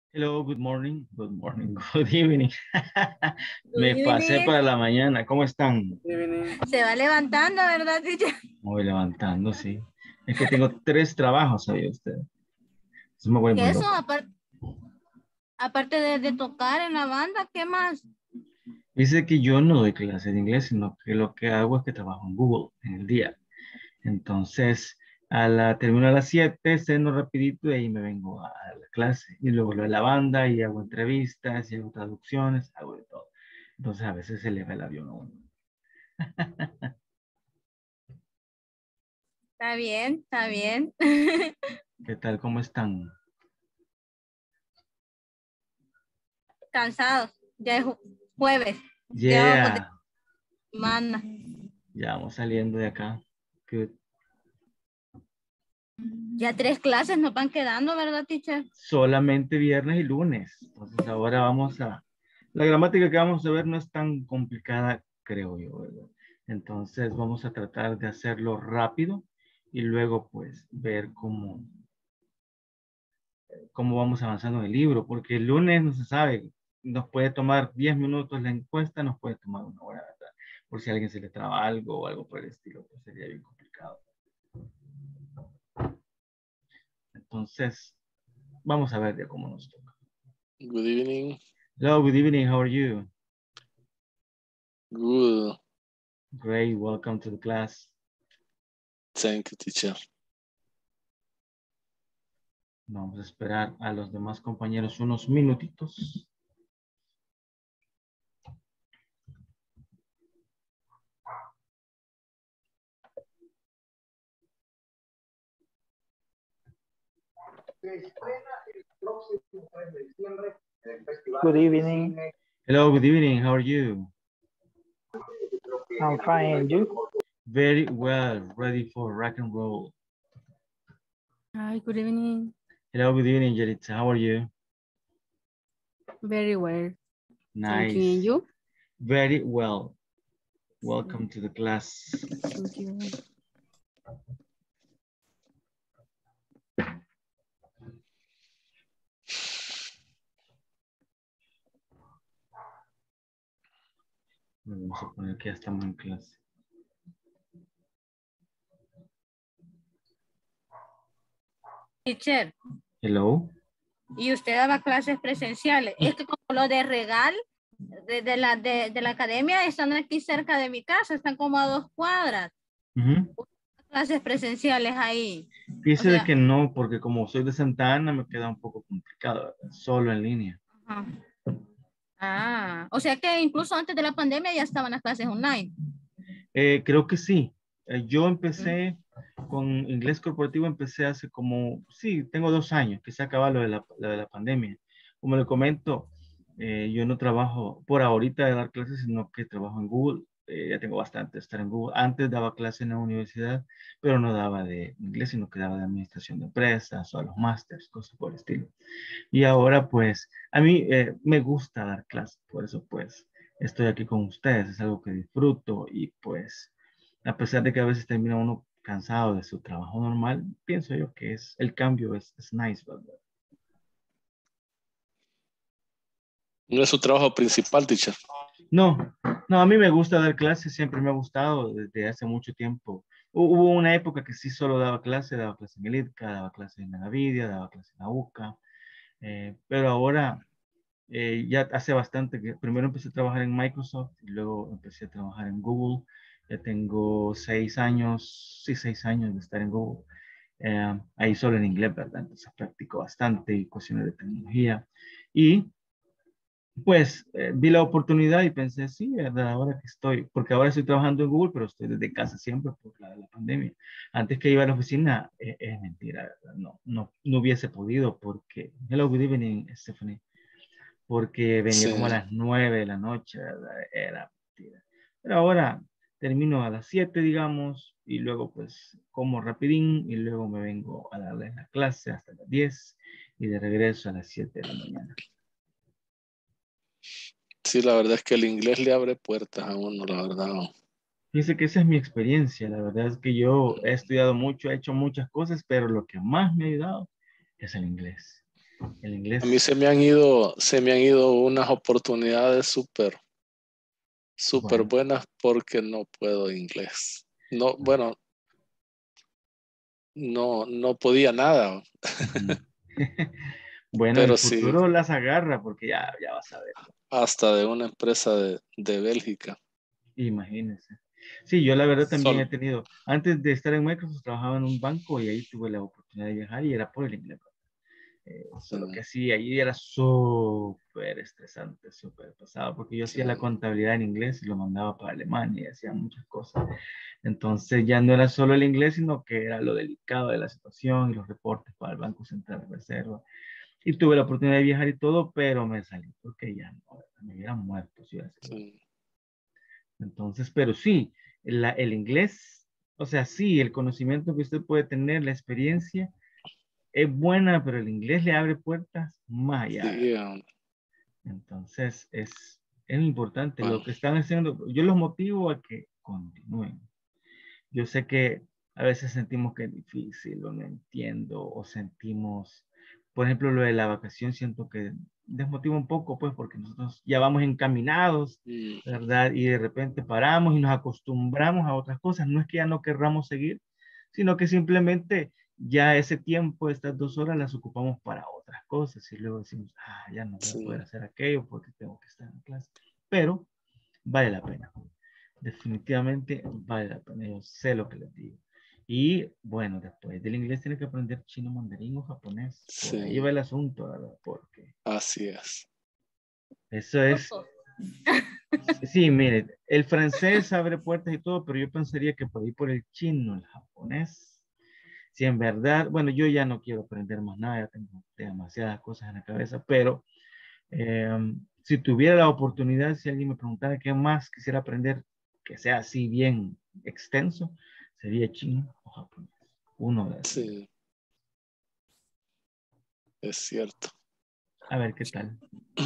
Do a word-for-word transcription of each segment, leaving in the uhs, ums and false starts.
Hello, good morning, good morning, good evening. Good Me pasé evening. para la mañana. ¿Cómo están? Se va levantando, ¿verdad, teacher? Me voy levantando, sí. Es que tengo tres trabajos, ¿sabía usted? Entonces me voy muy ¿Qué eso? loco. Apar- aparte de, de tocar en la banda, ¿qué más? Dice que yo no doy clase de inglés, sino que lo que hago es que trabajo en Google en el día. Entonces, a la, termino a las siete, ceno rapidito y ahí me vengo a la clase. Y luego lo de la banda y hago entrevistas y hago traducciones, hago de todo. Entonces a veces se le va el avión a uno. Está bien, está bien. ¿Qué tal? ¿Cómo están? Cansados. Ya es ju- jueves. Ya vamos de Yeah, semana. ya vamos saliendo de acá. Good. Ya tres clases nos van quedando, ¿verdad, teacher? Solamente viernes y lunes. Entonces ahora vamos a... La gramática que vamos a ver no es tan complicada, creo yo, ¿verdad? Entonces vamos a tratar de hacerlo rápido y luego pues ver cómo, cómo vamos avanzando en el libro, porque el lunes no se sabe, nos puede tomar diez minutos la encuesta, nos puede tomar una hora, ¿verdad? Por si a alguien se le traba algo o algo por el estilo, pues sería bien complicado. Entonces, vamos a ver ya cómo nos toca. Good evening. Hello, good evening, how are you? Good. Great, welcome to the class. Thank you, teacher. Vamos a esperar a los demás compañeros unos minutitos. Good evening. Hello, good evening, how are you? I'm fine. And you? Very well, ready for rock and roll. Hi, good evening. Hello, good evening, Yeritza, how are you? Very well. Nice. Thank you. And you? Very well. Welcome to the class. Thank you. Vamos a poner que ya estamos en clase. Teacher, Hello. y usted daba clases presenciales. Es que como lo de Regal, de, de la, de, de la academia, están aquí cerca de mi casa, están como a dos cuadras. Ujú. Clases presenciales ahí. Fíjese O de sea, que no, porque como soy de Santa Ana me queda un poco complicado, ¿verdad? Solo en línea. ajá. Ah, o sea que incluso antes de la pandemia ya estaban las clases online. Eh, creo que sí. Eh, yo Mm. empecé con inglés corporativo, empecé hace como, sí, tengo dos años que se acaba lo de la, lo de la pandemia. Como le comento, eh, yo no trabajo por ahorita de dar clases, sino que trabajo en Google. Eh, ya tengo bastante de estar en Google. Antes daba clases en la universidad, pero no daba de inglés, sino que daba de administración de empresas o a los másters, cosas por el estilo. Y ahora pues a mí eh, me gusta dar clases, por eso pues estoy aquí con ustedes, es algo que disfruto y pues a pesar de que a veces termina uno cansado de su trabajo normal, pienso yo que es el cambio es, es nice, ¿verdad? No es su trabajo principal, teacher. No, no, a mí me gusta dar clases, siempre me ha gustado desde hace mucho tiempo. Hu- Hubo una época que sí solo daba clases, daba clases en el ITCA, daba clases en la Navidia, daba clases en la UCA, eh, pero ahora eh, ya hace bastante que primero empecé a trabajar en Microsoft y luego empecé a trabajar en Google. Ya tengo seis años, sí, seis años de estar en Google. Eh, ahí solo en inglés, ¿verdad? Entonces practico bastante y cuestiones de tecnología. Y pues eh, vi la oportunidad y pensé, sí, ¿verdad? Ahora que estoy, porque ahora estoy trabajando en Google, pero estoy desde casa siempre por la, la pandemia. Antes que iba a la oficina, eh, es mentira, ¿verdad? No, no, no hubiese podido porque, hello, good evening, Stephanie, porque venía como a Sí. las nueve de la noche, ¿verdad? Era mentira. Pero ahora termino a las siete, digamos, y luego pues como rapidín y luego me vengo a darle la clase hasta las diez y de regreso a las siete de la mañana. Sí, la verdad es que el inglés le abre puertas a uno, la verdad. Fíjese que esa es mi experiencia, la verdad es que yo he estudiado mucho, he hecho muchas cosas, pero lo que más me ha ayudado es el inglés. El inglés. A mí se me han ido, se me han ido unas oportunidades súper, súper Bueno. buenas porque no puedo inglés. No, bueno, no, no podía nada, Ujú. Bueno, el pero sí, futuro las agarra porque ya, ya vas a ver. hasta de una empresa de, de Bélgica. Imagínense. Sí, yo la verdad también he Sol, tenido, antes de estar en Microsoft, trabajaba en un banco y ahí tuve la oportunidad de viajar y era por el inglés. Eh, solo mm, que sí, ahí era súper estresante, súper pesado, porque yo hacía la sí, contabilidad en inglés y lo mandaba para Alemania y hacía muchas cosas. Entonces ya no era solo el inglés, sino que era lo delicado de la situación y los reportes para el Banco Central de Reserva. Y tuve la oportunidad de viajar y todo, pero me salí porque ya no, me hubiera muerto si hubiera sido. sí, Entonces, pero sí, la- el inglés, o sea, sí, el conocimiento que usted puede tener, la experiencia es buena, pero el inglés le abre puertas más allá. sí, um, Entonces, es, es importante lo bueno, que están haciendo. Yo los motivo a que continúen. Yo sé que a veces sentimos que es difícil o no entiendo o sentimos, por ejemplo, lo de la vacación, siento que desmotiva un poco, pues, porque nosotros ya vamos encaminados, mm, ¿verdad? Y de repente paramos y nos acostumbramos a otras cosas. No es que ya no querramos seguir, sino que simplemente ya ese tiempo, estas dos horas, las ocupamos para otras cosas y luego decimos, ah, ya no voy a poder sí, hacer aquello porque tengo que estar en clase. Pero vale la pena. Definitivamente vale la pena. Yo sé lo que les digo. Y bueno, después del inglés tiene que aprender chino, mandarín o japonés. Por ahí va sí, el asunto, ¿verdad? Porque así es. eso es, Ojo. sí, mire, el francés abre puertas y todo, pero yo pensaría que por ahí por el chino, el japonés, si en verdad, bueno, yo ya no quiero aprender más nada, ya tengo demasiadas cosas en la cabeza, pero eh, si tuviera la oportunidad, si alguien me preguntara qué más quisiera aprender, que sea así bien extenso, sería chino o japonés. Uno de esos. Sí, es cierto. A ver qué tal.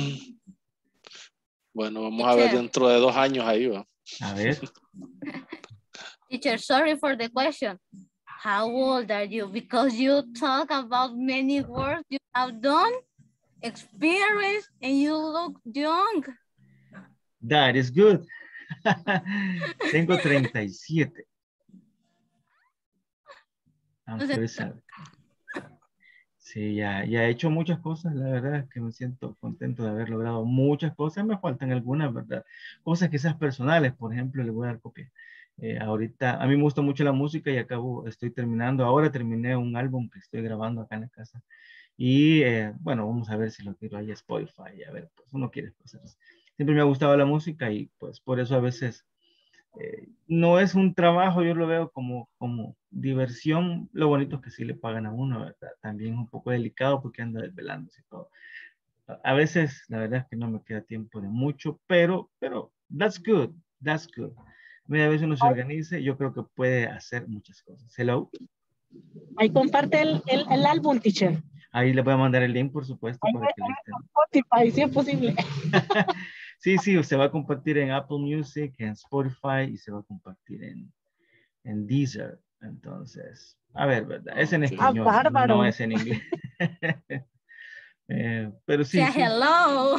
Bueno, vamos a ver Teacher, dentro de dos años ahí, va. A ver. teacher, sorry for the question. How old are you? Because you talk about many words you have done, experience, and you look young. That is good. Tengo treinta y siete. I'm O sea, thirty-seven. Sí, ya, ya he hecho muchas cosas, la verdad es que me siento contento de haber logrado muchas cosas, me faltan algunas, ¿verdad? Cosas quizás personales, por ejemplo, le voy a dar copia. Eh, ahorita, a mí me gusta mucho la música y acabo, estoy terminando, ahora terminé un álbum que estoy grabando acá en la casa. Y eh, bueno, vamos a ver si lo tiro ahí a Spotify, a ver, pues uno quiere cosas. Siempre me ha gustado la música y pues por eso a veces eh, no es un trabajo, yo lo veo como, como diversión. Lo bonito es que sí le pagan a uno, ¿verdad? También es un poco delicado porque anda desvelándose y todo. A a veces, la verdad es que no me queda tiempo de mucho, pero, pero, that's good, that's good. Media vez uno se organice, yo creo que puede hacer muchas cosas. Hello. Ahí comparte el, el, el álbum, teacher. Ahí le voy a mandar el link, por supuesto, Ahí para que le estén. Spotify, si es posible. Sí, sí, se va a compartir en Apple Music, en Spotify y se va a compartir en, en Deezer. Entonces, a ver, ¿verdad? Es en Ok. Ah, español, no bárbaro. es en inglés. Eh, pero sí, say sí, hello.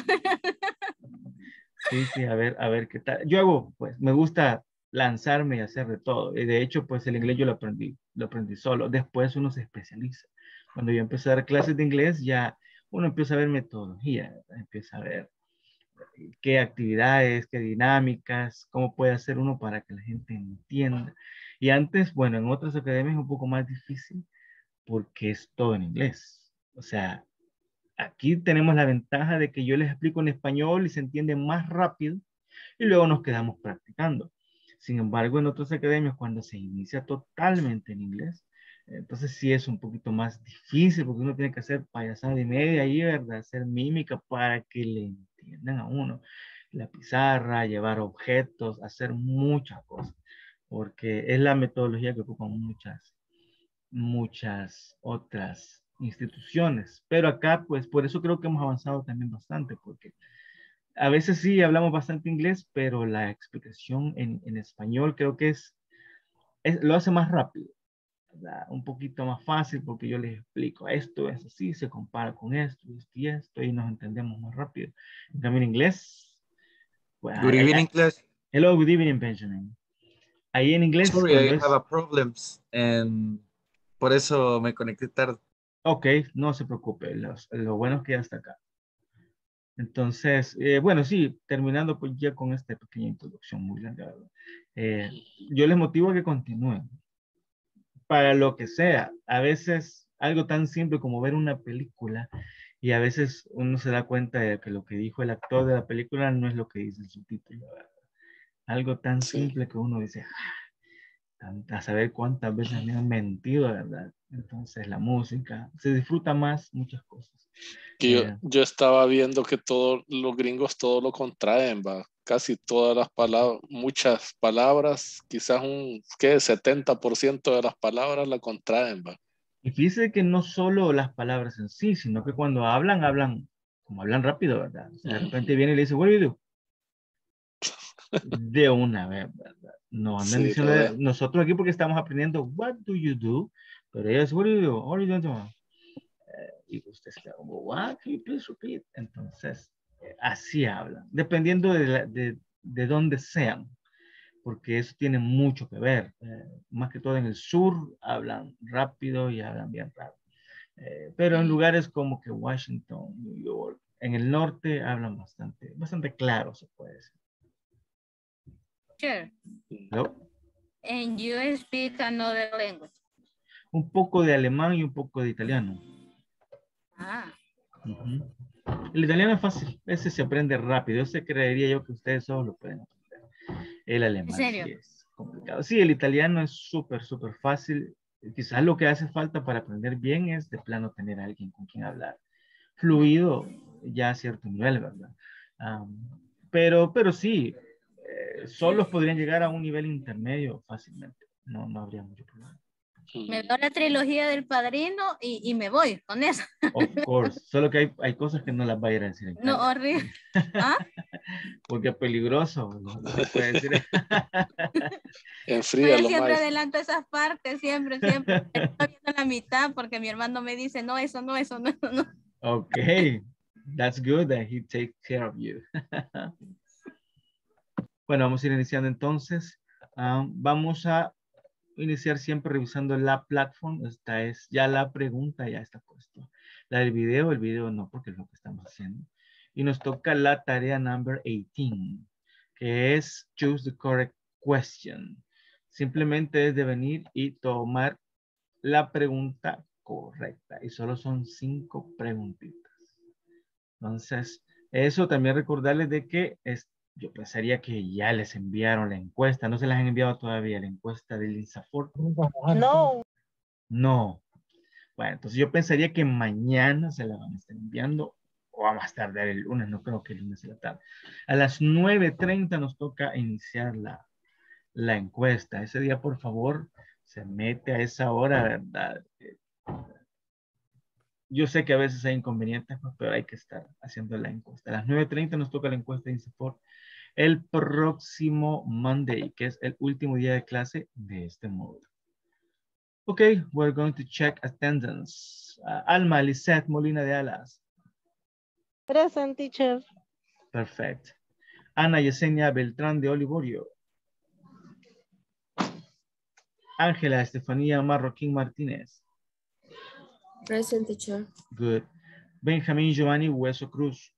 sí, sí, a ver, a ver qué tal. Yo hago, pues, me gusta lanzarme y hacer de todo. Y de hecho, pues, el inglés yo lo aprendí, lo aprendí solo. Después uno se especializa. Cuando yo empecé a dar clases de inglés, ya uno empieza a ver metodología, ¿verdad? Empieza a ver qué actividades, qué dinámicas, cómo puede hacer uno para que la gente entienda. Y antes, bueno, en otras academias es un poco más difícil porque es todo en inglés. O sea, aquí tenemos la ventaja de que yo les explico en español y se entiende más rápido y luego nos quedamos practicando. Sin embargo, en otras academias, cuando se inicia totalmente en inglés, entonces sí es un poquito más difícil porque uno tiene que hacer payasada y media ahí, ¿verdad? Hacer mímica para que le entiendan a uno. La pizarra, llevar objetos, hacer muchas cosas, porque es la metodología que ocupan muchas, muchas otras instituciones. Pero acá, pues, por eso creo que hemos avanzado también bastante, porque a veces sí hablamos bastante inglés, pero la explicación en, en español creo que es, es, lo hace más rápido. ¿verdad? Un poquito más fácil porque yo les explico, esto es así, se compara con esto, esto y esto, y nos entendemos más rápido. En cambio, en inglés, pues, Good hay- hay- evening, class. hello, good evening, Benjamin. Ahí en inglés, Sorry, cuando I es, have a problems and por eso me conecté tarde. ok, no se preocupe, los- lo bueno es que ya está acá. Entonces, eh, bueno, sí, terminando pues ya con esta pequeña introducción muy larga, ¿verdad? Eh, yo les motivo a que continúen. Para lo que sea, a veces algo tan simple como ver una película y a veces uno se da cuenta de que lo que dijo el actor de la película no es lo que dice el subtítulo, ¿verdad? Algo tan Sí. simple que uno dice, "Ah, a saber cuántas veces me han mentido, ¿verdad?" Entonces la música, se disfruta más muchas cosas. Que yo, Eh, yo estaba viendo que todos los gringos todo lo contraen, va. Casi todas las palabras, muchas palabras, quizás un, ¿qué? setenta por ciento de las palabras la contraen, va. y fíjese que no solo las palabras en sí, sino que cuando hablan, hablan, como hablan rápido, ¿verdad? O sea, de repente Ujú. viene y le dice, what do you do? De una vez, ¿verdad? No andan Sí, diciendo, lo de- nosotros aquí porque estamos aprendiendo, what do you do? Pero ellos, what do you do? What are you doing tomorrow? Eh, y usted se queda como, what? Can you please repeat? Entonces, eh, así hablan, dependiendo de, la- de, de dónde sean, porque eso tiene mucho que ver. Eh, más que todo en el sur, hablan rápido y hablan bien rápido. Eh, pero en lugares como que Washington, New York, en el norte hablan bastante, bastante claro, se puede decir. Sure. ¿No? And you speak another language. Un poco de alemán y un poco de italiano. Ah, Ujú. El italiano es fácil, ese se aprende rápido. Ese creería yo que ustedes solo lo pueden aprender. El alemán ¿en serio? sí es complicado. Sí, el italiano es súper, súper fácil. Quizás lo que hace falta para aprender bien es de plano tener a alguien con quien hablar. Fluido ya a cierto nivel, ¿verdad? Am, pero, pero sí, eh, solos podrían llegar a un nivel intermedio fácilmente. No, no habría mucho problema. Me veo la trilogía del Padrino y, y me voy con eso. Of course. Solo que hay, hay cosas que no las va a ir a decir en No, cámara. horrible. ¿Ah? Porque es peligroso lo, lo que puede decir. No, enfría yo lo siempre más. adelanto esas partes, siempre, siempre. Estoy viendo la mitad porque mi hermano me dice, no, eso no, eso no, eso no. Okay, that's good that he takes care of you. Bueno, vamos a ir iniciando entonces. Um, vamos a iniciar siempre revisando la plataforma. Esta es ya la pregunta, ya está puesto. La del video, el video no, porque es lo que estamos haciendo. Y nos toca la tarea number eighteen, que es choose the correct question. Simplemente es de venir y tomar la pregunta correcta. Y solo son cinco preguntitas. Entonces, eso también recordarles de que es, yo pensaría que ya les enviaron la encuesta. No se las han enviado todavía, la encuesta del INSAFORP. No. No. Bueno, entonces yo pensaría que mañana se la van a estar enviando o a más tardar el lunes. No creo que el lunes se la tarde. A las nueve treinta nos toca iniciar la, la encuesta. Ese día, por favor, se mete a esa hora, ¿verdad? Yo sé que a veces hay inconvenientes, pero hay que estar haciendo la encuesta. A las nueve treinta nos toca la encuesta de INSAFORP el próximo Monday, que es el último día de clase de este módulo. Ok, we're going to check attendance. Uh, Alma Lisette Molina de Alas. Present, teacher. Perfect. Ana Yesenia Beltrán de Olivorio. Ángela Estefanía Marroquín Martínez. Present, teacher. Good. Benjamín Giovanni Hueso Cruz.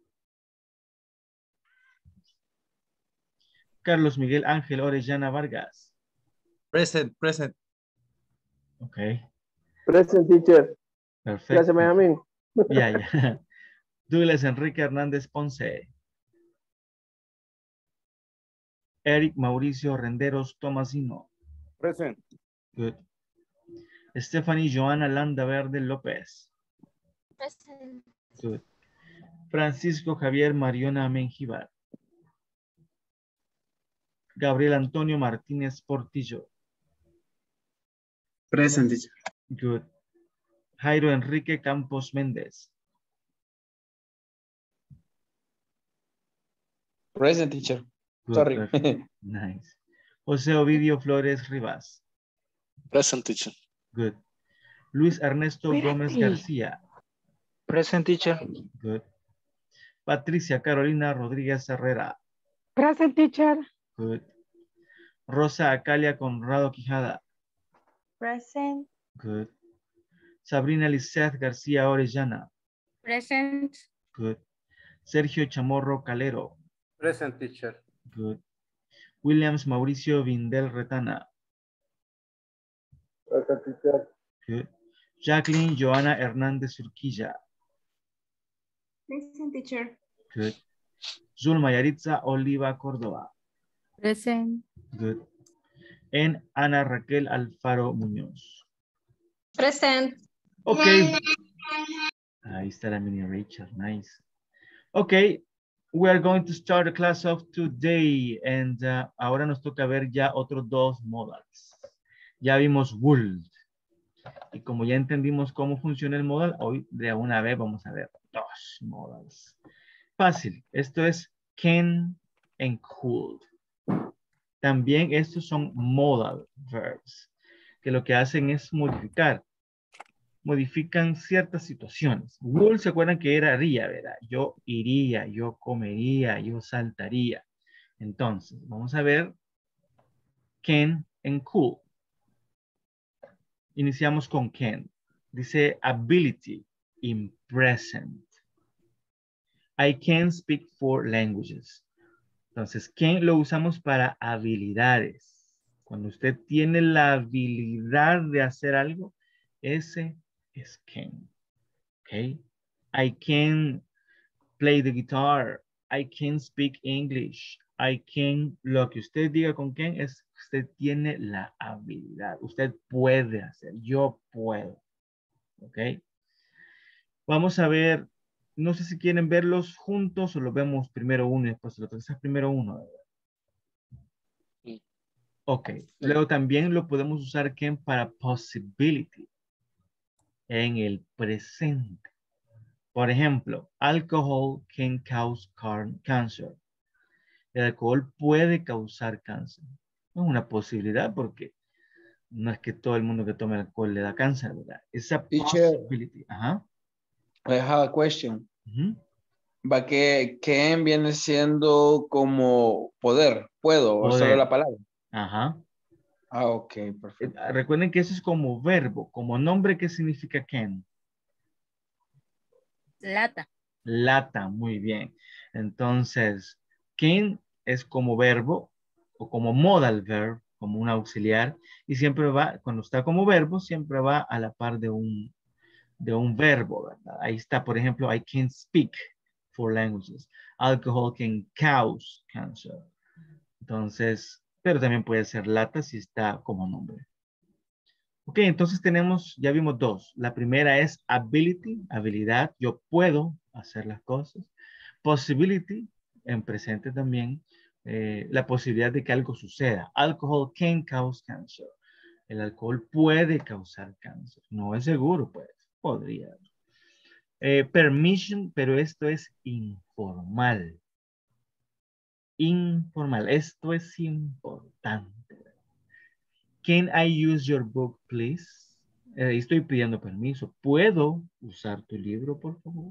Carlos Miguel Ángel Orellana Vargas. Present, present. Ok, Present, teacher. perfecto. Gracias, Benjamín. Ya, ya. Douglas Enrique Hernández Ponce. Eric Mauricio Renderos Tomasino. Present. Good. Stephanie Joana Landa Verde López. Present. Good. Francisco Javier Mariona Menjivar. Gabriel Antonio Martínez Portillo. Present, teacher. Good. Jairo Enrique Campos Méndez. Present, teacher. Good, Sorry. perfect. Nice. José Ovidio Flores Rivas. Present, teacher. Good. Luis Ernesto Gómez Espérate. García. Present teacher. Good. Patricia Carolina Rodríguez Herrera. Present teacher. Good. Rosa Acalia Conrado Quijada. Present. Good. Sabrina Lizeth García Orellana. Present. Good. Sergio Chamorro Calero. Present, teacher. Good. Williams Mauricio Vindel Retana. Present, teacher. Good. Jacqueline Joana Hernández Urquilla. Present, teacher. Good. Zulma Yaritza Oliva Córdoba. Present. Good. And Ana Raquel Alfaro Muñoz. Present. Okay. Ahí está la mini Rachel. Nice. Okay. We are going to start the class of today. And uh, ahora nos toca ver ya otros dos modals. Ya vimos would. Y como ya entendimos cómo funciona el modal, hoy de una vez vamos a ver dos modals. Fácil. Esto es can and could. También estos son modal verbs, que lo que hacen es modificar. Modifican ciertas situaciones. Would, ¿se acuerdan que era haría, verdad? Yo iría, yo comería, yo saltaría. Entonces, vamos a ver can and could. Iniciamos con can. Dice ability in present. I can speak four languages. Entonces, can lo usamos para habilidades. Cuando usted tiene la habilidad de hacer algo, ese es can. Okay. I can play the guitar. I can speak English. I can, lo que usted diga con can es usted tiene la habilidad. Usted puede hacer. Yo puedo. Ok. Vamos a ver. No sé si quieren verlos juntos o los vemos primero uno y después el otro. Ese es primero uno. Sí. Ok. Luego también lo podemos usar can para possibility. En el presente. Por ejemplo, alcohol can cause cancer. El alcohol puede causar cáncer. Es una posibilidad porque no es que todo el mundo que tome alcohol le da cáncer, ¿verdad? Esa Teacher, possibility. Ajá. I have a question. Uh-huh. Va que can viene siendo como poder, puedo, o solo Poder. la palabra. Ajá. Ah, ok, Eh, perfecto. Recuerden que eso es como verbo, como nombre. ¿Qué significa can? Lata. Lata, muy bien. Entonces, can es como verbo o como modal verb, como un auxiliar, y siempre va, cuando está como verbo, siempre va a la par de un, de un verbo, ¿verdad? Ahí está, por ejemplo, I can speak four languages. Alcohol can cause cancer. Entonces, pero también puede ser lata si está como nombre. Ok, entonces tenemos, ya vimos dos. La primera es ability, habilidad. Yo puedo hacer las cosas. Possibility, en presente también, eh, la posibilidad de que algo suceda. Alcohol can cause cancer. El alcohol puede causar cáncer. No es seguro, pues. Podría. Eh, permission, pero esto es informal. Informal. Esto es importante. Can I use your book, please? Eh, estoy pidiendo permiso. ¿Puedo usar tu libro, por favor?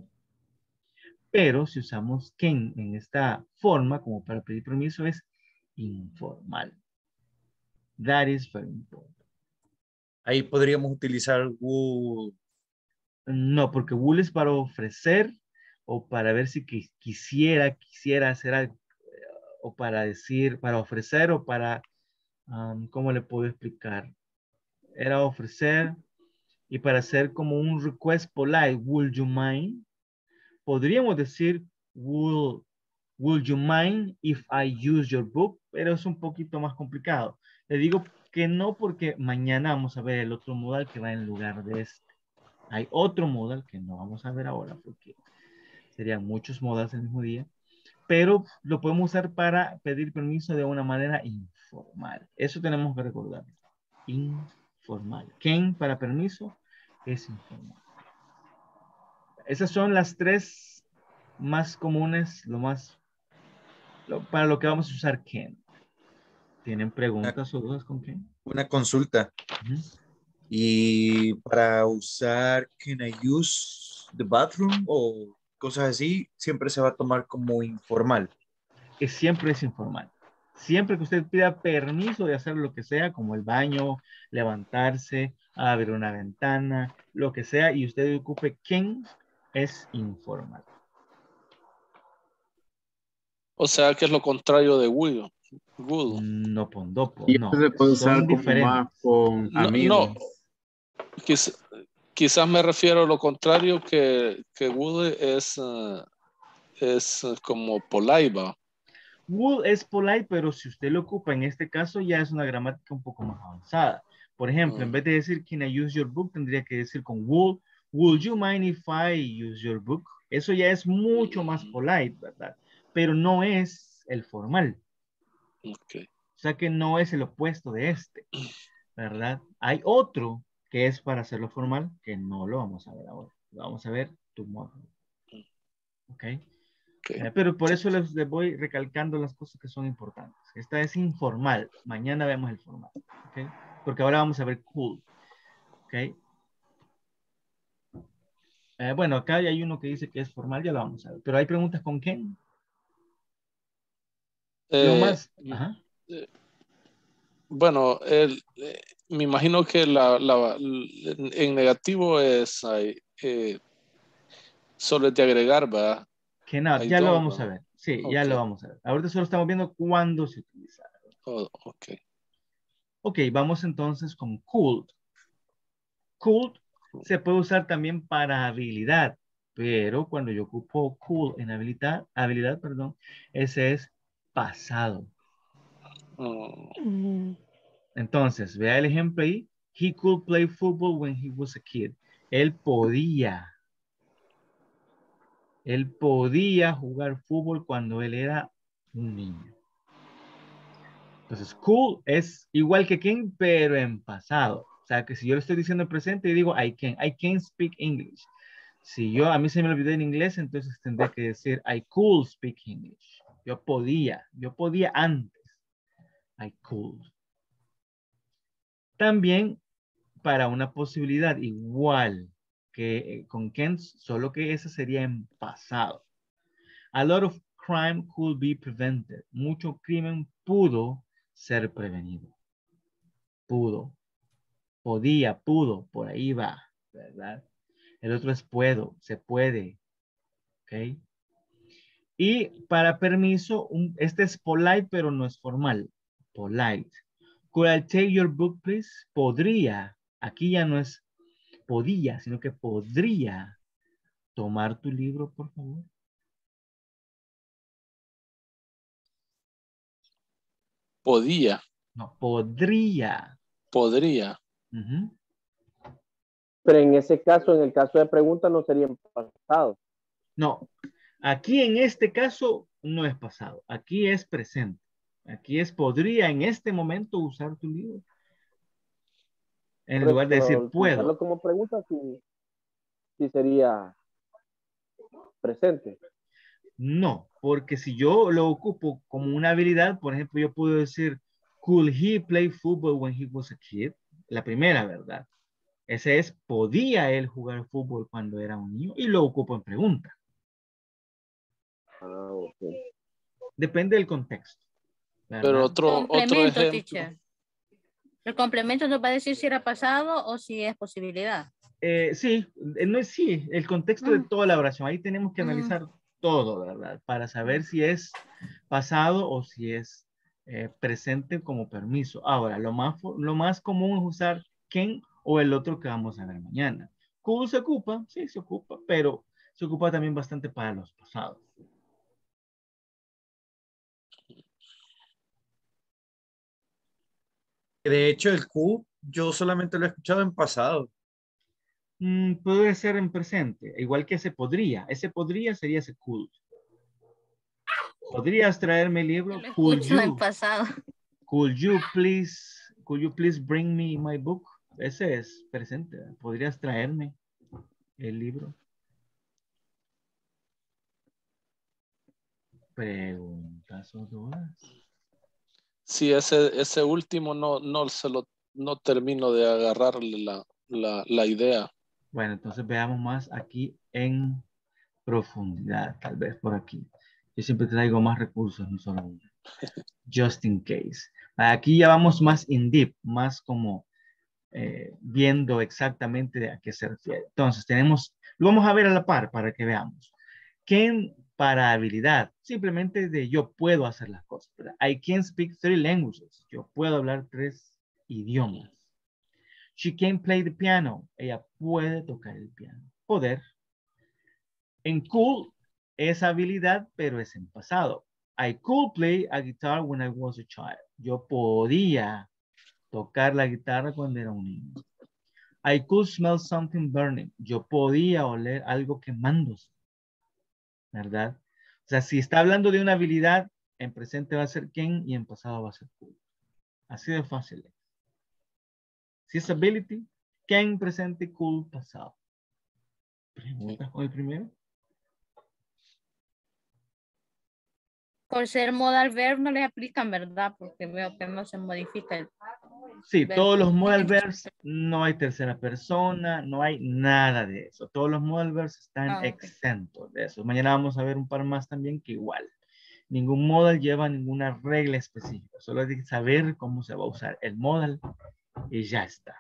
Pero si usamos can en esta forma, como para pedir permiso, es informal. That is very important. Ahí podríamos utilizar would. No, porque will es para ofrecer o para ver si quisiera, quisiera hacer algo. O para decir, para ofrecer o para, um, ¿cómo le puedo explicar? Era ofrecer y para hacer como un request polite, would you mind? Podríamos decir, would, would you mind if I use your book? Pero es un poquito más complicado. Le digo que no porque mañana vamos a ver el otro modal que va en lugar de este. Hay otro modal que no vamos a ver ahora porque serían muchos modales el mismo día. Pero lo podemos usar para pedir permiso de una manera informal. Eso tenemos que recordar. Informal. Can para permiso es informal. Esas son las tres más comunes, lo más, lo, para lo que vamos a usar can. ¿Tienen preguntas o dudas con quién? Una consulta. Ujú. Y para usar can I use the bathroom o cosas así, siempre se va a tomar como informal. Que siempre es informal. Siempre que usted pida permiso de hacer lo que sea, como el baño, levantarse, abrir una ventana, lo que sea, y usted ocupe can, es informal. O sea, que es lo contrario de will. Would. No pondopo, Y no. esto se puede usar Son como diferentes. más con No, amigos. no. Quiz- quizás me refiero a lo contrario, que, que would es, eh, es eh, como polite, ¿va? Would es polite, pero si usted lo ocupa en este caso, ya es una gramática un poco más avanzada. Por ejemplo, en Mm, vez de decir can I use your book, tendría que decir con would, would you mind if I use your book? Eso ya es mucho más polite, ¿verdad? Pero no es el formal. ok. O sea que no es el opuesto de este, ¿verdad? Hay otro que es para hacerlo formal, que no lo vamos a ver ahora. Lo vamos a ver tomorrow. ¿Ok? Ok. Eh, pero por eso les, les voy recalcando las cosas que son importantes. Esta es informal. Mañana vemos el formal. ¿Ok? Porque ahora vamos a ver cool. ¿Ok? Eh, bueno, acá hay uno que dice que es formal, ya lo vamos a ver. Pero hay preguntas con quién. Lo Eh, más... mm, Ajá. eh, bueno, el, eh, me imagino que la, la- l- en negativo es I, eh, solo es de agregar, ¿va? Que nada, I ya lo don't, vamos a ¿va? ver. Sí, ya Ok. lo vamos a ver. Ahorita solo estamos viendo cuándo se utiliza. Oh, ok. Ok, vamos entonces con cool. Cool se puede usar también para habilidad, pero cuando yo ocupo cool en habilidad, habilidad, perdón, ese es pasado. Mm, Entonces, vea el ejemplo ahí. He could play football when he was a kid. Él podía. Él podía jugar fútbol cuando él era un niño. Entonces, cool es igual que can, pero en pasado. O sea, que si yo le estoy diciendo en presente y digo I can, I can speak English. Si yo, a mí se me olvidó en inglés, entonces tendría que decir I could speak English. Yo podía, yo podía antes. I could. También para una posibilidad igual que eh, con can, solo que esa sería en pasado. A lot of crime could be prevented. Mucho crimen pudo ser prevenido. Pudo. Podía, pudo, por ahí va, ¿verdad? El otro es puedo, se puede, ¿ok? Y para permiso, un, este es polite, pero no es formal. Polite. Could I take your book, please? Podría. Aquí ya no es podía, sino que podría tomar tu libro, por favor. podía, No, podría. podría. Uh-huh. Pero en ese caso, en el caso de pregunta, no sería en pasado. No, aquí en este caso no es pasado, aquí es presente. Aquí es podría en este momento usar tu libro. En lugar de decir Pero puedo. utilizarlo como pregunta, sí, sí sería presente. No, porque si yo lo ocupo como una habilidad, por ejemplo, yo puedo decir, could he play football when he was a kid? La primera, ¿verdad? Ese es, ¿podía él jugar fútbol cuando era un niño? Y lo ocupo en pregunta. Ah, ok. Depende del contexto, Pero ¿verdad? otro, otro Complemento, ejemplo. teacher. El complemento nos va a decir si era pasado o si es posibilidad. Eh, sí, eh, no es sí, el contexto de Mm. toda la oración. Ahí tenemos que Mm. analizar todo, ¿verdad? Para saber si es pasado o si es eh, presente como permiso. Ahora, lo más, fo- lo más común es usar can o el otro que vamos a ver mañana. Could se ocupa, sí, se ocupa, pero se ocupa también bastante para los pasados. De hecho, el Q yo solamente lo he escuchado en pasado. Mm, puede ser en presente, igual que ese podría. Ese podría sería ese could. ¿Podrías traerme el libro? Lo Could escucho en you? pasado. Could you please, could you please bring me my book? Ese es presente. ¿Podrías traerme el libro? Preguntas o dudas. Sí, ese, ese último no, no se lo no termino de agarrarle la, la, la idea. Bueno, entonces veamos más aquí en profundidad, tal vez por aquí. Yo siempre traigo más recursos, no solo uno. Just in case. Aquí ya vamos más in deep, más como eh, viendo exactamente a qué se refiere. Entonces tenemos, lo vamos a ver a la par para que veamos. Can para habilidad, simplemente de yo puedo hacer las cosas. ¿Verdad? I can speak three languages. Yo puedo hablar tres idiomas. She can play the piano. Ella puede tocar el piano. Poder. En cool es habilidad, pero es en pasado. I could play a guitar when I was a child. Yo podía tocar la guitarra cuando era un niño. I could smell something burning. Yo podía oler algo quemándose. ¿Verdad? O sea, si está hablando de una habilidad, en presente va a ser can y en pasado va a ser could. Así de fácil. Si es ability, can presente, could pasado. ¿Preguntas con el primero? Por ser modal verb no le aplican, ¿verdad? Porque veo que no se modifica el Sí, verbo. todos los modal verbs no hay tercera persona, no hay nada de eso. Todos los modal verbs están Ah, okay. exentos de eso. Mañana vamos a ver un par más también que igual. Ningún modal lleva ninguna regla específica. Solo hay que saber cómo se va a usar el modal y ya está.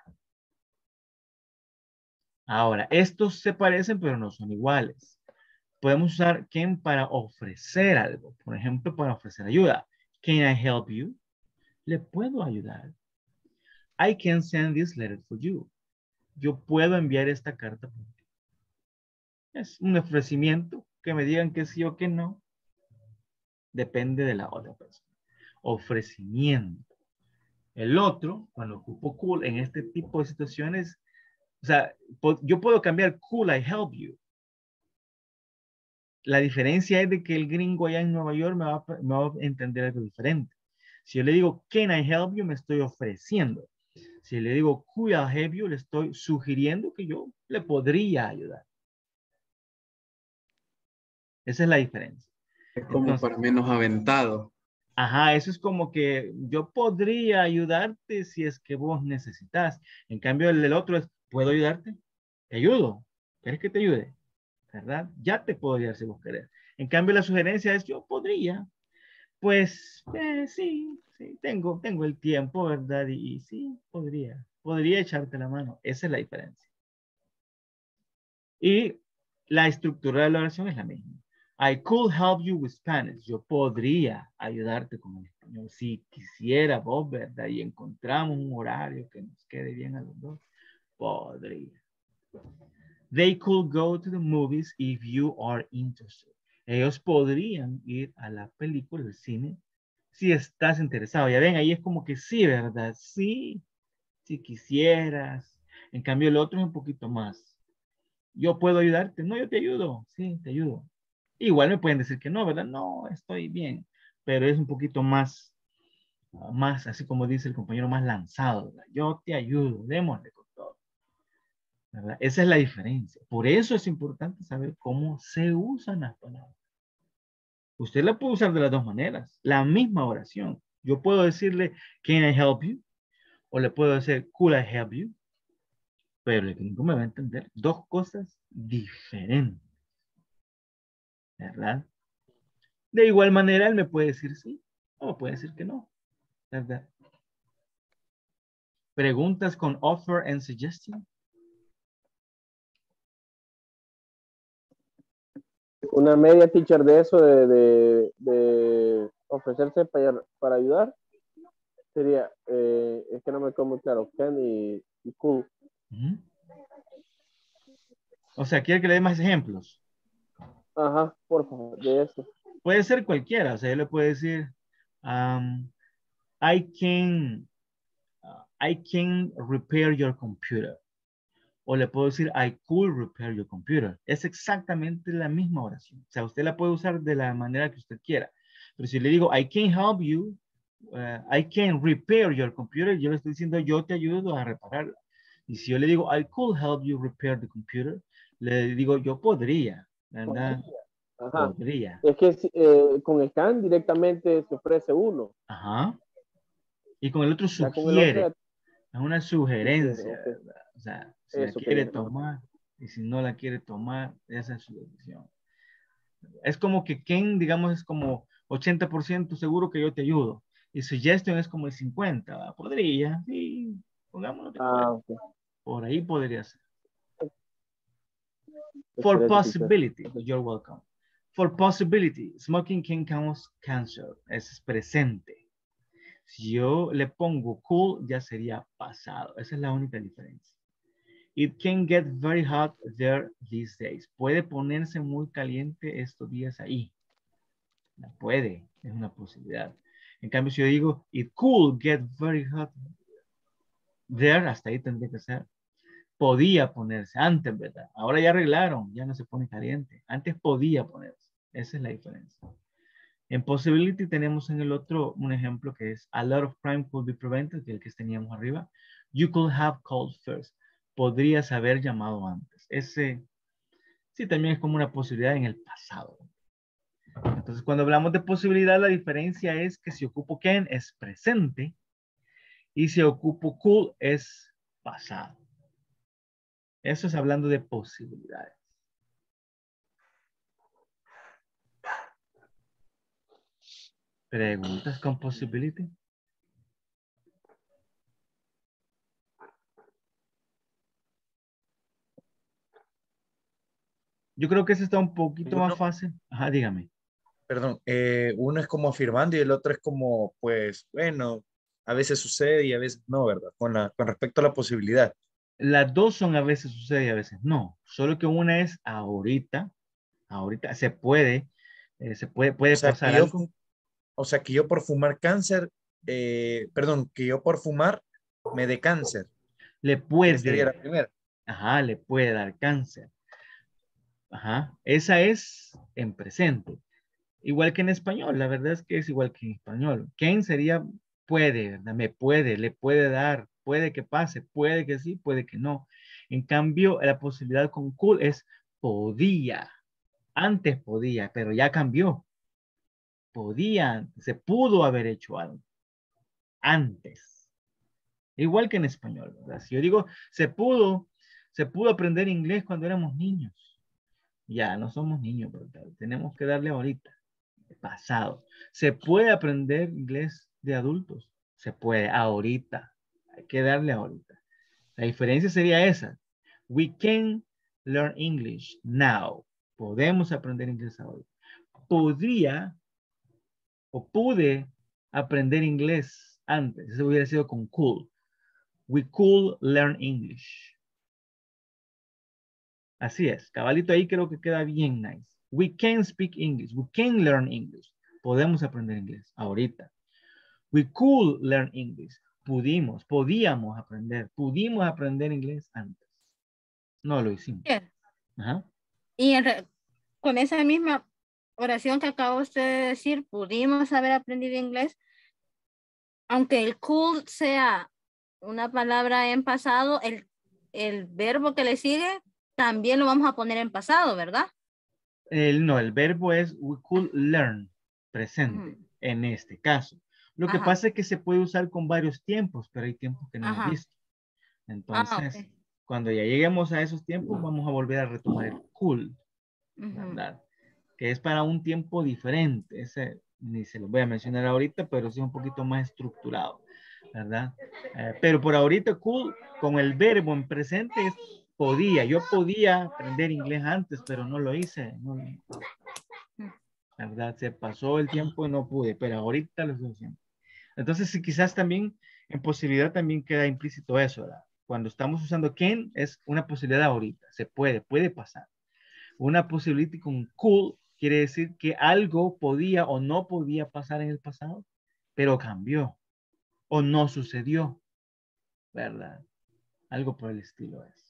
Ahora, estos se parecen pero no son iguales. Podemos usar can para ofrecer algo. Por ejemplo, para ofrecer ayuda. Can I help you? ¿Le puedo ayudar? I can send this letter for you. Yo puedo enviar esta carta por ti. Es un ofrecimiento. Que me digan que sí o que no. Depende de la otra persona. Ofrecimiento. El otro, cuando ocupo could en este tipo de situaciones, o sea, yo puedo cambiar could I help you. La diferencia es de que el gringo allá en Nueva York me va, me va a entender algo diferente. Si yo le digo, can I help you? Me estoy ofreciendo. Si le digo, could I help you? Le estoy sugiriendo que yo le podría ayudar. Esa es la diferencia. Es como Entonces, para menos aventado. Ajá, eso es como que yo podría ayudarte si es que vos necesitas. En cambio, el del otro es, ¿puedo ayudarte? Te ayudo. ¿Quieres que te ayude? ¿Verdad? Ya te puedo ayudar si vos querés. En cambio, la sugerencia es, yo podría. Pues, eh, sí, sí, tengo, tengo el tiempo, ¿verdad? Y, y sí, podría. Podría echarte la mano. Esa es la diferencia. Y la estructura de la oración es la misma. I could help you with Spanish. Yo podría ayudarte con el español. Si quisiera vos, ¿verdad? Y encontramos un horario que nos quede bien a los dos. Podría. They could go to the movies if you are interested. Ellos podrían ir a la película, al cine, si estás interesado. Ya ven, ahí es como que sí, ¿verdad? Sí, si quisieras. En cambio, el otro es un poquito más. Yo puedo ayudarte. No, yo te ayudo. Sí, te ayudo. Igual me pueden decir que no, ¿verdad? No, estoy bien. Pero es un poquito más, más, así como dice el compañero, más lanzado, ¿verdad? Yo te ayudo, démosle con todo. ¿Verdad? Esa es la diferencia. Por eso es importante saber cómo se usan las palabras. Usted la puede usar de las dos maneras. La misma oración. Yo puedo decirle, can I help you? O le puedo decir, could I help you? Pero el gringo me va a entender dos cosas diferentes. ¿Verdad? De igual manera, él me puede decir sí o puede decir que no. ¿Verdad? Preguntas con offer and suggestion. Una media teacher de eso, de, de, de ofrecerse para, para ayudar, sería, eh, es que no me quedó muy claro, can y, y could. Uh-huh. O sea, ¿quiere que le dé más ejemplos? Ajá, por favor, de eso. Puede ser cualquiera, o sea, yo le puedo decir, um, I can, uh, I can repair your computer. O le puedo decir, I could repair your computer. Es exactamente la misma oración. O sea, usted la puede usar de la manera que usted quiera. Pero si le digo, I can help you, uh, I can repair your computer, yo le estoy diciendo, yo te ayudo a repararla. Y si yo le digo, I could help you repair the computer, le digo, yo podría, ¿verdad? Ajá. Podría. Es que eh, con el can directamente se ofrece uno. Ajá. Y con el otro Ya con el sugiere. otro Es una sugerencia. sugiere, ok. ¿Verdad? O sea, si Eso la quiere quería. tomar y si no la quiere tomar, esa es su decisión. Es como que Ken, digamos, es como ochenta por ciento seguro que yo te ayudo. Y suggestion es como el cincuenta por ciento. Podría, sí, pongámoslo que puede. Ah, ok. Por ahí podría ser. For Excelente, teacher. possibility, you're welcome. For possibility, smoking can cause cancer. Es presente. Si yo le pongo cool, ya sería pasado. Esa es la única diferencia. It can get very hot there these days. Puede ponerse muy caliente estos días ahí. La puede, es una posibilidad. En cambio, si yo digo, it could get very hot there, hasta ahí tendría que ser. Podía ponerse antes, ¿verdad? Ahora ya arreglaron, ya no se pone caliente. Antes podía ponerse. Esa es la diferencia. En possibility tenemos en el otro un ejemplo que es a lot of crime could be prevented, que es el que teníamos arriba. You could have called first. Podrías haber llamado antes. Ese sí también es como una posibilidad en el pasado. Entonces, cuando hablamos de posibilidad, la diferencia es que si ocupo can es presente y si ocupo could es pasado. Eso es hablando de posibilidades. ¿Preguntas con possibility? Yo creo que ese está un poquito Uno, más fácil. Ajá, dígame. perdón, eh, uno es como afirmando y el otro es como, pues, bueno, a veces sucede y a veces no, ¿verdad? Con, la, con respecto a la posibilidad. Las dos son a veces sucede y a veces no. Solo que una es ahorita. Ahorita se puede. eh, se puede, O puede sea, que pasar yo, algo. o sea, que yo por fumar cáncer, eh, perdón, que yo por fumar me dé cáncer. Le Esa sería la puede. primera. Ajá, le puede dar cáncer. Ajá. Esa es en presente. Igual que en español. La verdad es que es igual que en español. Can sería puede, ¿verdad? Me puede, le puede dar. Puede que pase. Puede que sí, puede que no. En cambio, la posibilidad con could es podía. Antes podía, pero ya cambió. Podía, se pudo haber hecho algo antes. Igual que en español, ¿verdad? Si yo digo, se pudo, se pudo aprender inglés cuando éramos niños. Ya, no somos niños, ¿verdad? Tenemos que darle ahorita, pasado. Se puede aprender inglés de adultos. Se puede, ahorita. Hay que darle ahorita. La diferencia sería esa. We can learn English now. Podemos aprender inglés ahora. Podría o pude aprender inglés antes. Eso hubiera sido con could. We could learn English. Así es. Cabalito ahí creo que queda bien nice. We can speak English. We can learn English. Podemos aprender inglés ahorita. We could learn English. Pudimos, podíamos aprender. Pudimos aprender inglés antes. No lo hicimos. Bien. Ajá. Y en re- con esa misma oración que acaba usted de decir, pudimos haber aprendido inglés, aunque el could sea una palabra en pasado, el, el verbo que le sigue también lo vamos a poner en pasado, ¿verdad? El, no, el verbo es we could learn, presente, Ujú. en este caso. Lo que Ajá. pasa es que se puede usar con varios tiempos, pero hay tiempos que no hemos Ajá. visto. Ah, Entonces, ok. cuando ya lleguemos a esos tiempos, vamos a volver a retomar el could, Ujú. ¿verdad? Que es para un tiempo diferente. Ese ni se lo voy a mencionar ahorita, pero sí un poquito más estructurado, ¿verdad? Eh, pero por ahorita could, con el verbo en presente, es podía. Yo podía aprender inglés antes, pero no lo hice. No, la verdad, se pasó el tiempo y no pude, pero ahorita lo estoy haciendo. Entonces, sí, quizás también en posibilidad también queda implícito eso, ¿verdad? Cuando estamos usando can es una posibilidad ahorita, se puede, puede pasar. Una posibilidad con could quiere decir que algo podía o no podía pasar en el pasado, pero cambió o no sucedió, ¿verdad? Algo por el estilo es.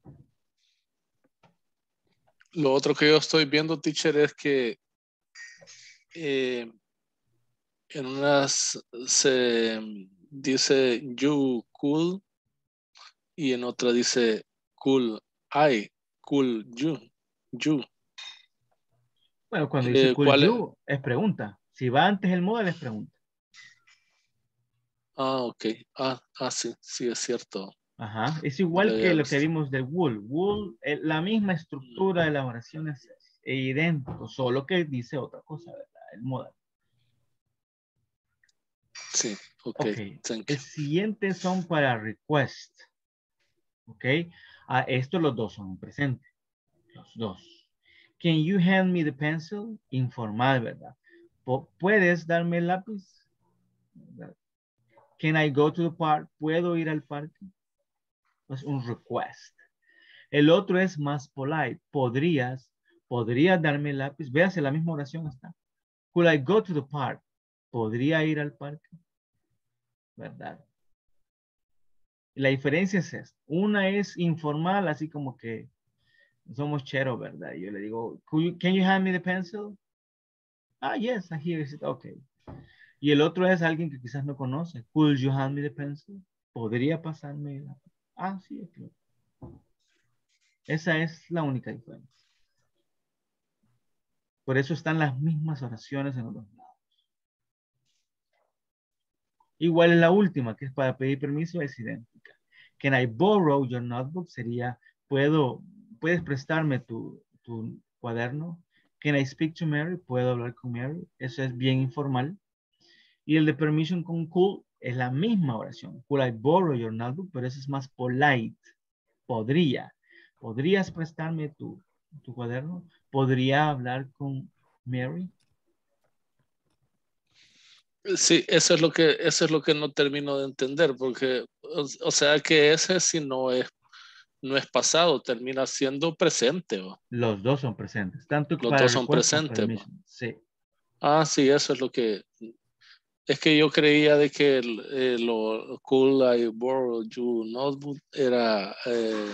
Lo otro que yo estoy viendo, teacher, es que eh, en unas se dice you could y en otra dice could I, could you, you. Bueno, cuando dice Eh, could ¿cuál es? you es pregunta. Si va antes el modal es pregunta. Ah, ok. Ah, ah, sí, sí, es cierto. Ajá, es igual Lo que había lo que visto. vimos del wool. Wool, eh, la misma estructura de la oración es idéntico, solo que dice otra cosa, ¿verdad? El modal. Sí, ok. Ok, Thank el you. siguiente son para request. Ok, ah, estos los dos son en presente. Los dos. Can you hand me the pencil? Informal, ¿verdad? Po- ¿Puedes darme el lápiz? ¿Verdad? Can I go to the park? ¿Puedo ir al parque? Es un request. El otro es más polite. ¿Podrías? ¿Podrías darme el lápiz? Véase, la misma oración está. Could I go to the park? ¿Podría ir al parque? ¿Verdad? La diferencia es esta. Una es informal, así como que somos cheros, ¿verdad? Yo le digo, "Could you- can you hand me the pencil? Ah, yes, I hear it. Ok. Y el otro es alguien que quizás no conoce. Could you hand me the pencil? ¿Podría pasarme la... Ah, sí, ok. Esa es la única diferencia. Por eso están las mismas oraciones en los dos lados. Igual en la última, que es para pedir permiso, es idéntica. Can I borrow your notebook? Sería, ¿puedo, ¿puedes prestarme tu, tu cuaderno? Can I speak to Mary? ¿Puedo hablar con Mary? Eso es bien informal. Y el de permission con could es la misma oración. Could I borrow your notebook? Pero eso es más polite. Podría. ¿Podrías prestarme tu, tu cuaderno? ¿Podría hablar con Mary? Sí, eso es lo que, eso es lo que no termino de entender, porque, o, o sea que ese sí no es, no es pasado, termina siendo presente, ¿va? Los dos son presentes. Tanto Los para dos son request como presentes, ¿va? permission. Sí. Ah, sí, eso es lo que, es que yo creía de que el, eh, lo could I borrow your notebook era, eh,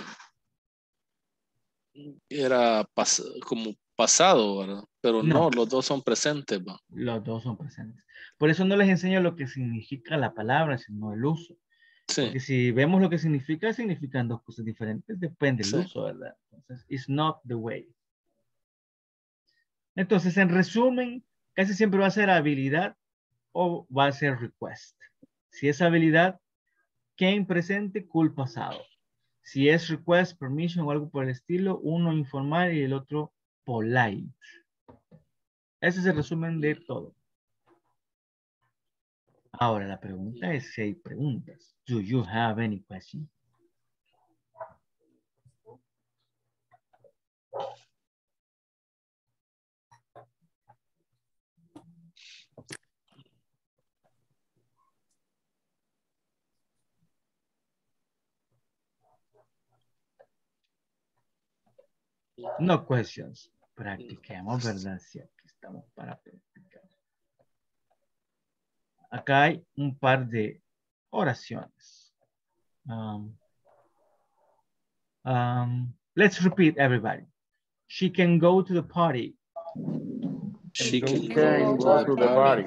era pas- como pasado, ¿verdad? Pero no, No, los dos son presentes, ¿va? los dos son presentes. Por eso no les enseño lo que significa la palabra, sino el uso. Sí, Porque si vemos lo que significa, significan dos cosas diferentes. Depende del sí. uso, ¿verdad? Entonces, it's not the way. Entonces, en resumen, casi siempre va a ser habilidad o va a ser request. Si es habilidad, can presente, could pasado. Si es request, permission o algo por el estilo, uno informal y el otro polite. Ese es el resumen de todo. Ahora la pregunta es si hay preguntas. Do you have any questions? No questions. Practiquemos, ¿verdad? Sí, aquí estamos para practicar. Acá hay un par de oraciones. Um, um, let's repeat, everybody. She can go to the party. She can Can go go to to the the party.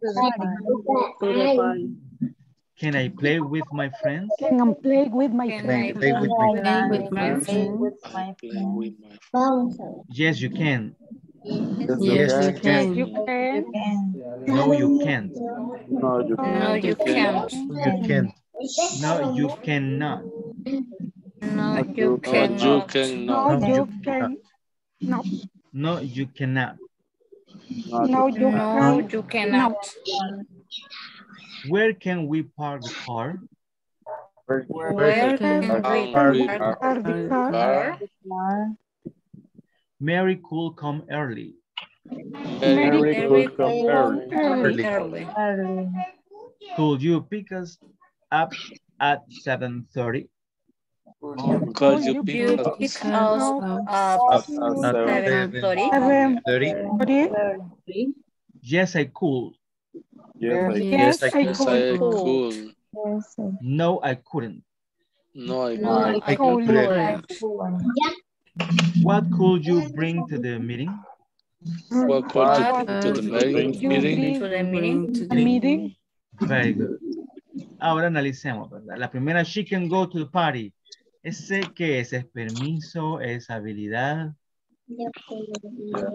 party. Can I play with my friends? Can I play with my Can Can I I play with my play with with my my friends? friends? I play with my friends. Yes, you can. Yes, Yes, you you can. Yes, can. you can. No, you can't. No, you No, can't. you can't. You can't. No, you cannot. No, Not you you No, you cannot. cannot. No, No, you you can. No, No, you cannot. Not no, you you No, can. you No. cannot. Where can we park the car? Where Where Where can can How we park we park park Park the the car. car? Mary could come early. Mary Mary Mary could come could early. come early. early. Could you pick us up at seven thirty? Could Could you you pick You us pick us up up Up at at seven thirty? seven thirty. thirty? Yes, I could. Yes, I Yes, Yes, I I could. Yes, could. I Could. could. No, I couldn't. No, I No, couldn't. I could. couldn't. What could you bring to the meeting? What could What you What bring to the could meeting? you meeting? bring to the meeting? to the meeting? Very good. Ahora analicemos, ¿verdad? La primera, she can go to the party. ¿Ese qué es? ¿Es permiso? ¿Es habilidad?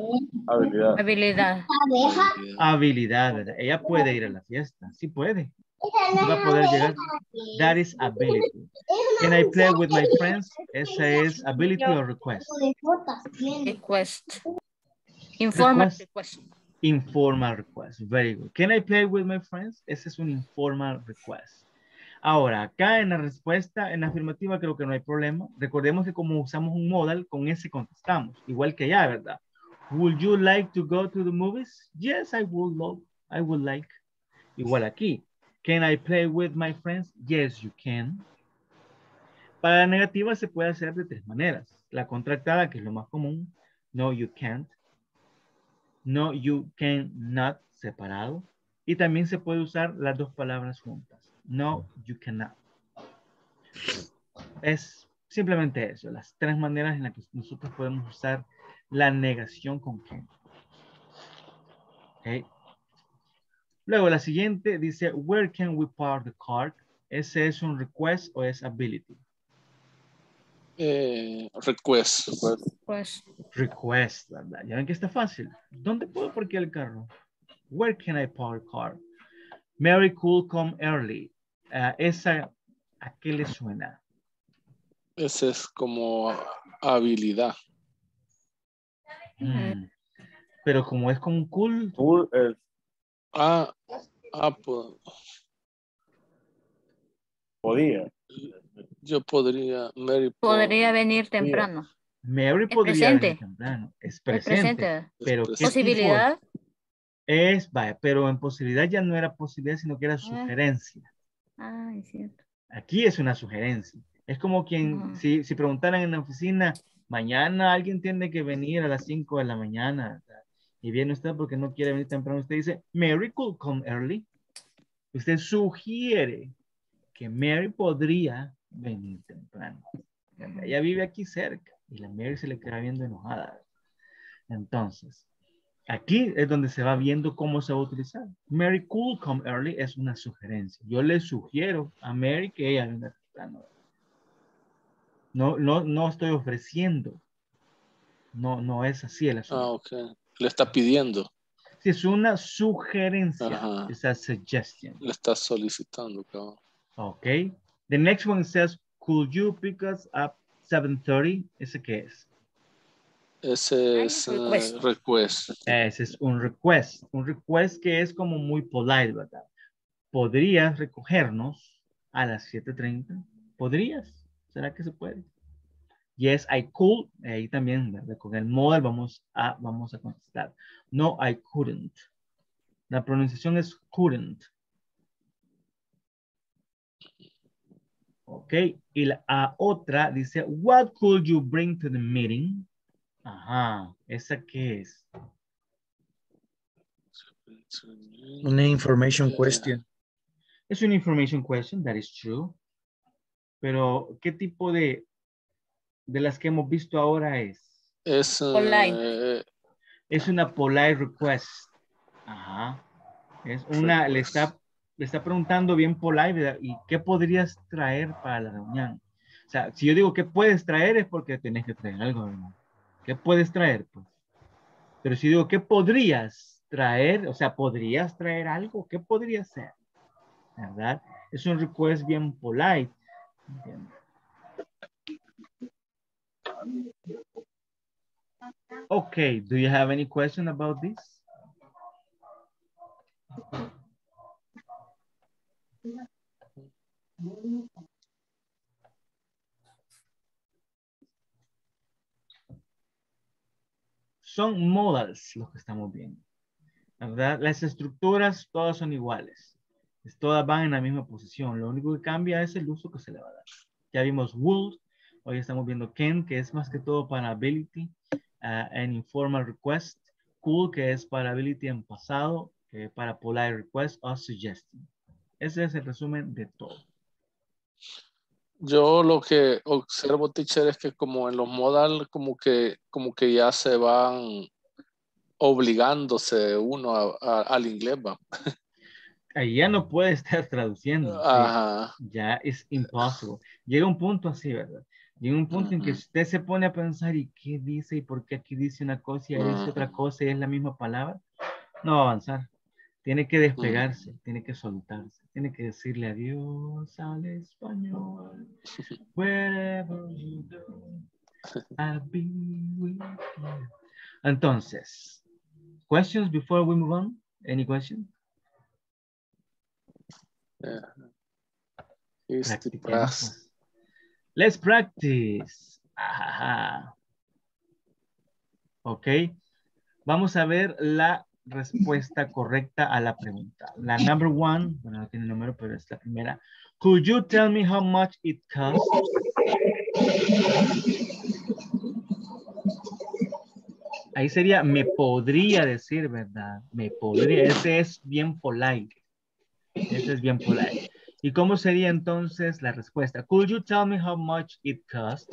Habilidad. Habilidad. Habilidad, ¿verdad? Ella puede ir a la fiesta. Sí puede. va a poder llegar. That is ability. Can I play with my friends? Esa es ability or request. Request. Informal Request. request. Informal request. Very good. Can I play with my friends? Ese es un informal request. Ahora, acá en la respuesta, en la afirmativa, creo que no hay problema. Recordemos que como usamos un modal, con ese contestamos. Igual que allá, ¿verdad? Would you like to go to the movies? Yes, I would love. I would like. Igual aquí. Can I play with my friends? Yes, you can. Para la negativa se puede hacer de tres maneras. La contractada, que es lo más común. No, you can't. No, you cannot, separado. Y también se puede usar las dos palabras juntas. No, you cannot. Es simplemente eso. Las tres maneras en las que nosotros podemos usar la negación con can. Okay. Luego la siguiente dice, where can we park the car? ¿Ese es un request o es ability? Eh, request. Pues, Request, ¿verdad? Ya ven que está fácil. ¿Dónde puedo parquear el carro? Where can I park the car? Mary could come early. Uh, esa, ¿a qué le suena? Ese es como habilidad. Mm. Pero como es con cool. Cool es Ah, ah, pues, podía. yo podría, Mary podría venir temprano. Mary Es podría presente. venir temprano. Es Es presente. presente. Pero Es ¿qué Posibilidad. tipo es? Vaya, pero en posibilidad ya no era posibilidad, sino que era sugerencia. Ah, es cierto. Aquí es una sugerencia. Es como quien, Ujú. si, si preguntaran en la oficina, mañana alguien tiene que venir a las cinco de la mañana, ¿verdad? Y viene usted porque no quiere venir temprano. Usted dice, Mary could come early. Usted sugiere que Mary podría venir temprano. ¿Verdad? Ella vive aquí cerca y la Mary se le queda viendo enojada. Entonces, aquí es donde se va viendo cómo se va a utilizar. Mary could come early es una sugerencia. Yo le sugiero a Mary que ella venga temprano. No, no, no estoy ofreciendo. No, no es así el asunto. Ah, ok. Le está pidiendo. Si es una sugerencia, Ajá. es a suggestion. Le está solicitando, cabrón. Okay. The next one says, could you pick us up seven thirty? ¿Ese qué es? Ese es uh, Request. request. Ese es un request. Un request que es como muy polite, ¿verdad? ¿Podrías recogernos a las siete treinta? ¿Podrías? ¿Será que se puede? Yes, I could. Ahí también, ¿verdad? Con el modal vamos a, vamos a contestar. No, I couldn't. La pronunciación es couldn't. Ok. Y la a otra dice, what could you bring to the meeting? Ajá. ¿Esa qué es? Una information Eh, question. Es una information question, that is true. Pero, ¿qué tipo de, de las que hemos visto ahora es? Es uh, Online. Es una polite request. Ajá. Es una, le está, le está preguntando bien polite, ¿verdad? ¿Y qué podrías traer para la reunión? O sea, si yo digo qué puedes traer es porque tenés que traer algo, ¿verdad? ¿Qué puedes traer? Pues. Pero si digo qué podrías traer, o sea, ¿podrías traer algo? ¿Qué podría ser? ¿Verdad? Es un request bien polite. Bien. Okay, do you have any question about this? Son modals los que estamos viendo, ¿verdad? Las estructuras todas son iguales. Todas van en la misma posición. Lo único que cambia es el uso que se le va a dar. Ya vimos would, hoy estamos viendo can, que es más que todo para ability uh, and informal request. Could, que es para ability en pasado, que para polite request o suggestion. Ese es el resumen de todo. Yo lo que observo, teacher, es que como en los modal, como que, como que ya se van obligándose uno a, a, al inglés, ¿va? Ahí ya no puede estar traduciendo. Ajá. Sí, ya es imposible. Llega un punto así, ¿verdad? Llega un punto uh-huh. en que usted se pone a pensar, ¿y qué dice? ¿Y por qué aquí dice una cosa y ahí uh-huh. dice otra cosa y es la misma palabra? No va a avanzar. Tiene que despegarse, mm. tiene que soltarse, tiene que decirle adiós al español. Wherever you go, I'll be with you. Entonces, questions before we move on? Any questions? Yeah. Pues. Let's practice. Ajá. Ok. Vamos a ver la respuesta correcta a la pregunta. La number one, bueno, no tiene número, pero es la primera. Could you tell me how much it costs? Ahí sería, me podría decir, ¿verdad? Me podría. Ese es bien polite. Ese es bien polite. ¿Y cómo sería entonces la respuesta? Could you tell me how much it costs?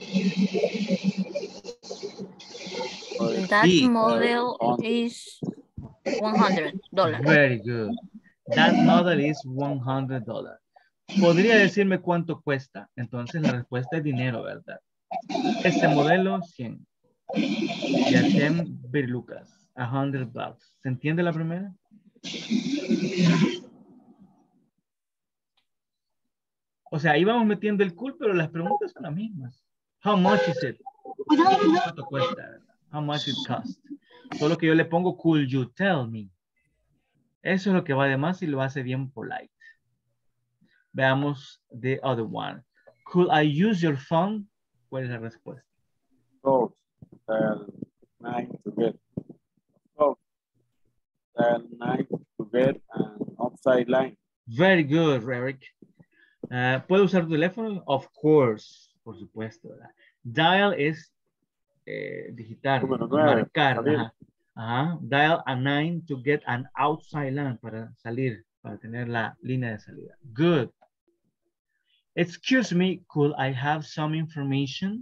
That model is one hundred dollars. Very good. That model is one hundred dollars. ¿Podría decirme cuánto cuesta? Entonces la respuesta es dinero, ¿verdad? Este modelo, cien. Y a cien birlucas. one hundred bucks. ¿Se entiende la primera? O sea, ahí vamos metiendo el cool, pero las preguntas son las mismas. How much is it? ¿Cuánto cuesta? How much it cost? Solo que yo le pongo, could you tell me? Eso es lo que va de más y lo hace bien polite. Veamos the other one. Could I use your phone? ¿Cuál es la respuesta? Oh, uh, nine to get. Oh, uh, nine to get an upside line. Very good, Eric. Uh, ¿Puedo usar tu teléfono? Of course, por supuesto. ¿Verdad? Dial es eh, digitar, Número marcar. Ajá. Ajá. Dial a nine to get an outside line, para salir, para tener la línea de salida. Good. Excuse me, could I have some information?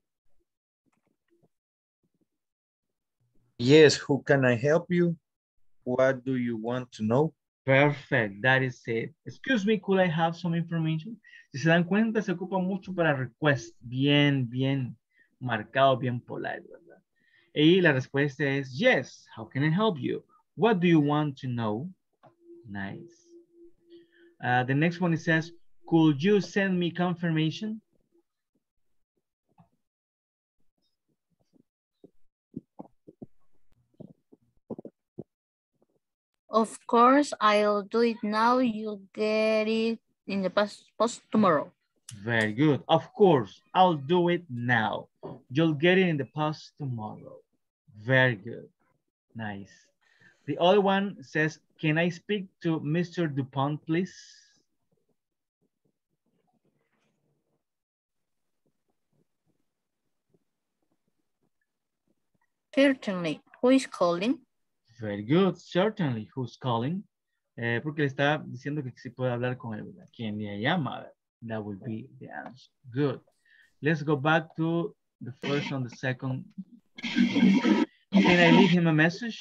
Yes, who can I help you? What do you want to know? Perfect, that is it. Excuse me, could I have some information? Si se dan cuenta, se ocupa mucho para request. Bien, bien marcado, bien polite, ¿verdad? Y la respuesta es, yes, how can I help you? What do you want to know? Nice. Uh, the next one, it says, could you send me confirmation? Of course, I'll do it now. You'll get it in the post, post tomorrow. Very good. Of course, I'll do it now. You'll get it in the post tomorrow. Very good. Nice. The other one says, can I speak to Mister DuPont, please? Certainly. Who is calling? Very good. Certainly. Who's calling? Eh, porque le está diciendo que sí puede hablar con él. ¿Quién le llama? That would be the answer. Good. Let's go back to the first and the second. Can I leave him a message?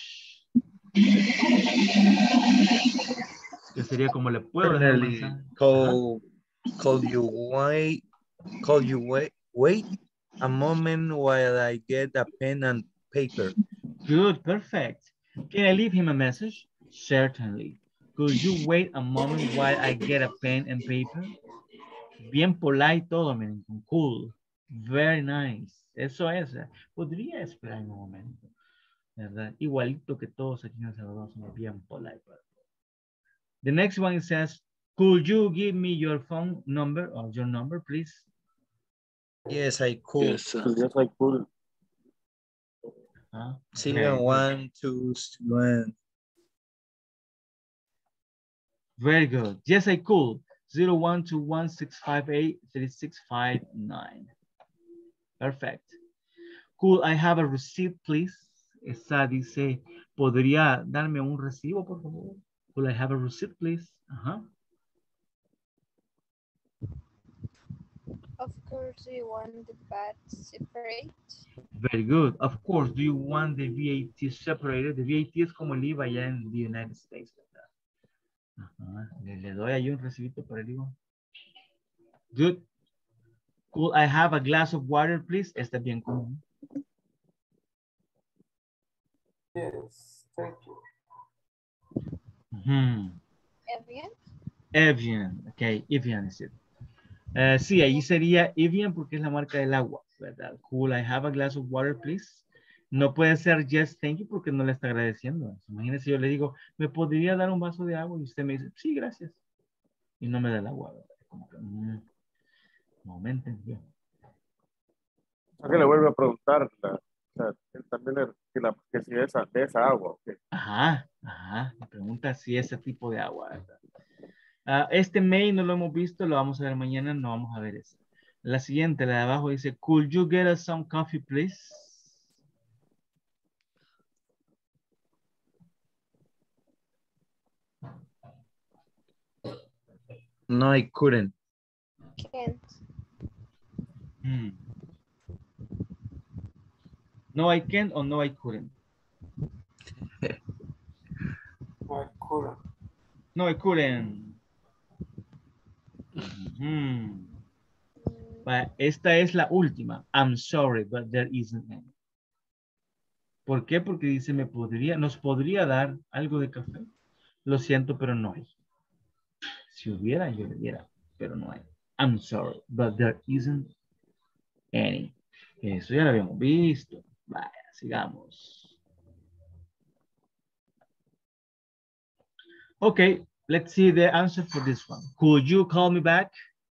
Que sería como le puedo dejar un mensaje. Call, call you wait, call you wait, wait a moment while I get a pen and paper. Good, perfect. Can I leave him a message? Certainly. Could you wait a moment while I get a pen and paper? Bien polite todo, miren, con cool. Very nice. Eso es. Podría esperar un momento, ¿verdad? Igualito que todos aquí en El Salvador somos bien polite. The next one says, could you give me your phone number or your number, please? Yes, I could. Yes, uh, yes I could. Uh, Seven, one, two, one. Very good. Yes, I could. zero one two one six five eight three six five nine. Perfect. Could I have a receipt, please? Esa dice, ¿podría darme un recibo, por favor? Could I have a receipt, please? Uh-huh. Of course, do you want the V A T separate? Very good. Of course. Do you want the V A T separated? The V A T es como el I V A allá en the United States, ¿verdad? Ajá. Le, le doy ahí un recibito para el I V A. Good. Could I have a glass of water, please? Está bien común. Yes, thank you. Ujú. Evian. Evian, ok, Evian is it. Eh, sí, ahí sería Evian porque es la marca del agua, ¿verdad? Cool, I have a glass of water, please. No puede ser yes, thank you, porque no le está agradeciendo. Imagínese, yo le digo, ¿me podría dar un vaso de agua? Y usted me dice, sí, gracias. Y no me da el agua, ¿verdad? Como que, mm, no me entendió. O sea, que le vuelve a preguntar, la, o sea, él también le, que, la, que si es esa, de esa agua, ¿ok? Ajá, ajá. Me pregunta si ese tipo de agua, ¿verdad? Ah, este mail no lo hemos visto, lo vamos a ver mañana, no vamos a ver eso. La siguiente, la de abajo dice, could you get us some coffee, please? No, I couldn't. Can't. Hmm. No, I can't or no, I couldn't. I couldn't. No, I couldn't. Ujú. Va, esta es la última. I'm sorry, but there isn't any. ¿Por qué? Porque dice, me podría, nos podría dar algo de café. Lo siento, pero no hay. Si hubiera, yo le diera, pero no hay. I'm sorry, but there isn't any. Eso ya lo habíamos visto. Vaya, sigamos. Okay, let's see the answer for this one. Could you call me back?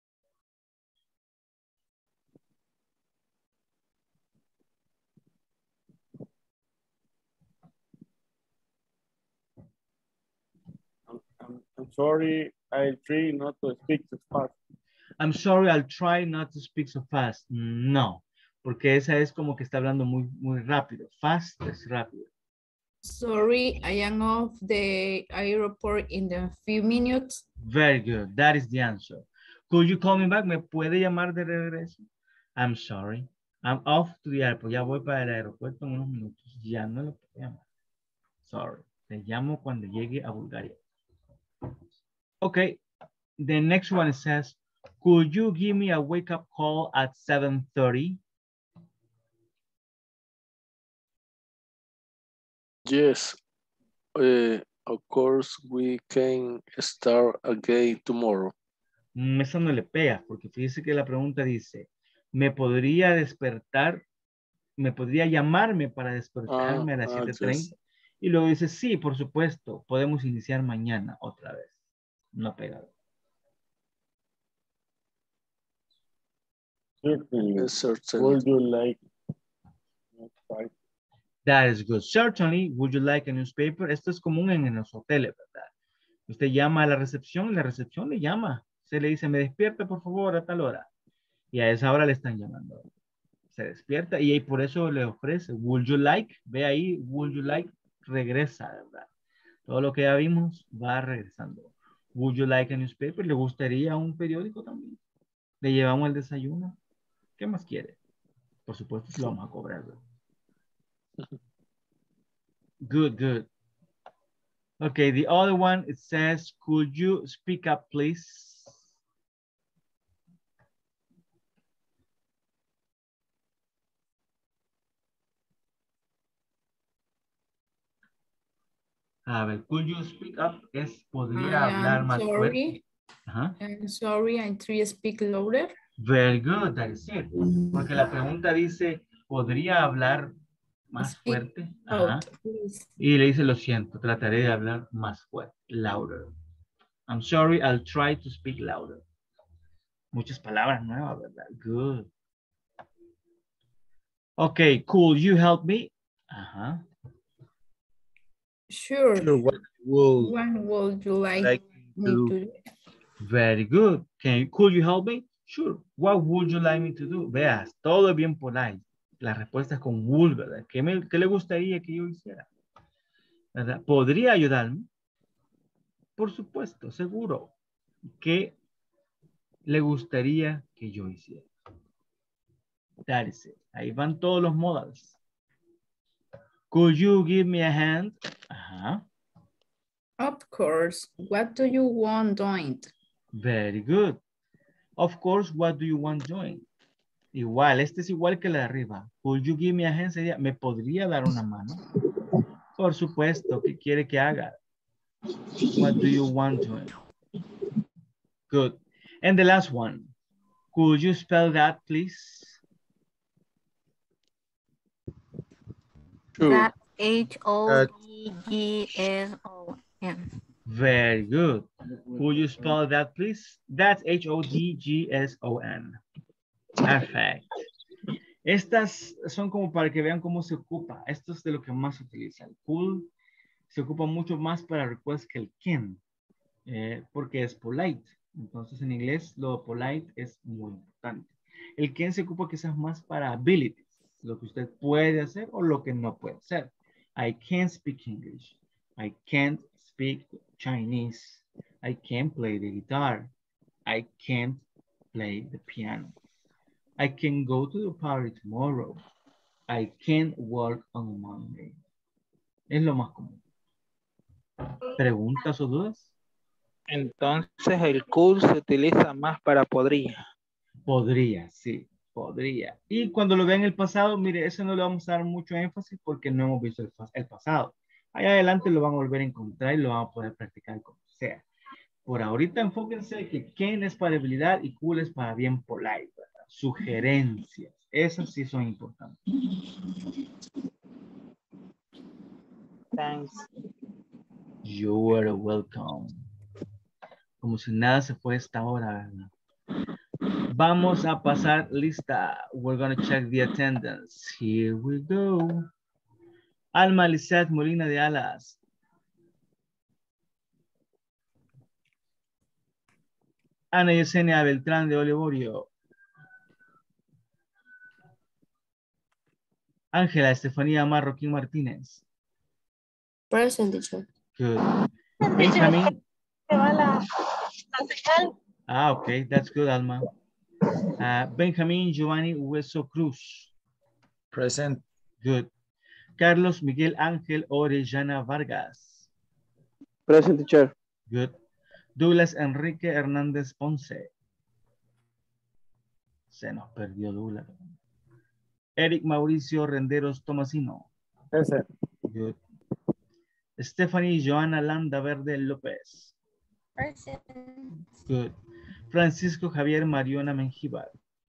I'm, I'm, I'm sorry, I try not to speak too fast. I'm sorry, I'll try not to speak so fast. No, porque esa es como que está hablando muy, muy rápido. Fast es rápido. Sorry, I am off the airport in a few minutes. Very good. That is the answer. Could you call me back? ¿Me puede llamar de regreso? I'm sorry. I'm off to the airport. Ya voy para el aeropuerto en unos minutos. Ya no lo puedo llamar. Sorry. Te llamo cuando llegue a Bulgaria. Okay. The next one says, could you give me a wake-up call at seven thirty? Yes. Uh, of course, we can start again tomorrow. Mm, Eso no le pega, porque fíjese que la pregunta dice, ¿me podría despertar? ¿Me podría llamarme para despertarme Ah, a las ah, siete yes. treinta? Y luego dice, sí, por supuesto, podemos iniciar mañana otra vez. No pega. Certainly. Yes, certainly. Would you like? That is good. Certainly, would you like a newspaper? Esto es común en, en los hoteles, ¿verdad? Usted llama a la recepción, la recepción le llama. Se le dice, me despierta por favor a tal hora. Y a esa hora le están llamando. Se despierta y ahí por eso le ofrece, would you like? Ve ahí, would you like? Regresa, ¿verdad? Todo lo que ya vimos va regresando. Would you like a newspaper? ¿Le gustaría un periódico también? Le llevamos el desayuno. ¿Qué más quiere? Por supuesto, se lo vamos a cobrar, ¿verdad? Good, good. Okay, the other one, it says, could you speak up, please? A ver, could you speak up? Es, podría I hablar am más fuerte. sorry. Ajá. I'm sorry, I try to speak louder. Very good, that is it. Porque la pregunta dice, ¿podría hablar más Speak fuerte? out, Ajá. please. Y le dice, lo siento, trataré de hablar más fuerte, louder. I'm sorry, I'll try to speak louder. Muchas palabras nuevas, ¿verdad? Good. Okay, cool, you help me? Ajá. Sure. Sure, what will When would you like, like me to to do? Very good. Can you, could you help me? Sure. What would you like me to do? Veas, todo es bien polite. La respuesta es con would, ¿verdad? ¿Qué, me, qué le gustaría que yo hiciera? ¿Verdad? ¿Podría ayudarme? Por supuesto, seguro. ¿Qué le gustaría que yo hiciera? That is it. Ahí van todos los modals. Could you give me a hand? Ajá. Of course. What do you want doing? Very good. Of course, what do you want doing? Igual, este es igual que la de arriba. Could you give me a hand? Sería, ¿me podría dar una mano? Por supuesto, ¿qué quiere que haga? What do you want to know? Good. And the last one. Could you spell that, please? That H O D G S O N. Very good. Could you spell that, please? That's H O D G S O N. Perfect. Estas son como para que vean cómo se ocupa. Esto es de lo que más se utiliza. El could se ocupa mucho más para request que el can, eh, porque es polite. Entonces en inglés lo polite es muy importante. El can se ocupa quizás más para abilities, lo que usted puede hacer o lo que no puede hacer. I can't speak English. I can't speak Chinese. I can't play the guitar. I can't play the piano. I can go to the party tomorrow. I can't work on Monday. Es lo más común. ¿Preguntas o dudas? Entonces el could se utiliza más para podría. Podría, sí, podría. Y cuando lo vean en el pasado, mire, eso no le vamos a dar mucho énfasis porque no hemos visto el, el pasado. Ahí adelante lo van a volver a encontrar y lo van a poder practicar como sea. Por ahorita enfóquense que can es para habilidad y could es para bien polite, ¿verdad? Sugerencias, esas sí son importantes. Thanks. You are welcome. Como si nada se fue esta hora, ¿verdad? Vamos a pasar lista. We're going to check the attendance. Here we go. Alma Lizeth Molina de Alas. Ana Yesenia Beltrán de Olivorio. Ángela Estefanía Marroquín Martínez. Present, teacher. Good. Benjamín. Se va la, la señal. Ah, okay, that's good, Alma. Uh, Benjamín Giovanni Hueso Cruz. Present. Good. Carlos Miguel Ángel Orellana Vargas. Present, teacher. Good. Douglas Enrique Hernández Ponce. Se nos perdió Douglas. Eric Mauricio Renderos Tomasino. Present. Good. Stephanie Joana Landa Verde López. Present. Good. Francisco Javier Mariona Mengíbar.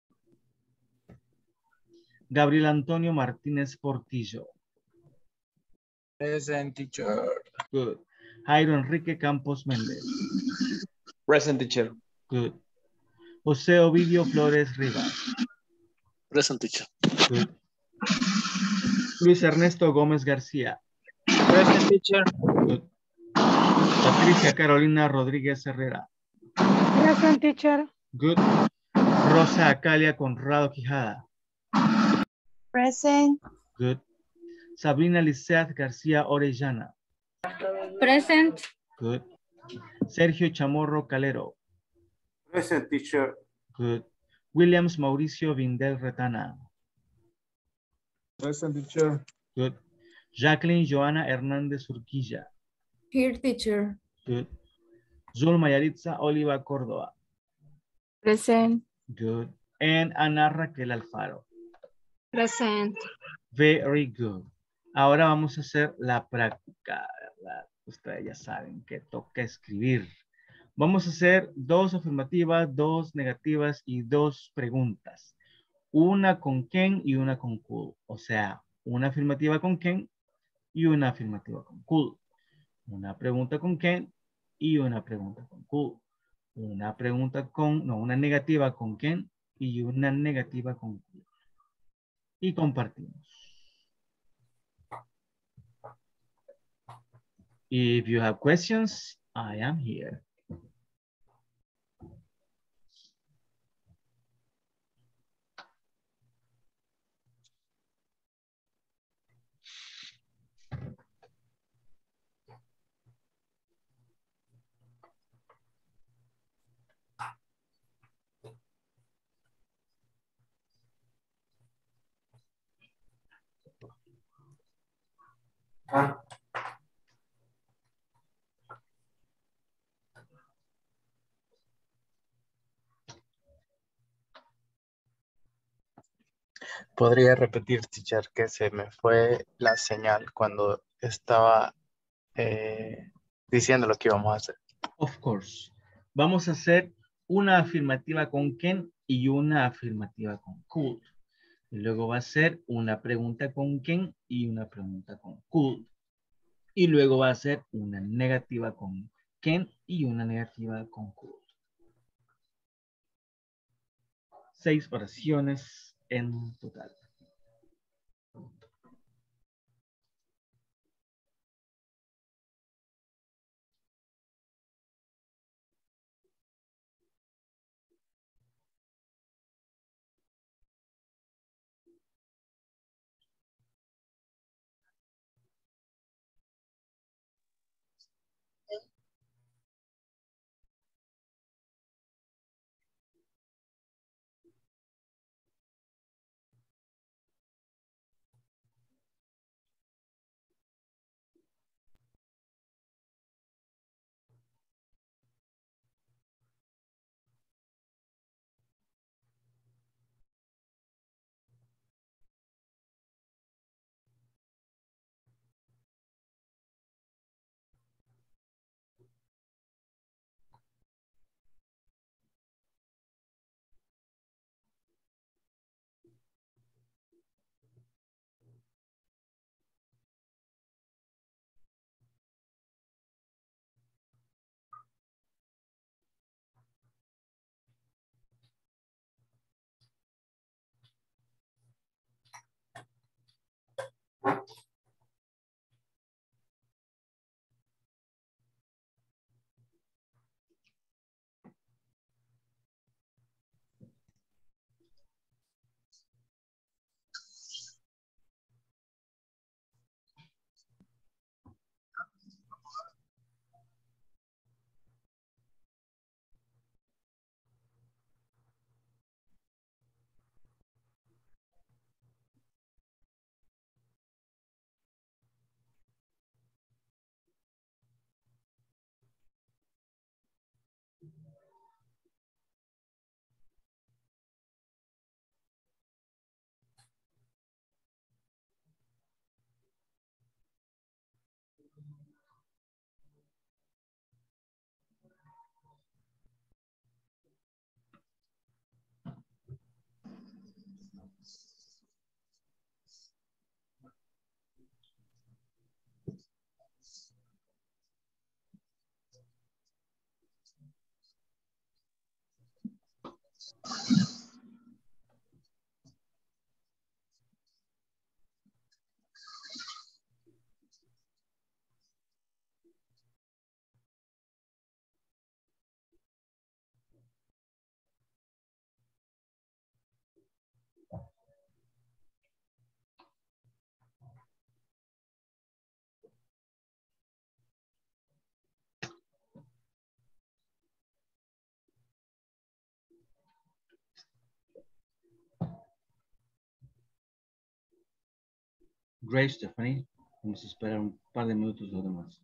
Gabriel Antonio Martínez Portillo. Present, teacher. Good. Jairo Enrique Campos Méndez. Present, teacher. Good. José Ovidio Flores Rivas. Present, teacher. Good. Luis Ernesto Gómez García. Present, teacher. Good. Patricia Carolina Rodríguez Herrera. Present, teacher. Good. Rosa Acalia Conrado Quijada. Present. Good. Sabrina Lizeth García Orellana. Present. Good. Sergio Chamorro Calero. Present, teacher. Good. Williams Mauricio Vindel Retana. Present, teacher. Good. Jacqueline Joana Hernández Urquilla. Here, teacher. Good. Zulma Yaritza Oliva Córdoba. Present. Good. And Ana Raquel Alfaro. Present. Very good. Ahora vamos a hacer la práctica, ¿verdad? Ustedes ya saben que toca escribir. Vamos a hacer dos afirmativas, dos negativas y dos preguntas. Una con can y una con could. O sea, una afirmativa con can y una afirmativa con could. Una pregunta con can y una pregunta con could. Una pregunta con, no, una negativa con can y una negativa con could. Y compartimos. If you have questions, I am here. Podría repetir, teacher, que se me fue la señal cuando estaba eh, diciendo lo que íbamos a hacer. Of course. Vamos a hacer una afirmativa con can y una afirmativa con could. Y luego va a ser una pregunta con can y una pregunta con could. Y luego va a ser una negativa con can y una negativa con could. Seis oraciones en total. Great, Stephanie. Vamos a esperar un par de minutos lo demás.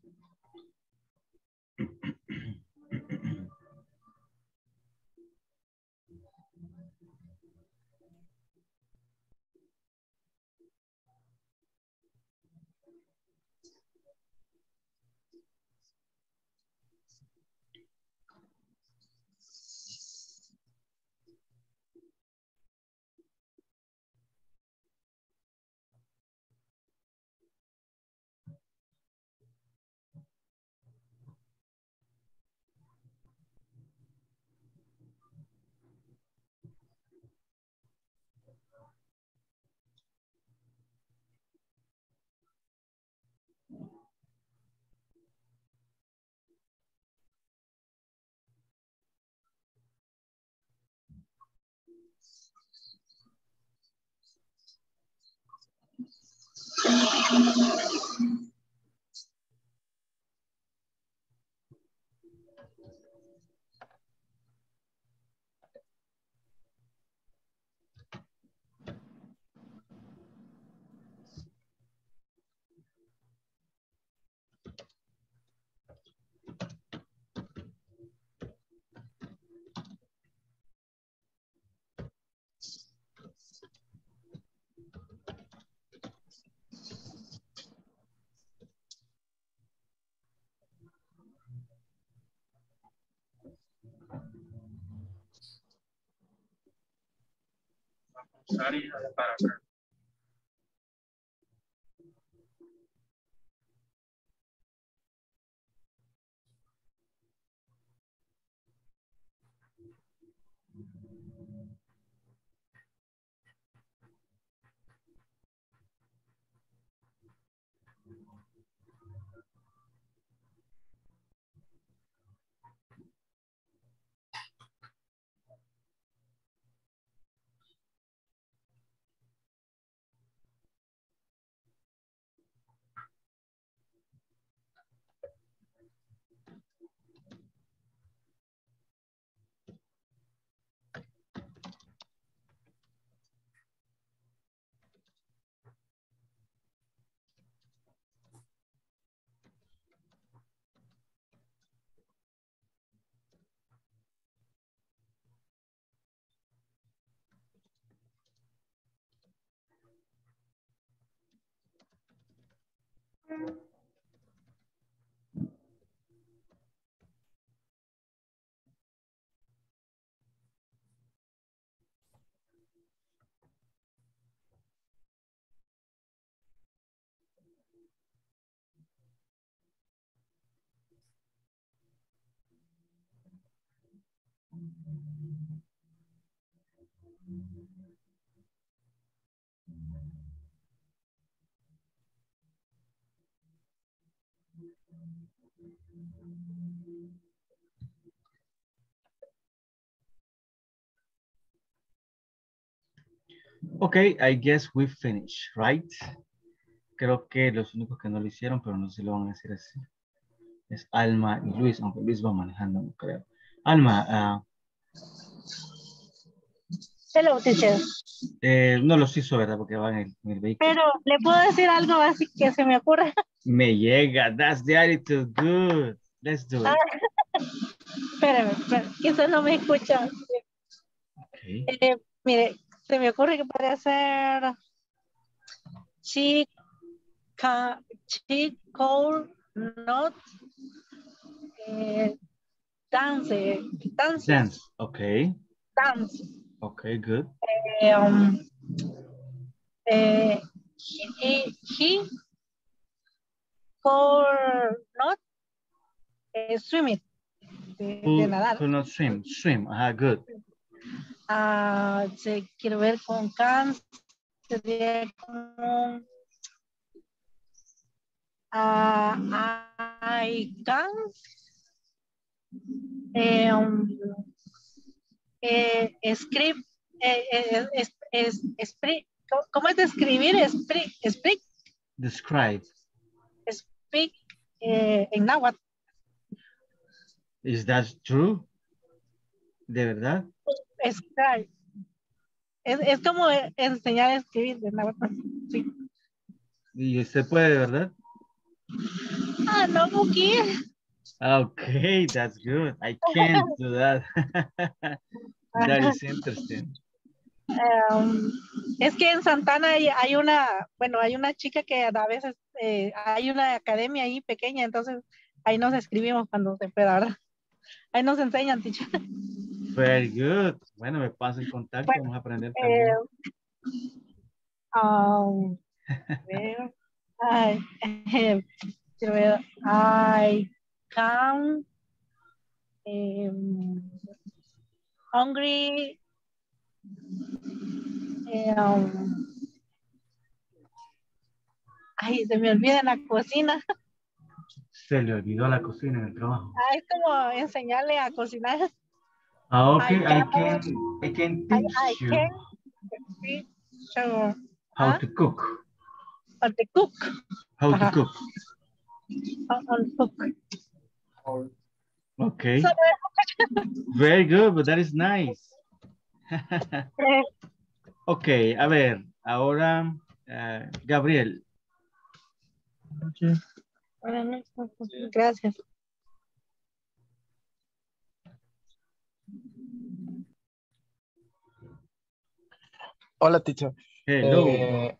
usar y para hablar. Okay, I guess we finished, right? Creo que los únicos que no lo hicieron, pero no se lo van a decir así, es Alma y Luis, aunque Luis va manejando, no creo. Alma, ah, Hello, teacher. eh, no los hizo, ¿verdad? Porque va en el, en el vehículo. Pero le puedo decir algo así que se me ocurra. Me llega, that's the attitude, good. Let's do it. Ah, espérame, espérame, quizás no me escuchan. Okay. Eh, mire, se me ocurre que podría ser chica, chico, not, eh, dance, dance, Dance, okay. dance. Okay, good. Eh, um, eh, he, he could not eh, swim it, de, de Who nadar. could not swim? Swim, aha, good. Ah, se quiere ver con can, sería como ah, I can eh, um, eh, script, eh, eh, es, es, espri- ¿cómo es de escribir? Speak, speak, Describe. speak eh, en náhuatl. Is that true? ¿De verdad? Escribe. Es, es como enseñar a escribir de náhuatl. Sí. ¿Y usted puede, de verdad? Ah, no, Buki. Okay, that's good. I can't do that. That is interesting. Um, es que en Santana hay, hay una, bueno, hay una chica que a veces eh, hay una academia ahí pequeña, entonces ahí nos escribimos cuando se pueda, ¿verdad? Ahí nos enseñan, teacher. Very good. Bueno, me paso en contacto, Bueno, vamos a aprender eh, también. um, ver, ay, eh, quiero ver, I can um, hungry um, ay, se me olvida en la cocina. Se le olvidó la cocina en el trabajo. Ah, es como enseñarle a cocinar. Ah, okay, I I can, can, I can I, teach I you can teach you how huh? to cook. How to cook. How to Ajá. cook. How to cook. Okay. So, Very good, but that is nice. Okay, a ver, ahora uh, Gabriel. Gracias. Hola, teacher. Hello. Eh,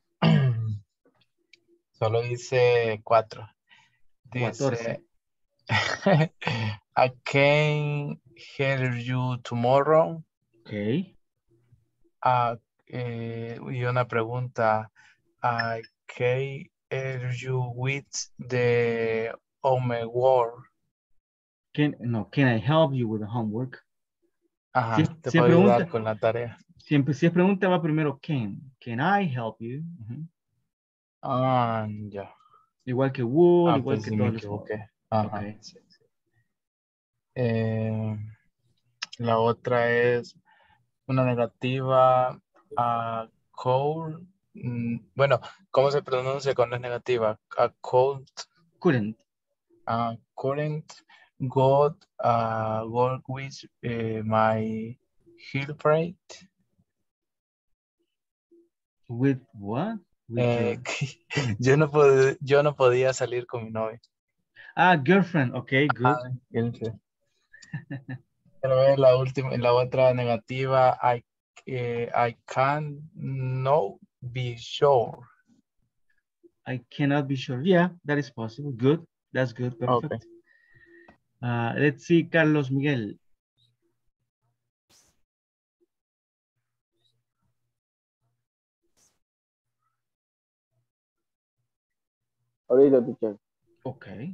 solo dice cuatro. catorce. Dice, I can hear you tomorrow. Okay. Uh, eh, y una pregunta. Uh, ¿Qué are you with the homework? Can, no, can I help you with the homework? Ajá, Si es, te si es puedo ayudar pregunta, con la tarea. siempre, si es pregunta va primero can. Can I help you? Ujú. Ah, ya. Igual que would, Ah, igual pues que sí me todos los equivoqué. modos. Ajá. Ok. Sí, sí. Eh, la otra es una negativa a cold. mm, Bueno, ¿cómo se pronuncia cuando es negativa? A cold. Couldn't. Uh, couldn't go uh, work with eh, my girlfriend. With what? With Eh, your... yo, no pod- yo no podía salir con mi novia. Ah, girlfriend. Ok, good. Ah, girlfriend. Pero ver la última, la otra negativa, I, eh, I can't no be sure. I cannot be sure. Yeah, that is possible. Good. That's good. Perfect. Okay. Uh, let's see, Carlos Miguel. Ahorita, teacher. Okay.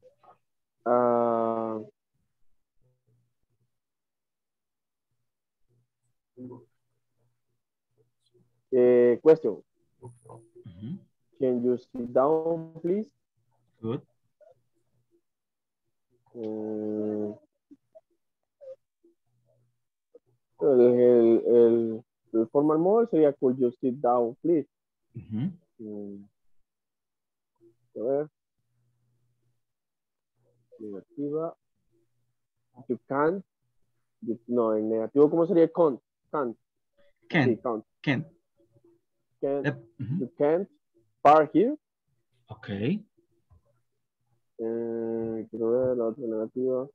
Uh, eh, question. Mhm. Can you sit down, please? Good. Mm, el, el, el, el formal mode sería could you sit down, please? Mhm. Mm, a ver. Negativa. You can't. You- no, en negativo, ¿cómo sería can't? Can't. Can. Sí, can't. Can. Can't. Yep. Mhm. You can't park here. Okay. Eh, quiero ver la otra negativa.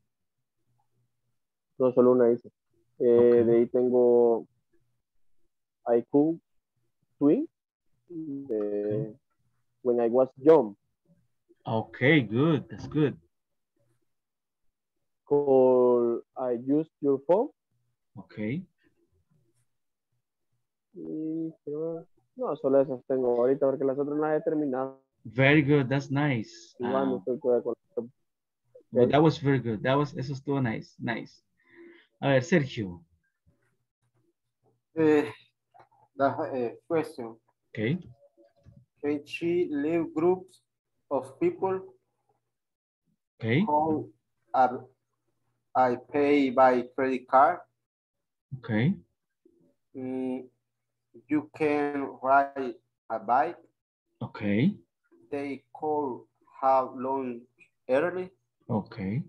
No, solo una hice. Eh, Okay. De ahí tengo I could swim eh, when I was young. Okay, good. That's good. Could I use your phone? Okay. Y quiero ver. No, solo esas tengo ahorita porque las otras no las he terminado. Very good. That's nice. Igual no Um, estoy todavía con esto. but Ok. that was very good. That was, eso estuvo nice. Nice. A ver, Sergio. Uh, the uh, question. Okay. Can she leave groups of people? Okay. How are I pay by credit card? Okay. Mm, you can ride a bike. Okay. They could have lunch early. Okay.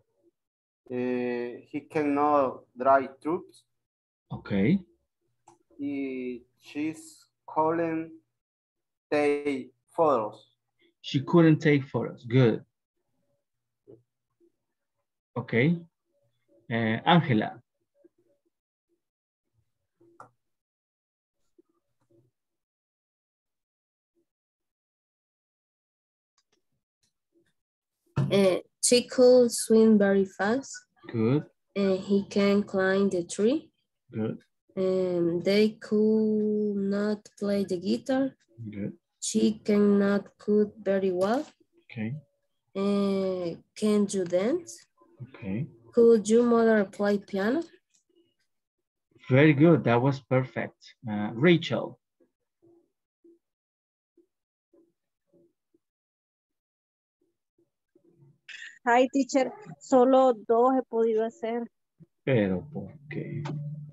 Uh, he cannot drive trucks. Okay. He, she's calling take photos. She couldn't take photos. Good. Okay. Uh, Angela. Uh, she could swim very fast. Good. And he can climb the tree. Good. And they could not play the guitar. Good. She cannot cook very well. Okay. Uh, can you dance? Okay. Could your mother play piano? Very good. That was perfect. Uh, Rachel. Hi, teacher. Solo dos he podido hacer. Pero, ¿por qué?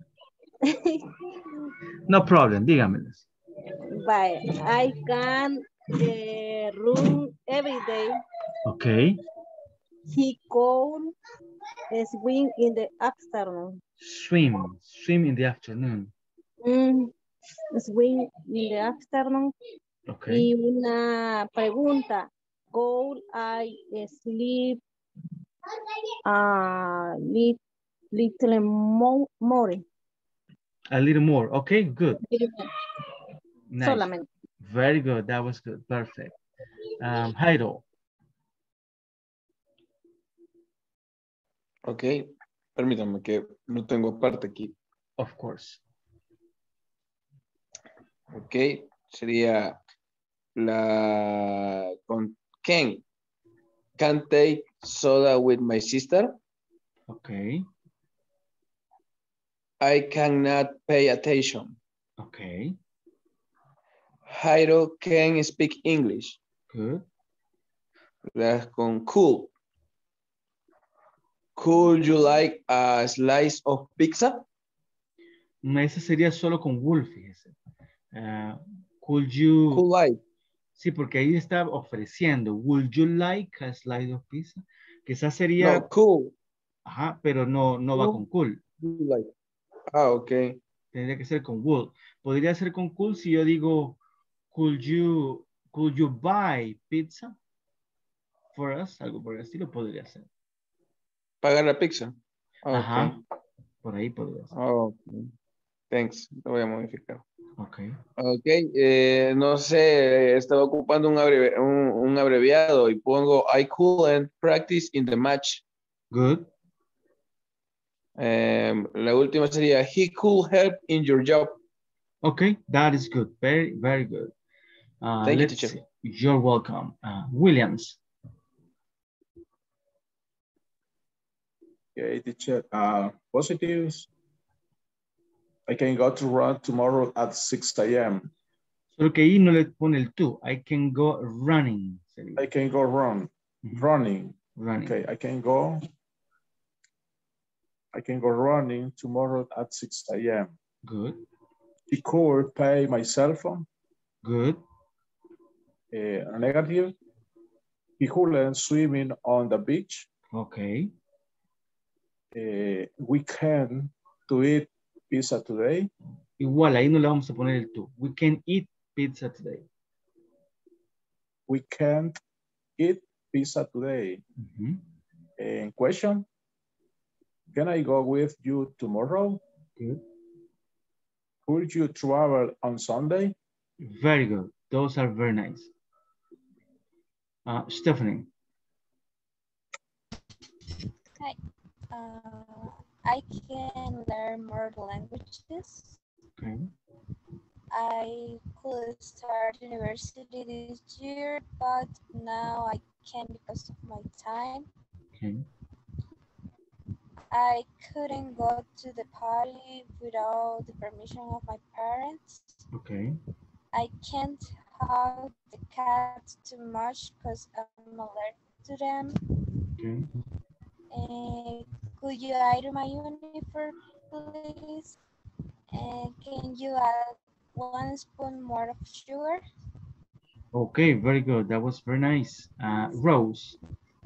No problem. Dígamelas. Bye. I can uh, run every day. Okay. He could uh, swim in the afternoon. Swim. Swim in the afternoon. Mm, swim in the afternoon. Okay. Y una pregunta. Could I sleep a lit- little mo- more? A little more. Okay, good. Nice. Solamente. Very good. That was good. Perfect. Um, Jairo. Ok, permítame que no tengo parte aquí. Of course. Ok, sería la con Ken. Can't take soda with my sister. Okay. I cannot pay attention. Okay. Jairo can speak English. Good. Las con cool. Could you like a slice of pizza? No, esa sería solo con would, fíjese. Uh, could you... Could like. Sí, porque ahí está ofreciendo. Would you like a slice of pizza? Quizás sería... No, cool. Ajá, pero no, no va con cool. Like. Ah, ok. Tendría que ser con would. Podría ser con cool si yo digo, could you, could you buy pizza for us? Algo por el estilo podría ser. Pagar la pizza. Ajá. Okay. Por ahí podría ser. Oh, okay. Thanks. Lo voy a modificar. Ok. Ok. Eh, no sé, estaba ocupando un, abreve, un, un abreviado y pongo I couldn't practice in the match. Good. Um, la última sería he could help in your job. Okay, that is good. Very, very good. Uh, Thank let's you, teacher. see. You're welcome. Uh, Williams. Okay, teacher. Uh, positives. I can go to run tomorrow at six A M Solo que ahí no le pone el to. I can go running. Sería. I can go run. Mm-hmm. Running. Running. Okay, I can go. I can go running tomorrow at six A M Good. He could pay my cell phone. Good. Uh, negative. He couldn't swimming on the beach. Okay. Uh, we can to eat pizza today. Igual, ahí no le vamos a poner el to. We can eat pizza today. We can't eat pizza today. Mm-hmm. And question, can I go with you tomorrow? Good. Could you travel on Sunday? Very good. Those are very nice. Uh, Stephanie. Hi. Uh, I can learn more languages. Okay. I could start university this year, but now I can't because of my time. Okay. I couldn't go to the party without the permission of my parents. Okay. I can't hug the cats too much because I'm allergic to them. Okay. Uh, could you iron my uniform, please? Uh, can you add one spoon more of sugar? Okay, very good. That was very nice. Uh, Rose.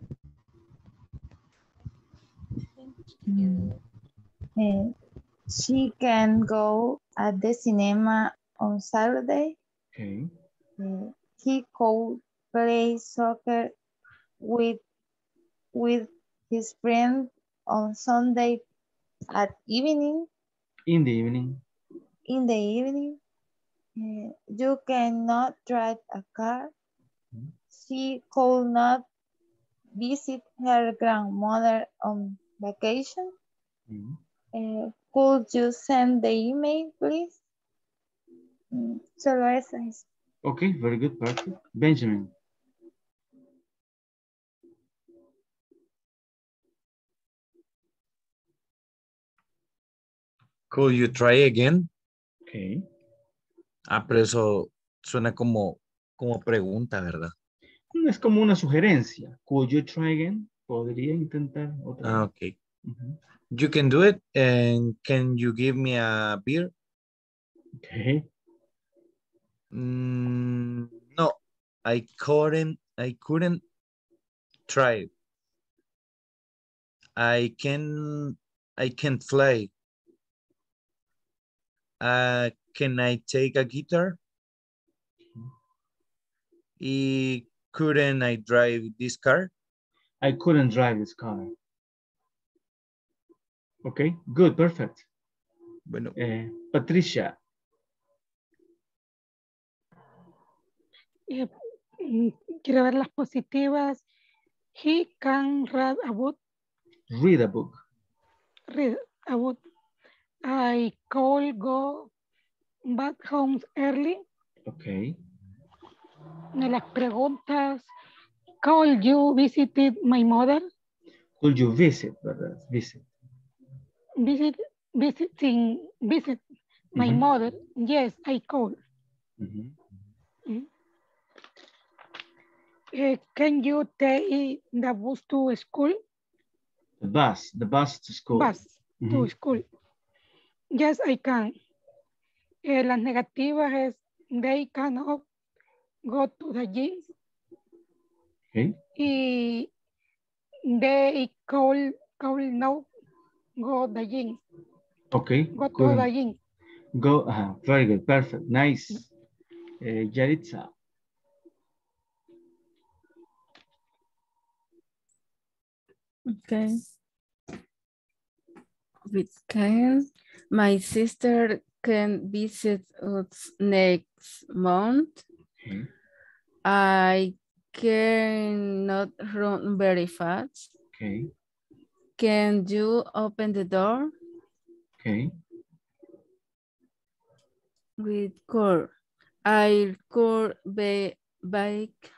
Thank you. Uh, she can go at the cinema on Saturday. Okay. Uh, he could play soccer with with his friend on Sunday at evening. In the evening. In the evening. Uh, you cannot drive a car. Mm-hmm. She could not visit her grandmother on vacation. Mm-hmm. Uh, could you send the email, please? Mm, solo eso es. Okay, very good, perfect. Benjamin. Could you try again? Okay. Ah, pero eso suena como, como pregunta, ¿verdad? Es como una sugerencia. Could you try again? Podría intentar otra vez. Ah, okay. Uh-huh. You can do it, and can you give me a beer? Okay. Mm, no, I couldn't. I couldn't try. I can. I can fly. Uh, can I take a guitar? Y couldn't I drive this car? I couldn't drive this car. Okay, good, perfect. Bueno. Eh, Patricia. Eh, quiero ver las positivas. He can read a book. Read a book. Read a book. I could go back home early. Okay. De las preguntas, could you visited my mother? Could you visit, ¿verdad? Visit. Visit, visiting, visit my Mhm. mother. Yes, I could. Mhm. Mm. Eh, can you take the bus to school? The bus, the bus to school. Bus to Mhm. school. Yes, I can. Eh, las negativas es they cannot go to the gym. Okay. Y they could, could not go the gym. Okay. Go to Good. the gym. Go. Uh, very good. Perfect. Nice. Uh, Yaritza. Okay. With can my sister can visit us next month. Okay. I cannot run very fast. Okay. Can you open the door? Okay. With core. I could be bake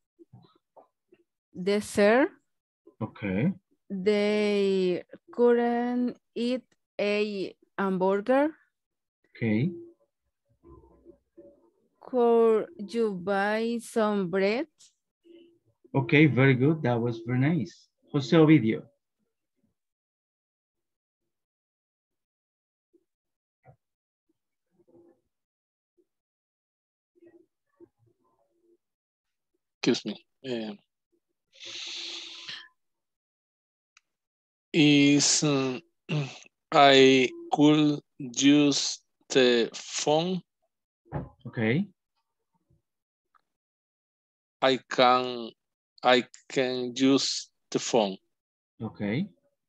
dessert. Okay. They couldn't eat a hamburger. Okay. Could you buy some bread? Okay. Very good. That was very nice. Jose Ovidio. Excuse me. Eh, is um, I could use the phone. Okay. I can I can use the phone. Okay.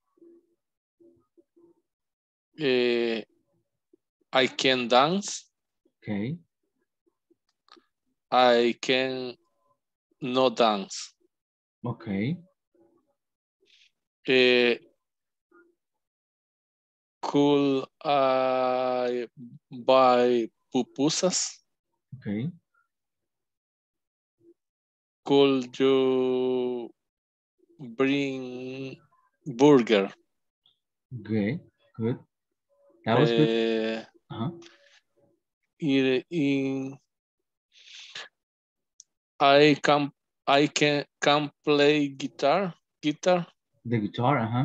Eh, I can dance. Okay. I can not dance. Okay. Eh, could I buy pupusas? Okay. Could you bring burger? Okay. Good. That was good. Eh, Uh-huh. in, in I can I can can play guitar guitar. The guitar, uh-huh.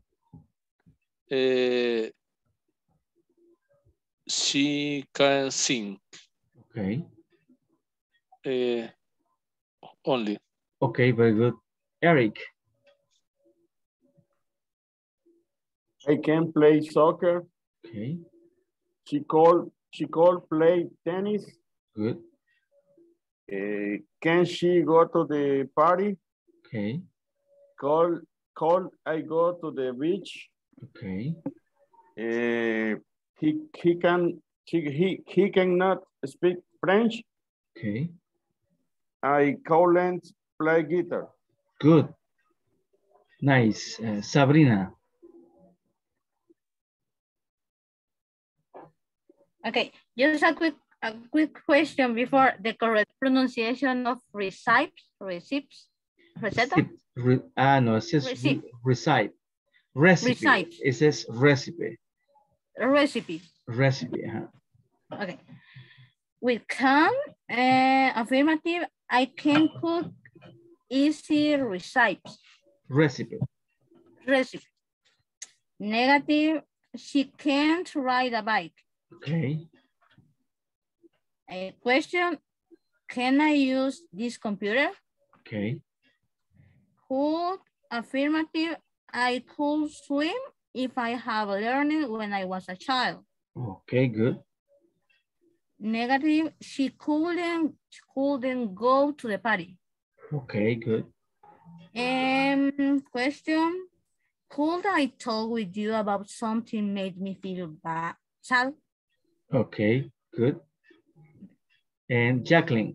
Eh, she can sing. Okay. Eh, only. Okay, very good. Eric. I can play soccer. Okay. She called she called play tennis. Good. Uh, can she go to the party? Okay. Call call I go to the beach. Okay. Uh, he he can he, he he cannot speak French. Okay. I can't play guitar. Good. Nice. Uh, Sabrina. Okay, just a quick a quick question before the correct pronunciation of recipes, recipes, receta? Re, ah, no, it says Receipt. re, recite. Recipe. Recite. It says recipe. Recipe. Recipe, uh-huh. Okay. With can, uh, affirmative, I can cook easy recipes. Recipe. Recipe. Negative, she can't ride a bike. Okay. A question, can I use this computer? Okay. Could, affirmative, I could swim if I have learned when I was a child. Okay, good. Negative, she couldn't, couldn't go to the party. Okay, good. Um, question, could I talk with you about something made me feel bad, sad? Okay, good. And Jacqueline.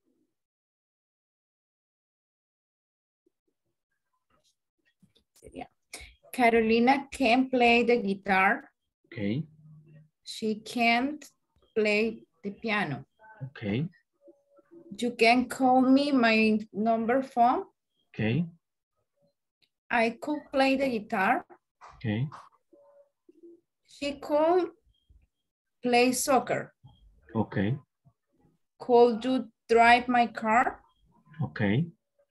Yeah. Carolina can play the guitar. Okay. She can't play the piano. Okay. You can call me my number phone. Okay. I could play the guitar. Okay. She could play soccer. Okay. Could you drive my car? Okay.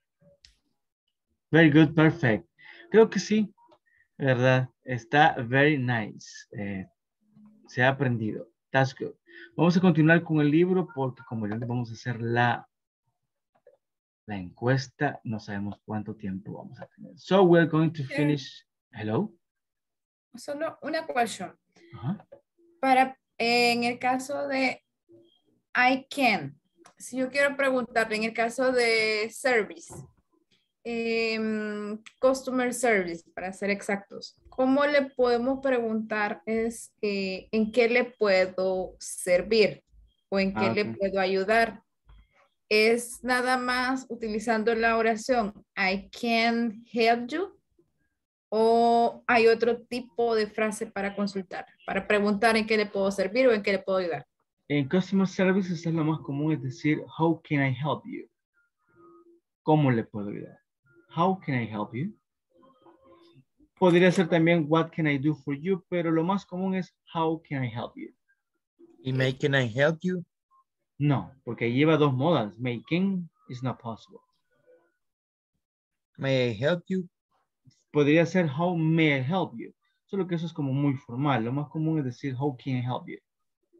Very good, perfect. Creo que sí, ¿verdad? Está very nice. Eh, se ha aprendido. That's good. Vamos a continuar con el libro porque como ya vamos a hacer la, la encuesta, no sabemos cuánto tiempo vamos a tener. So we're going to finish. Hello. Solo una question. Ajá. Para, eh, en el caso de I can, si yo quiero preguntarle, en el caso de service, eh, customer service, para ser exactos, ¿cómo le podemos preguntar es eh, en qué le puedo servir o en qué Ah, le ok. puedo ayudar? ¿Es nada más utilizando la oración I can help you? ¿O hay otro tipo de frase para consultar, para preguntar en qué le puedo servir o en qué le puedo ayudar? En customer services es lo más común, es decir, how can I help you? ¿Cómo le puedo ayudar? How can I help you? Podría ser también what can I do for you, pero lo más común es how can I help you? ¿Y may can I help you? No, porque lleva dos modas. Making is not possible. May I help you? Podría ser how may I help you? Solo que eso es como muy formal. Lo más común es decir how can I help you?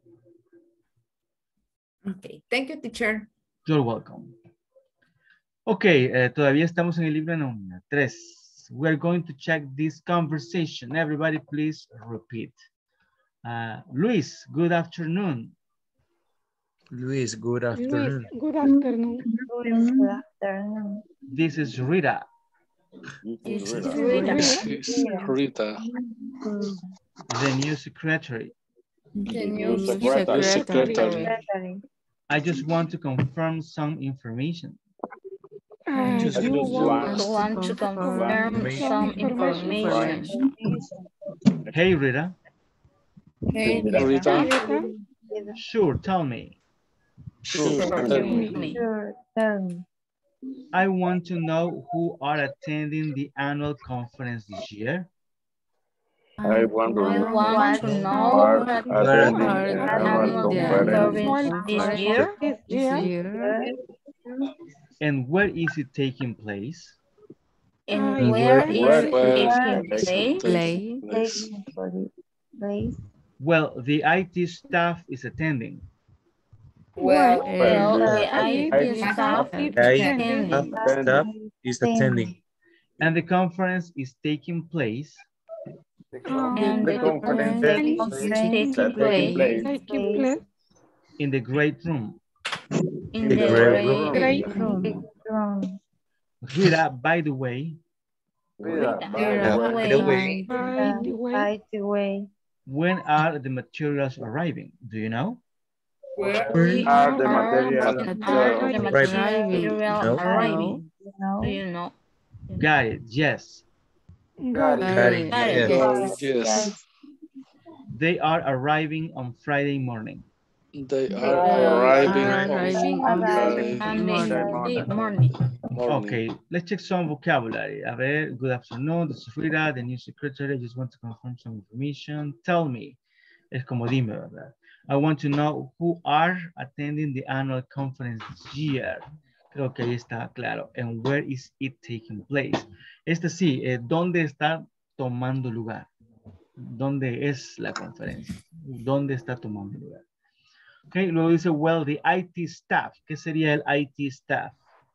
Ok, thank you, teacher. You're welcome. Ok, eh, todavía estamos en el libro número tres. We're going to check this conversation. Everybody please repeat. Uh, Luis, good afternoon. Luis, good Luis, afternoon. good afternoon. Luis, good afternoon. This is Rita. This is Rita. This is Rita. The new secretary. The new new secretary. secretary. Secretary. I just want to confirm some information. Uh, Just you want want Want to confirm some some information. Hey, Rita. Hey, Rita. Rita. Sure, tell me. Sure, Sure, tell me. Me. Sure, tell me. I want to know who are attending the annual conference this year. I want to I know want to are know attending are the the annual conference conference this year this this year. year. And where is it taking place? and I where where is Where it is taking it place? taking Play. place? Taking for the place. Well, the I T staff is attending. Well, Well, Uh, the I I T T staff is I attending. staff is attending. And the conference is taking place Um, And The the conference conference is taking taking place place taking place in the great room. in The the great great great room. From Rita, by the way, Rita, by By the the way, By the way, way, by the way. by the way. when are the materials arriving? Do you know? where We are the are material when material are the arriving? material No. arriving? You know, Do you know? Got it, yes. Got it. got it, Got it. yes. Well, yes, They are arriving on Friday morning. they They are are arriving arriving on on Friday Monday morning. morning. morning. Okay, let's check some vocabulary. A ver, good afternoon, this is Rita, the new secretary. I just want to confirm some information. Tell me. Es como dime, ¿verdad? I want to know who are attending the annual conference this year. Creo que ahí está claro. And where is it taking place? Este sí, eh, ¿dónde está tomando lugar? ¿Dónde es la conferencia? ¿Dónde está tomando lugar? Ok, luego dice, well, the I T staff. ¿Qué sería el I T staff?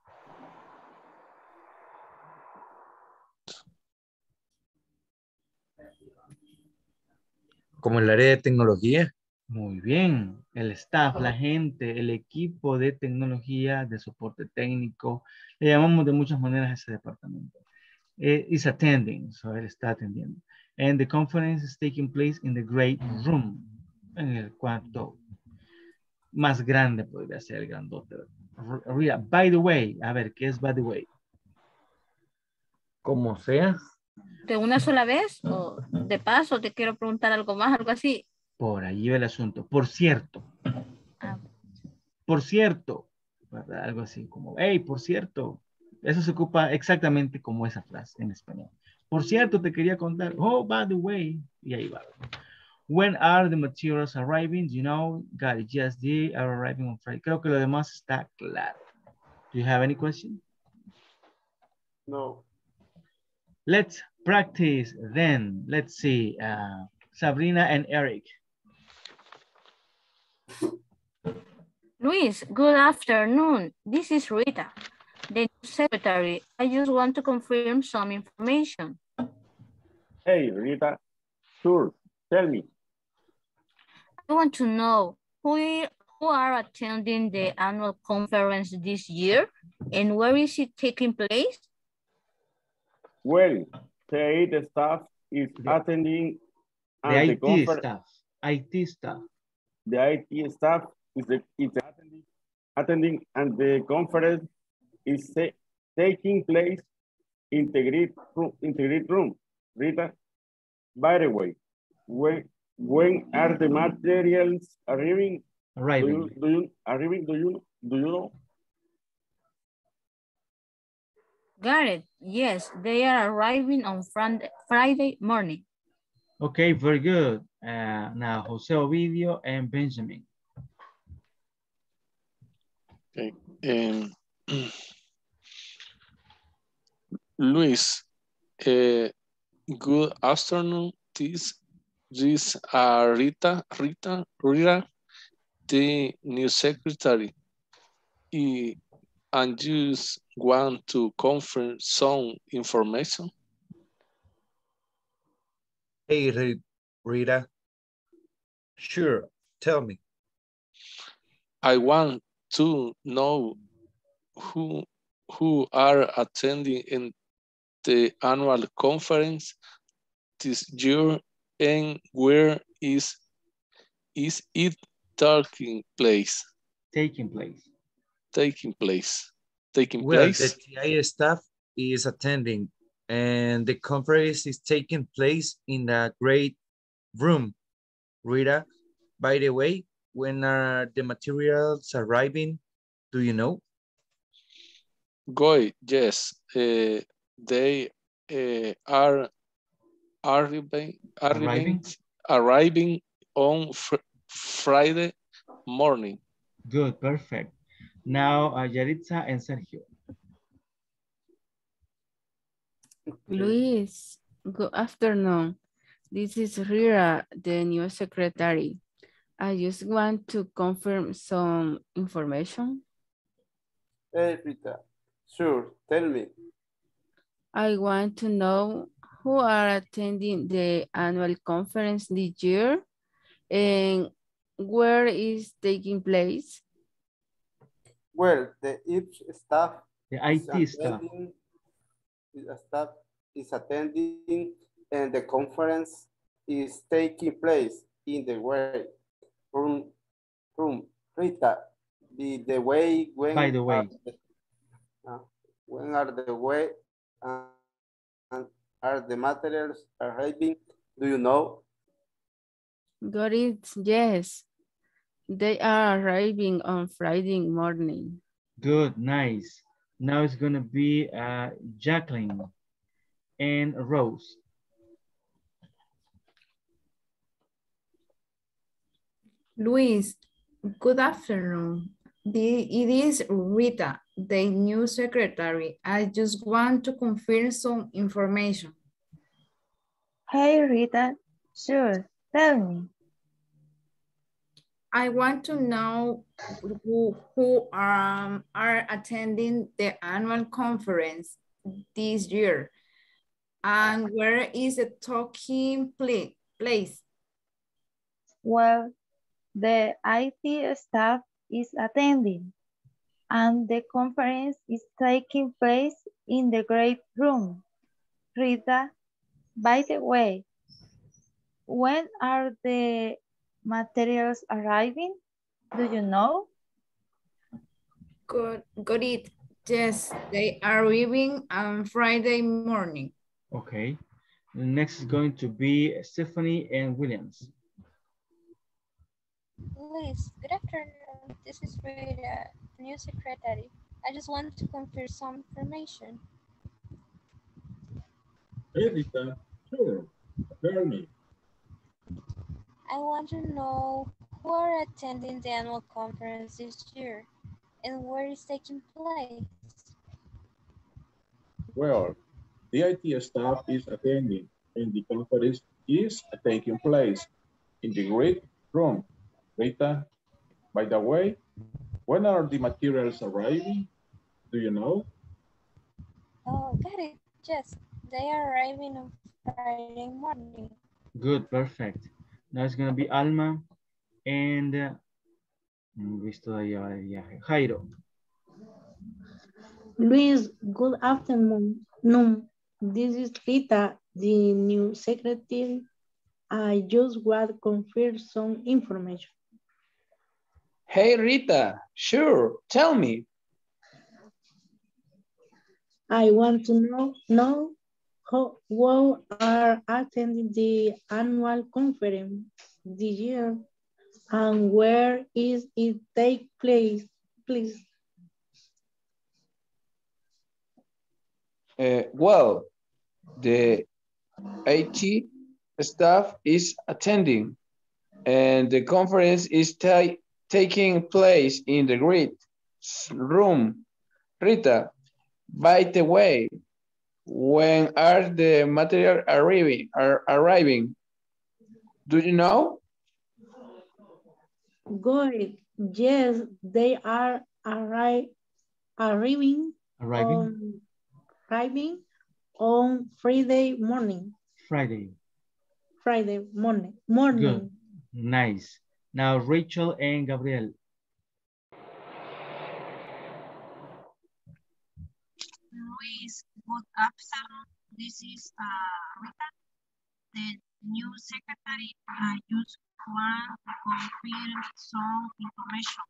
Como el área de tecnología. Muy bien. El staff, la gente, el equipo de tecnología, de soporte técnico. Le llamamos de muchas maneras a ese departamento. Eh, is attending, so él está atendiendo. And the conference is taking place in the great room. En el cuarto más grande podría ser el grandote. Rita, by the way, a ver, ¿qué es by the way? Como sea. ¿De una sola vez? ¿O de paso te quiero preguntar algo más, algo así? Por ahí va el asunto. Por cierto, Ah, Por cierto, ¿verdad? Algo así como, hey, por cierto. Eso se ocupa exactamente como esa frase en español. Por cierto, te quería contar. Oh, by the way. Y ahí va. When are the materials arriving? You know, got it. Yes, they are arriving on Friday. Creo que lo demás está claro. Do you have any question? No. Let's practice then. Let's see. Uh, Sabrina and Eric. Luis, good afternoon. This is Rita, the secretary. I just want to confirm some information. Hey, Rita. Sure. Tell me. I want to know who, who are attending the annual conference this year and where is it taking place? Well, the I T staff is attending The and the I T conference. staff. I T staff. The I T staff is, the, is attending, attending and the conference is ta- taking place in the great room. In the great room. Rita, by the way, when when are the materials arriving? Arriving. Do you, do you arriving? Do you do you know? Got it. Yes, they are arriving on Friday morning. Okay, very good. Uh, now, Jose Ovidio and Benjamin. Okay. Um, Luis, uh, good afternoon. This is uh, Rita, Rita, Rita, the new secretary. I, and just want to confirm some information. Hey, Ri- Rita. Sure, tell me. I want to know who who are attending in the annual conference this year and where is is it taking place? Taking place. Taking place. Taking Well, place. the T I A staff is attending and the conference is taking place in a great room. Rita, by the way, when are the materials arriving? Do you know? Go, yes. Uh, they uh, are arriving, arriving, Arriving? arriving on fr Friday morning. Good, perfect. Now, uh, Yaritza and Sergio. Luis, good afternoon. This is Rira, the new secretary. I just want to confirm some information. Hey, Rita. Sure, tell me. I want to know who are attending the annual conference this year and where is taking place. Well, the each staff The I T is staff. attending, is a staff is attending and the conference is taking place in the way room room. Rita, the, the way when By the way. are the, uh, when are the way uh, and are the materials arriving? Do you know? Got it, yes. They are arriving on Friday morning. Good, nice. Now it's gonna be uh, Jacqueline and Rose. Luis, good afternoon. The, it is Rita, the new secretary. I just want to confirm some information. Hey, Rita. Sure, tell me. I want to know who, who um, are attending the annual conference this year and where is the talking place? Well, the I T staff is attending and the conference is taking place in the great room. Rita, by the way, when are the materials arriving? Do you know? Got, got it. Yes, they are arriving on Friday morning. Okay. The next is going to be Stephanie and Williams. Liz, good afternoon. This is Rita, new secretary. I just want to confirm some information. Hey, Rita. Sure. Tell me. I want to know who are attending the annual conference this year and where it's taking place. Well, the I T staff is attending and the conference is taking place in the great room. Rita, by the way, when are the materials arriving? Do you know? Oh, got it. Yes, they are arriving on Friday morning. Good, perfect. Now it's going to be Alma and uh, visto de llevar el viaje. Jairo. Luis, good afternoon. No, this is Rita, the new secretary. I just want to confirm some information. Hey, Rita. Sure. Tell me. I want to know, know how, who are attending the annual conference this year and where is it take place, please? Uh, well, the I T staff is attending and the conference is ta taking place in the great room. Rita, by the way, when are the material arriving? Are arriving? Do you know? Good. Yes, they are arri arriving, Arriving? on arriving on Friday morning. Friday. Friday morning. Morning. Good. Nice. Now Rachel and Gabriel. Luis, good afternoon. This is uh, Rita, the new secretary. I just want to confirm some information.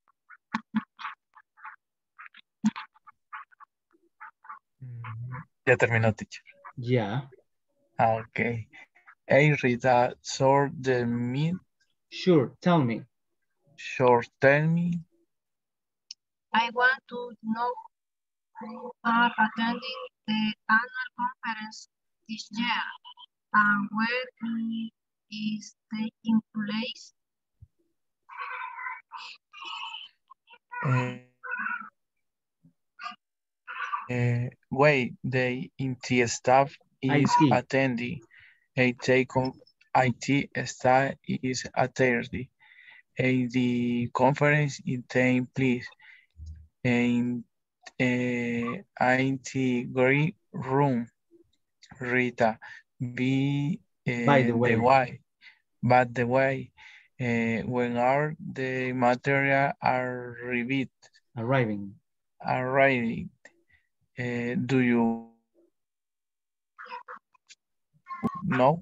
Ya terminó, teacher. Yeah. Okay. Hey, Rita, sort the meet. Sure, tell me. Sure, tell me. I want to know who are attending the annual conference this year and where it is taking place. Uh, uh, wait, the I T staff is I T. attending. A take I T staff is attending. A the conference is taking place in uh, I T green room. Rita, be uh, By the way. the way, but the way, uh, when are the material are arrived, Arriving. arriving, uh, do you know?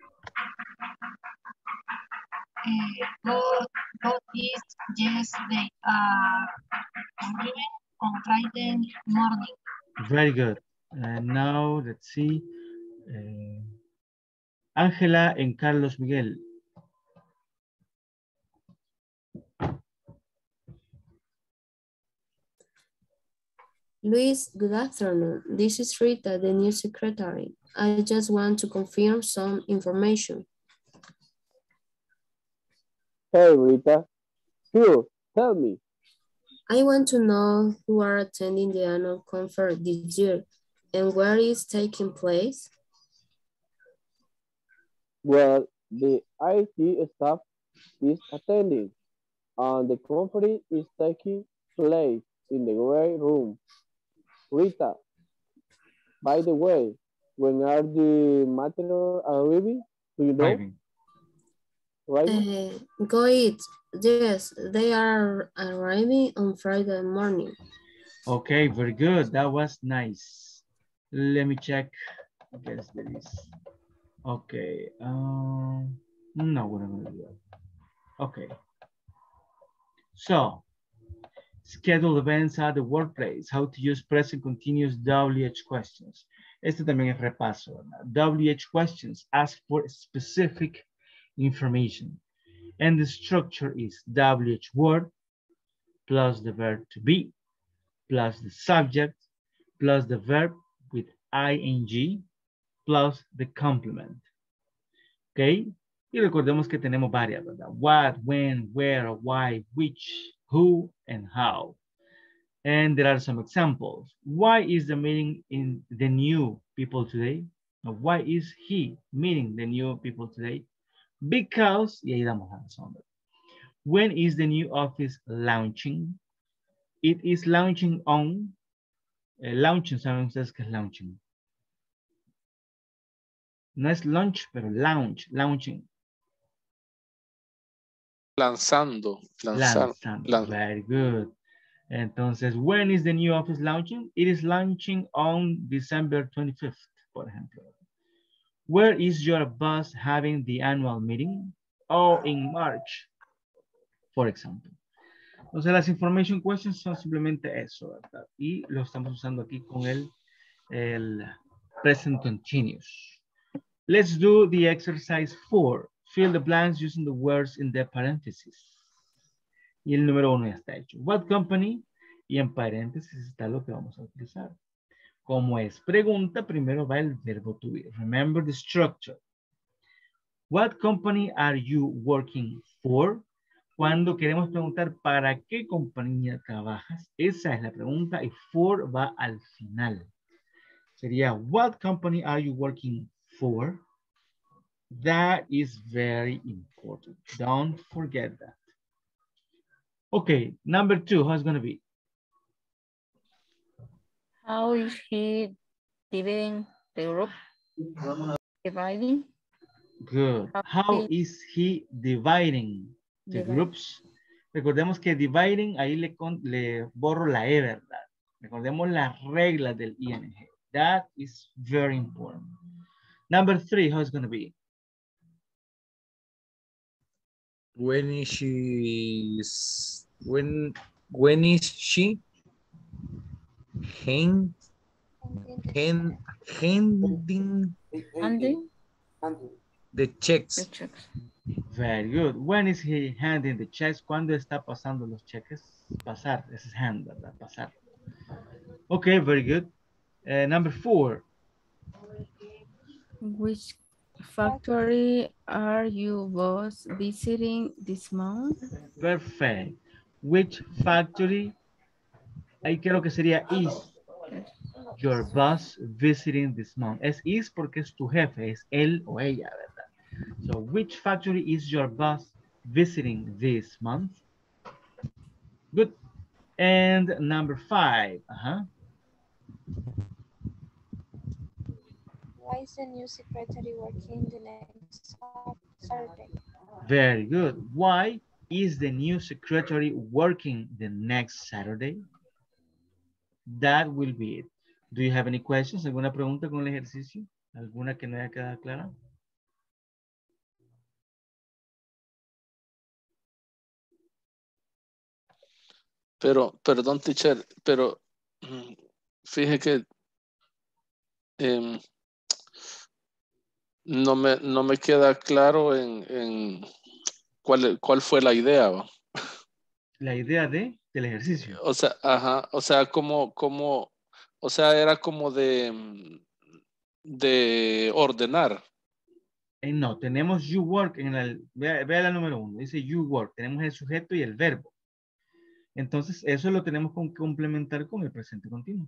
Uh, God, God is, yes, they are arriving on Friday morning. Very good. And now let's see. Uh, Ángela and Carlos Miguel. Luis, good afternoon. This is Rita, the new secretary. I just want to confirm some information. Hey, Rita. Sure, tell me. I want to know who are attending the annual conference this year and where it's taking place. Well, the I T staff is attending and the conference is taking place in the great room. Rita, by the way, when are the material arriving? Do you know? Arriving. Right? Uh, go it. Yes, they are arriving on Friday morning. Okay, very good. That was nice. Let me check. Guess there is. Okay. Um, no, we're not gonna do that. Okay. So, schedule events at the workplace. How to use present continuous W H questions. Este también es repaso, ¿verdad? W H questions ask for specific information. And the structure is W H word plus the verb to be plus the subject plus the verb with ing plus the complement. ¿Ok? Y recordemos que tenemos varias, ¿verdad? What, when, where, why, which, who, and how. And there are some examples. Why is the meeting in the new people today? Now, why is he meeting the new people today? Because, y ahí damos la razón. When is the new office launching? It is launching on, eh, launching, ¿saben ustedes qué es launching? No es launch, pero launch, launching. Lanzando. Lanzar, Lanzando, lan- very good. Entonces, when is the new office launching? It is launching on December twenty-fifth, por ejemplo. Where is your boss having the annual meeting? Oh, in March, for example. Entonces, las information questions son simplemente eso, ¿verdad? Y lo estamos usando aquí con el, el present continuous. Let's do the exercise four. Fill the blanks using the words in the parentheses. Y el número uno ya está hecho. What company? Y en paréntesis está lo que vamos a utilizar. Como es pregunta, primero va el verbo to be. Remember the structure. What company are you working for? Cuando queremos preguntar para qué compañía trabajas, esa es la pregunta y for va al final. Sería, what company are you working for? That is very important. Don't forget that. Okay, number two, how's it going to be? How is he dividing the group? Dividing? Good. How is he dividing the Dividing. groups? Recordemos que dividing, ahí le, con, le borro la E, ¿verdad? Recordemos las reglas del I N G. That is very important. Number three, how it's going to be? When is she, when, when is she hand, hand, handing Handing? the checks? The checks. Very good. When is he handing the checks? ¿Cuándo está pasando los cheques? Pasar. Ese es hand, ¿verdad? Pasar. Okay, very good. Uh, number four. Which factory are you both visiting this month? Perfect. Which factory? Ahí creo que sería is your boss visiting this month. Es is porque es tu jefe, es él o ella, ¿verdad? So, which factory is your boss visiting this month? Good. And number five. Uh-huh. Why is the new secretary working the next Saturday? Very good. Why is the new secretary working the next Saturday? That will be it. Do you have any questions? ¿Alguna pregunta con el ejercicio? ¿Alguna que no haya quedado clara? Pero, perdón, teacher, pero mm, fíjese que em, no, me, no me queda claro en, en cuál, cuál fue la idea. ¿Va? La idea de, del ejercicio. O sea, ajá, o sea, como, como, o sea, era como de, de ordenar. Eh, no, tenemos you work en el, vea, vea la número uno, dice you work, tenemos el sujeto y el verbo. Entonces, eso lo tenemos que complementar con el presente continuo.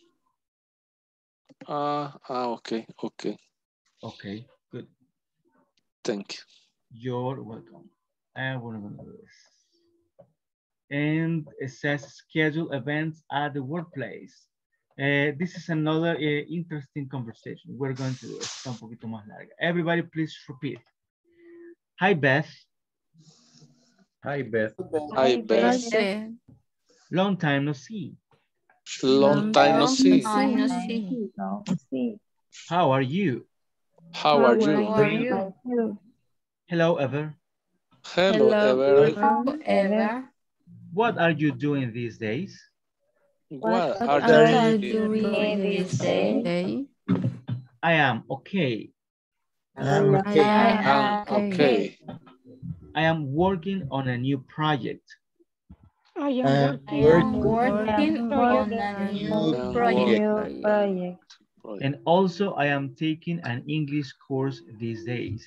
Ah, ah, ok, ok. Ok, good. Thank you. You're welcome. And we're going to do this. And it says schedule events at the workplace. Uh, this is another uh, interesting conversation. We're going to do it. Está un poquito más larga. Everybody, please repeat. Hi, Beth. Hi, Beth. Hi, Beth. Beth. Long time no see. Long time no see. Time no see. No, sí. How are you? How are you? How are you? Hello, Ever. Hello, Ever. Hello, Eva. What are you doing these days? What What are are you you doing? doing this day? I am okay. I'm I okay. am I'm okay. okay. I am working on a new project. I am Uh, working, Working on a new project. project. And also I am taking an English course these days.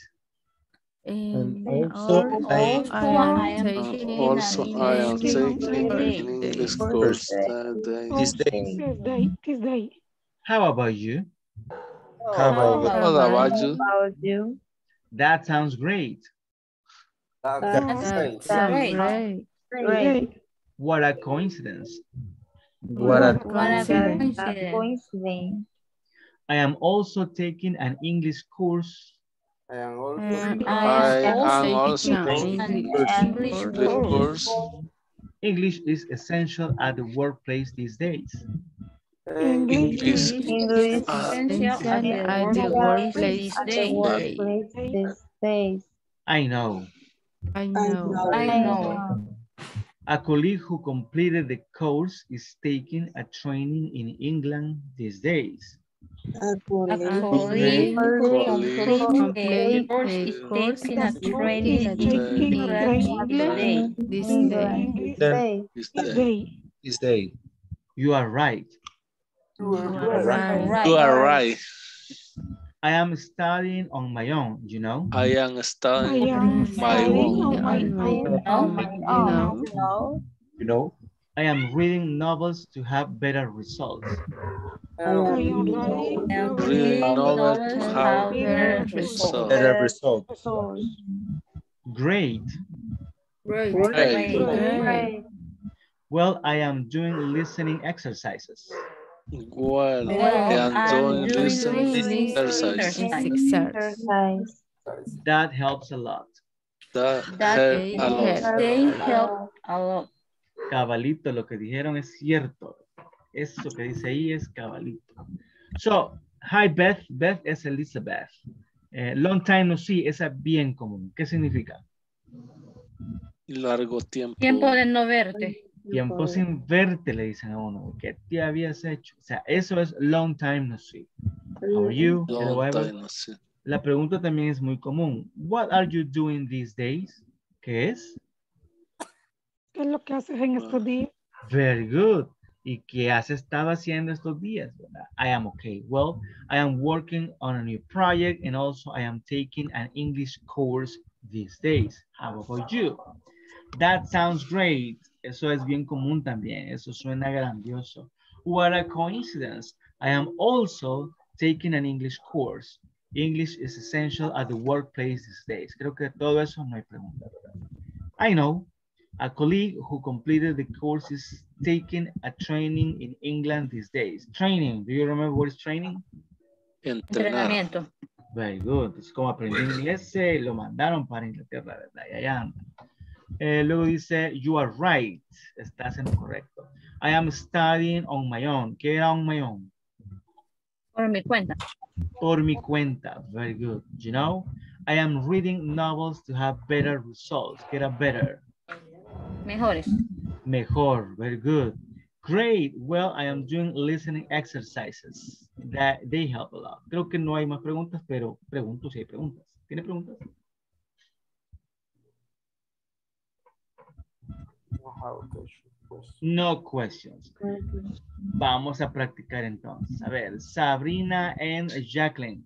And also, also, I, I am I am Uh, taking also, an I am English taking an course English this course day. that day. these oh, days. this day, this day. How about you? How How about What about about you? you? About you? That sounds great. that? That's That's That's Great. great. great. great. What a coincidence. What a What a What a coincidence. That's a coincidence. coincidence. I am also taking an English course. And I I am am also also taking an taking taking English an English English course. course. course. English is essential at the workplace these days. English English is English is uh, Essential at the Essential at the workplace workplace these at the days. today. workplace these days. I know. I know. I I know. know. A colleague who completed the course is taking a training in England these days. A A colleague colleague who colleague completes who the complete course a is course taking a is training is in taking a England training this day. England this in day. English then Day. this this day. day. this day? You are right. You are You are right. You right. are right. I am studying on my own, you know. I am I studying am my studying own. on my On my own. No? On my own, you own. know. You know. You know? I am reading novels to have better results. I am writing I am novels Reading reading novels novels to to have have better Better results. Better result. result. So Great. Great. Great. Great. Great. great. Well, I am doing listening exercises. Well, I Well, am I'm doing doing listening listening exercises. exercise. Exercise. That helps a lot. That That help They a lot. help they a lot. help a lot. Cabalito, lo que dijeron es cierto. Eso que dice ahí es cabalito. So, hi Beth. Beth es Elizabeth. Eh, long time no see, esa es bien común. ¿Qué significa? Largo tiempo. Tiempo de no verte. Tiempo sin verte, le dicen a uno. ¿Qué te habías hecho? O sea, eso es long time no see. How are you? Long Hello, time no see. La pregunta también es muy común. What are you doing these days? ¿Qué es? ¿Qué es lo que haces en estos días? Very good. ¿Y qué has estado haciendo estos días? I am okay. Well, I am working on a new project and also I am taking an English course these days. How about you? That sounds great. Eso es bien común también. Eso suena grandioso. What a coincidence. I am also taking an English course. English is essential at the workplace these days. Creo que todo eso no hay pregunta. I know. A colleague who completed the course is taking a training in England these days. Training. Do you remember what is training? Entrenar. Entrenamiento. Very good. Es como aprendí inglés, se lo mandaron para Inglaterra, ¿verdad? Y allá anda. Eh, luego dice, you are right. Estás en lo correcto. I am studying on my own. ¿Qué era on my own? Por mi cuenta. Por mi cuenta. Very good. You know, I am reading novels to have better results. ¿Qué era better? Mejores. Mejor. Very good. Great. Well, I am doing listening exercises. That they help a lot. Creo que no hay más preguntas, pero pregunto si hay preguntas. ¿Tiene preguntas? No questions. Vamos a practicar entonces. A ver, Sabrina and Jacqueline.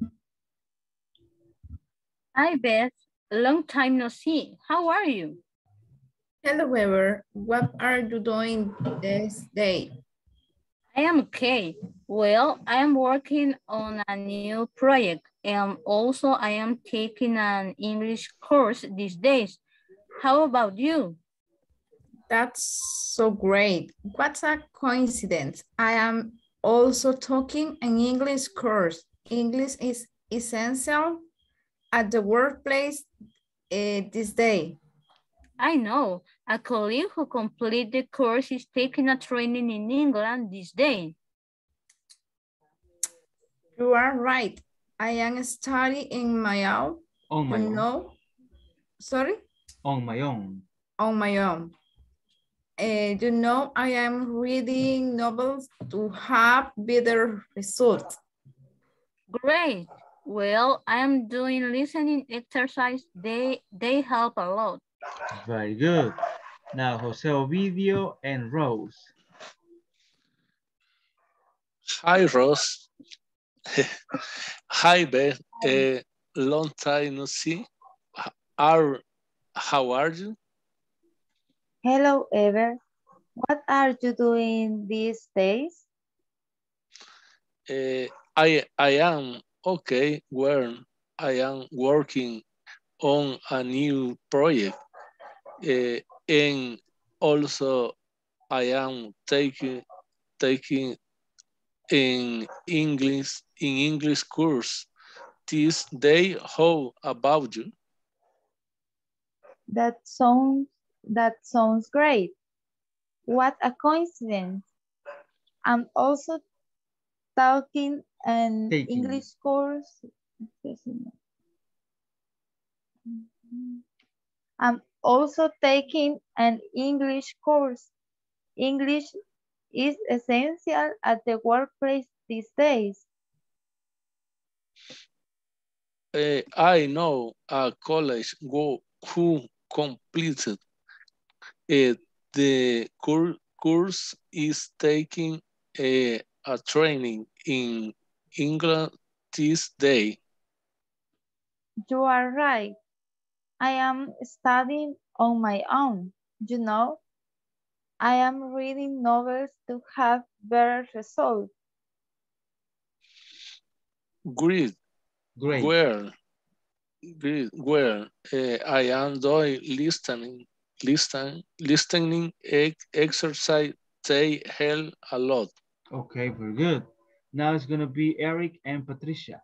Hi, Beth. Long time no see. How are you? Hello, Weber. What are you doing this day? I am okay. Well, I am working on a new project and also I am taking an English course these days. How about you? That's so great. What a coincidence. I am also taking an English course. English is essential at the workplace uh, this day. I know. A colleague who completed the course is taking a training in England this day. You are right. I am studying in my own. On my you own. know? Sorry? On my own. On my own. Uh, you know, I am reading novels to have better results. Great. Well, I am doing listening exercise. They they help a lot. Very good. Now, Jose Ovidio and Rose. Hi, Ross. Hi, Beth. Uh, long time no see. Are, how are you? Hello, Ever. What are you doing these days? Uh, I, I am okay. Well, I am working on a new project. Uh, and also I am taking taking in English in English course this day. How about you? That sounds that sounds great. What a coincidence. I'm also talking an Taking. English course. I'm also taking an English course. English is essential at the workplace these days. Uh, I know a college go, who completed it. The cour- course is taking a, a training in England this day. You are right. I am studying on my own. You know, I am reading novels to have better results. Great, Great. where, great, where uh, I am doing listening, listen, listening ex- exercise. They help a lot. Okay, very good. Now it's going to be Eric and Patricia.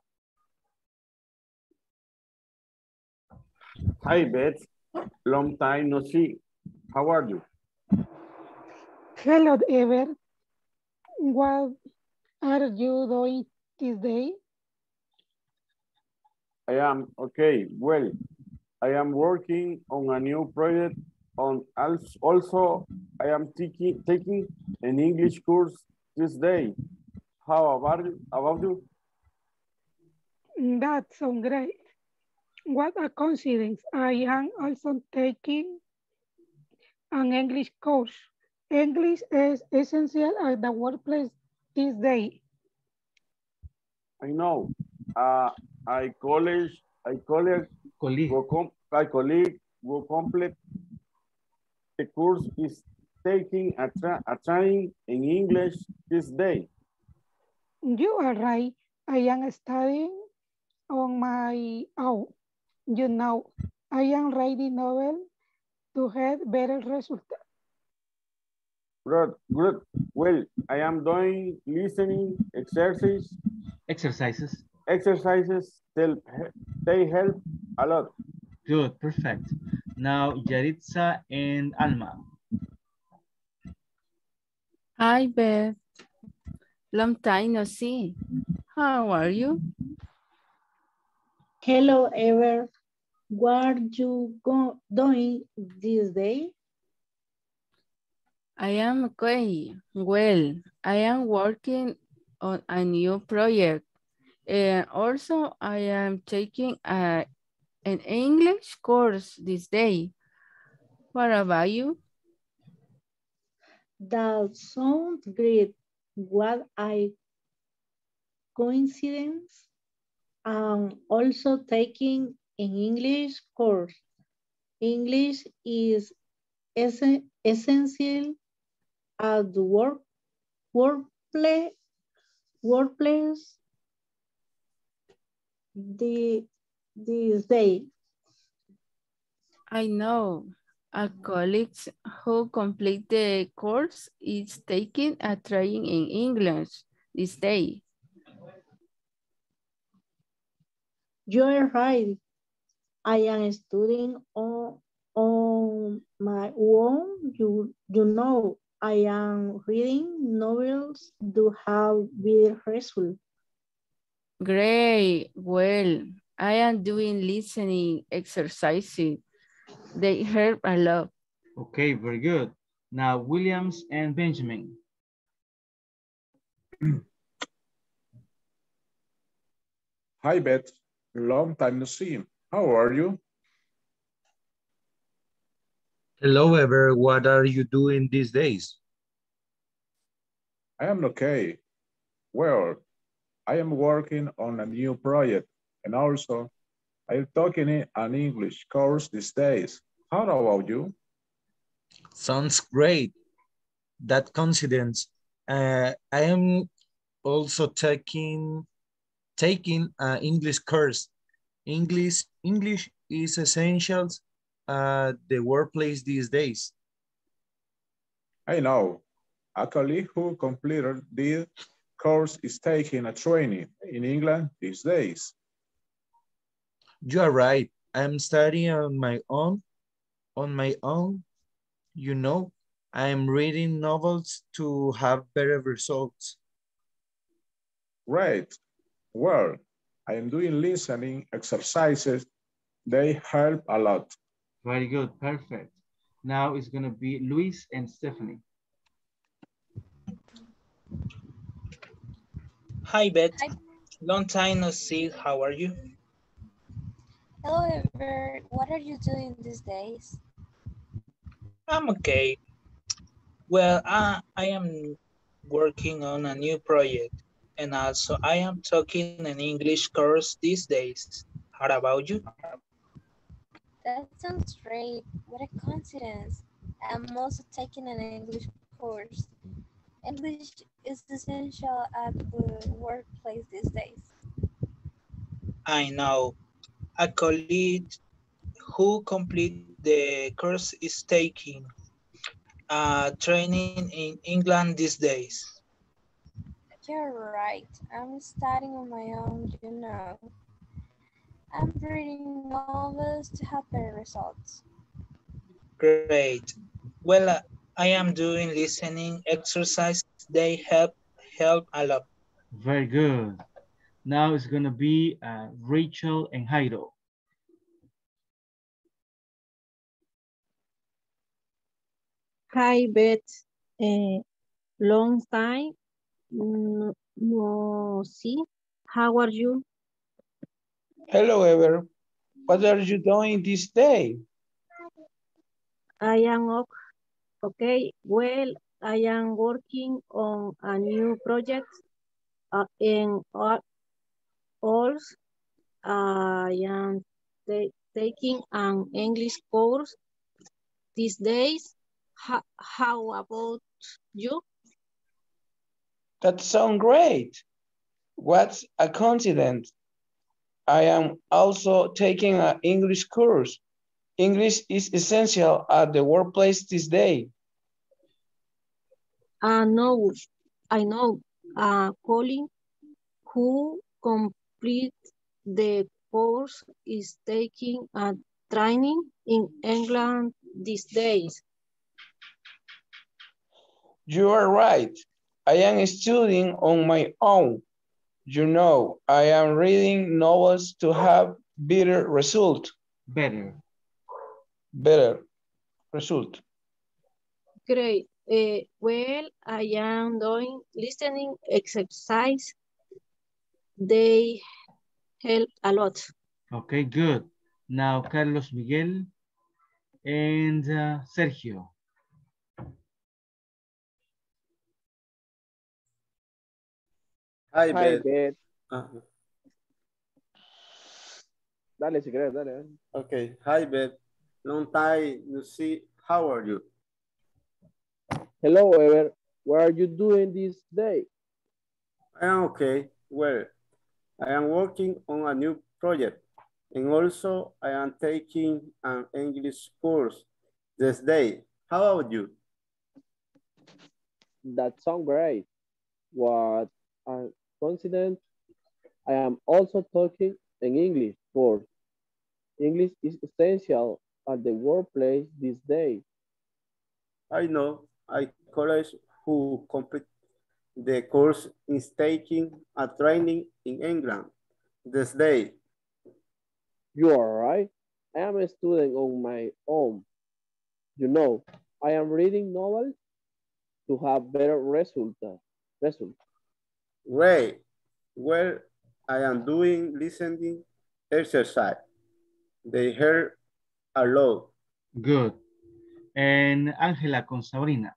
Hi, Beth. Long time no see. How are you? Hello, Ever. What are you doing this day? I am okay. Well, I am working on a new project. On also, I am taking taking an English course this day. How about you? About you? That sounds great. What a coincidence. I am also taking an English course. English is essential at the workplace this day. I know. Uh, I college, I college, colleague. Go com I colleague will complete the course is taking a, tra a training in English this day. You are right. I am studying on my own. You know, I am writing novel to have better results. Good, good. Well, I am doing listening exercise. Exercises. Exercises, they, they help a lot. Good, perfect. Now, Yaritza and Alma. Hi, Beth. Long time no see. How are you? Hello, Ever. What are you go doing this day? I am okay. Well, I am working on a new project. And also, I am taking a, an English course this day. What about you? That sounds great. What a coincidence. I'm also taking an English course. English is es essential at the work workplace workplace the this day. I know a colleague who complete the course is taking a training in English this day. You're right. I am studying on, on my own. You, you know, I am reading novels to have better results. Great. Well, I am doing listening exercises. They help a lot. Okay, very good. Now, Williams and Benjamin. Hi, Beth. Long time no see. How are you? Hello, Ever. What are you doing these days? I am okay. Well, I am working on a new project and also I'm taking an English course these days. How about you? Sounds great. That coincidence. Uh, I am also taking taking an English course. English English is essential at the workplace these days. I know. A colleague who completed this course is taking a training in England these days. You are right. I'm studying on my own. On my own, you know, I'm reading novels to have better results. Great. Well, I am doing listening exercises. They help a lot. Very good, perfect. Now it's gonna be Luis and Stephanie. Hi, Beth. Hi. Long time no see. How are you? Hello, Ever. What are you doing these days? I'm okay. Well, uh, I am working on a new project, and also I am taking an English course these days. How about you? That sounds great. What a coincidence. I'm also taking an English course. English is essential at the workplace these days. I know. A colleague who complete the course is taking uh, training in England these days. You're right. I'm studying on my own, you know. I'm reading novels to have better results. Great. Well, uh, I am doing listening exercises. They help help a lot. Very good. Now it's gonna be uh, Rachel and Jairo. Hi, Beth. Eh, long time no, no see. How are you? Hello, Ever. What are you doing this day? I am ok- okay. Well, I am working on a new project uh, and uh, also I am ta- taking an English course these days. How, how about you? That sounds great. What's a coincidence? I am also taking an English course. English is essential at the workplace this day. Uh, no, I know uh, Colin who complete the course is taking a training in England these days. You are right. I am studying on my own. You know, I am reading novels to have better result. Better. Better result. Great. Uh, well, I am doing listening exercise. They help a lot. Okay, good. Now Carlos Miguel and uh, Sergio. Hi, Hi, Beth. Beth. Ah, Dale, si quieres, dale. dale. okay. Hi, Beth. Long time no see. How are you? Hello, Ever. What are you doing this day? I am okay. Well, I am working on a new project, and also I am taking an English course this day. How about you? That sounds great. What a coincidence. I am also talking in English course. English is essential at the workplace these days. I know a college who complete the course is taking a training in England this day. You are right. I am a student on my own. You know, I am reading novels to have better results. Result. Great. Well, I am doing listening exercise. They heard a lot. Good. And Ángela con Sabrina.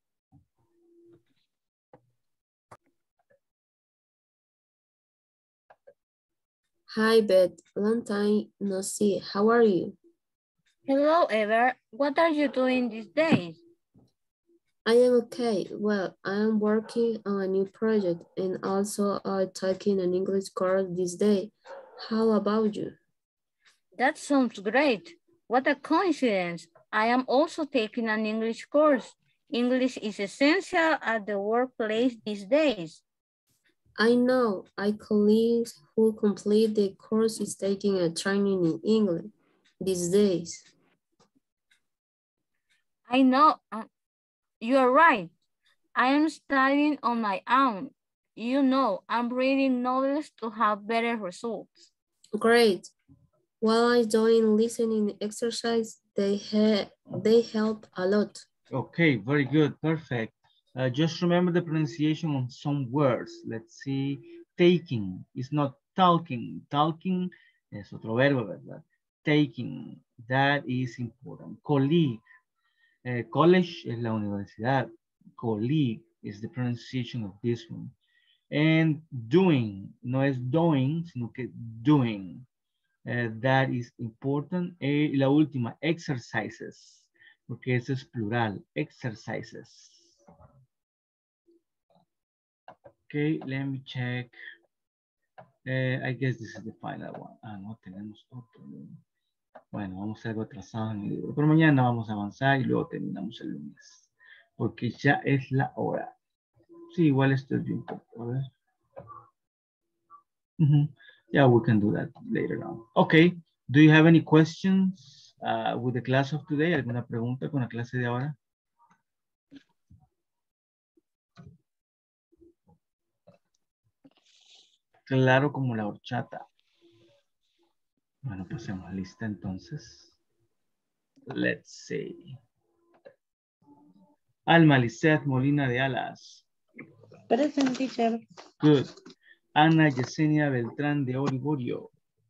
Hi, Beth. Long time no see. How are you? Hello, Ever. What are you doing these days? I am okay. Well, I am working on a new project and also uh, taking an English course this day. How about you? That sounds great. What a coincidence. I am also taking an English course. English is essential at the workplace these days. I know. I colleagues who complete the course is taking a training in England these days. I know. Uh, you are right. I am studying on my own. You know, I'm reading novels to have better results. Great. While I'm doing listening exercise, they, ha they help a lot. Okay, very good, perfect. Uh, just remember the pronunciation on some words. Let's see, taking is not talking. Talking es otro verbo, ¿verdad? Taking, that is important. Colleague, uh, college es la universidad. Colleague is the pronunciation of this one. And doing, no es doing, sino que doing. Uh, that is important. Eh, y la última, exercises, porque eso es plural, exercises. Okay, let me check. Uh, I guess this is the final one. Ah, no, tenemos otro. Bueno, vamos a algo atrasado en el libro. Pero mañana vamos a avanzar y luego terminamos el lunes. Porque ya es la hora. Sí, igual esto es bien poco. A ver. Mm-hmm. Yeah, we can do that later on. Okay, do you have any questions uh, with the class of today? ¿Alguna pregunta con la clase de ahora? Claro como la horchata. Bueno, pasemos lista entonces. Let's see. Alma Lisset Molina de Alas. Present, teacher. Good. Ana Yesenia Beltrán de Oriborio.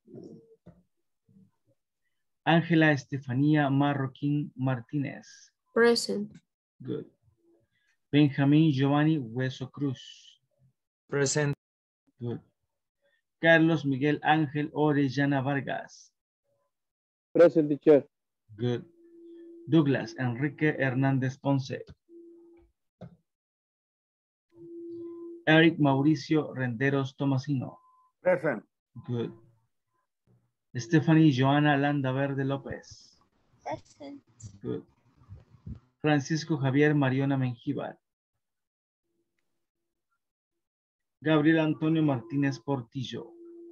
Ángela Estefanía Marroquín Martínez. Present. Good. Benjamín Giovanni Hueso Cruz. Present. Good. Carlos Miguel Ángel Orellana Vargas. Present, teacher. Good. Douglas Enrique Hernández Ponce. Eric Mauricio Renderos Tomasino. Present. Good. Stephanie Joana Landa Verde López. Present. Good. Francisco Javier Mariona Mengíbar. Gabriel Antonio Martínez Portillo.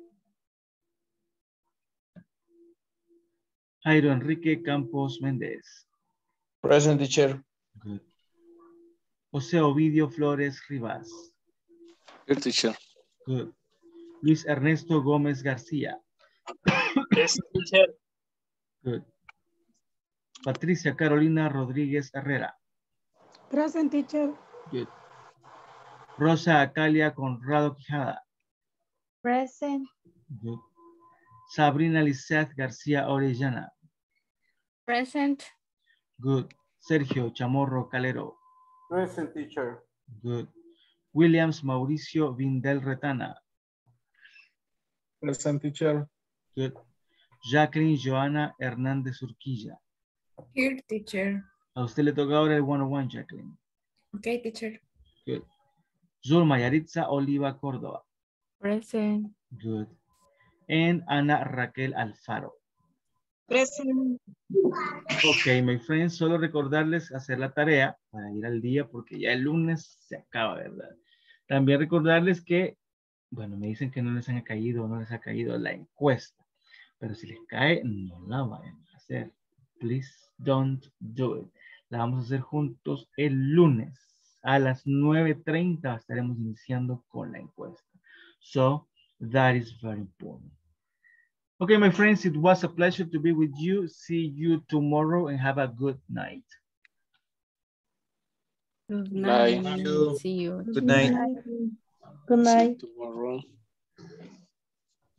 Jairo Enrique Campos Méndez. Present, teacher. Good. José Ovidio Flores Rivas. Good, teacher. Good. Luis Ernesto Gómez García. Present, teacher. Good. Patricia Carolina Rodríguez Herrera. Present, teacher. Good. Rosa Acalia Conrado Quijada. Present. Good. Sabrina Lizeth García Orellana. Present. Good. Sergio Chamorro Calero. Present, teacher. Good. Williams Mauricio Vindel Retana. Present, teacher. Good. Jacqueline Joana Hernández Urquilla. Here, teacher. A usted le toca ahora el one oh one, Jacqueline. Okay, teacher. Good. Zulma Yaritza Oliva Córdoba. Present. Good. And Ana Raquel Alfaro. Present. Ok, my friends, solo recordarles hacer la tarea para ir al día porque ya el lunes se acaba, ¿verdad? También recordarles que, bueno, me dicen que no les han caído o no les ha caído la encuesta, pero si les cae, no la vayan a hacer. Please don't do it. La vamos a hacer juntos el lunes. A las nueve treinta estaremos iniciando con la encuesta. So, that is very important. Okay, my friends, it was a pleasure to be with you. See you tomorrow and have a good night. Good night. night. See you. Good night. Good night. See you tomorrow.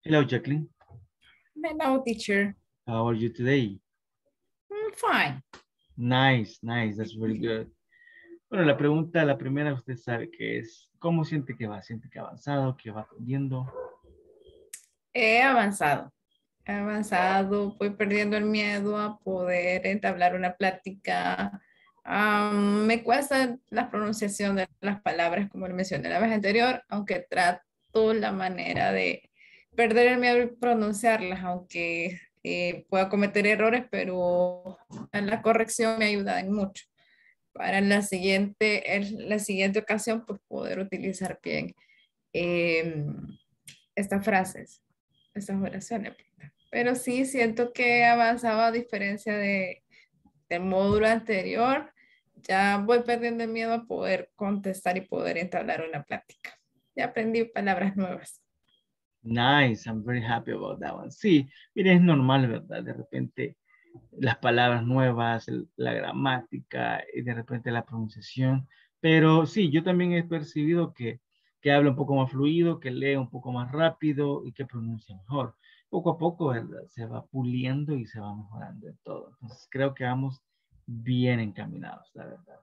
Hello, Jacqueline. Hello, teacher. How are you today? Mm, fine. Nice, nice. That's very good. Bueno, la pregunta, la primera, usted sabe que es, ¿cómo siente que va? ¿Siente que ha avanzado, que va aprendiendo? He avanzado. He avanzado, voy perdiendo el miedo a poder entablar una plática. Um, me cuesta la pronunciación de las palabras, como le mencioné la vez anterior, aunque trato la manera de perder el miedo y pronunciarlas, aunque eh, pueda cometer errores, pero en la corrección me ayuda en mucho. Para la siguiente, en la siguiente ocasión, pues poder utilizar bien eh, estas frases, estas oraciones. Pero sí siento que avanzaba a diferencia de, del módulo anterior. Ya voy perdiendo el miedo a poder contestar y poder entablar una plática. Ya aprendí palabras nuevas. Nice, I'm very happy about that one. Sí, mire, es normal, ¿verdad? De repente las palabras nuevas, el- la gramática y de repente la pronunciación. Pero sí, yo también he percibido que, que habla un poco más fluido, que lee un poco más rápido y que pronuncia mejor. Poco a poco, ¿verdad? Se va puliendo y se va mejorando en todo. Entonces creo que vamos bien encaminados, la verdad.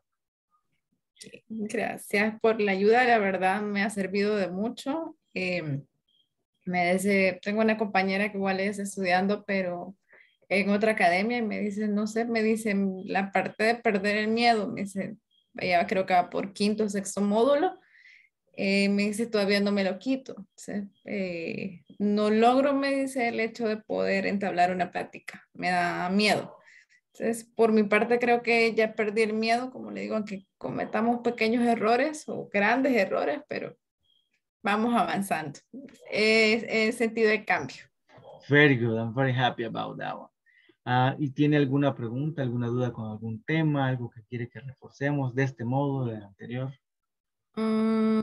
Gracias por la ayuda, la verdad me ha servido de mucho. Eh, me dice, tengo una compañera que igual es estudiando, pero en otra academia y me dice, no sé, me dicen la parte de perder el miedo, me dice, ella creo que va por quinto o sexto módulo, eh, me dice, todavía no me lo quito. ¿Sí? Eh, no logro, me dice, el hecho de poder entablar una plática, me da miedo. Entonces, por mi parte, creo que ya perdí el miedo, como le digo, aunque cometamos pequeños errores o grandes errores, pero vamos avanzando. Es, es sentido de cambio. Very good. I'm very happy about that one. Ah, ¿y tiene alguna pregunta, alguna duda con algún tema, algo que quiere que reforcemos de este modo, del anterior? Mm,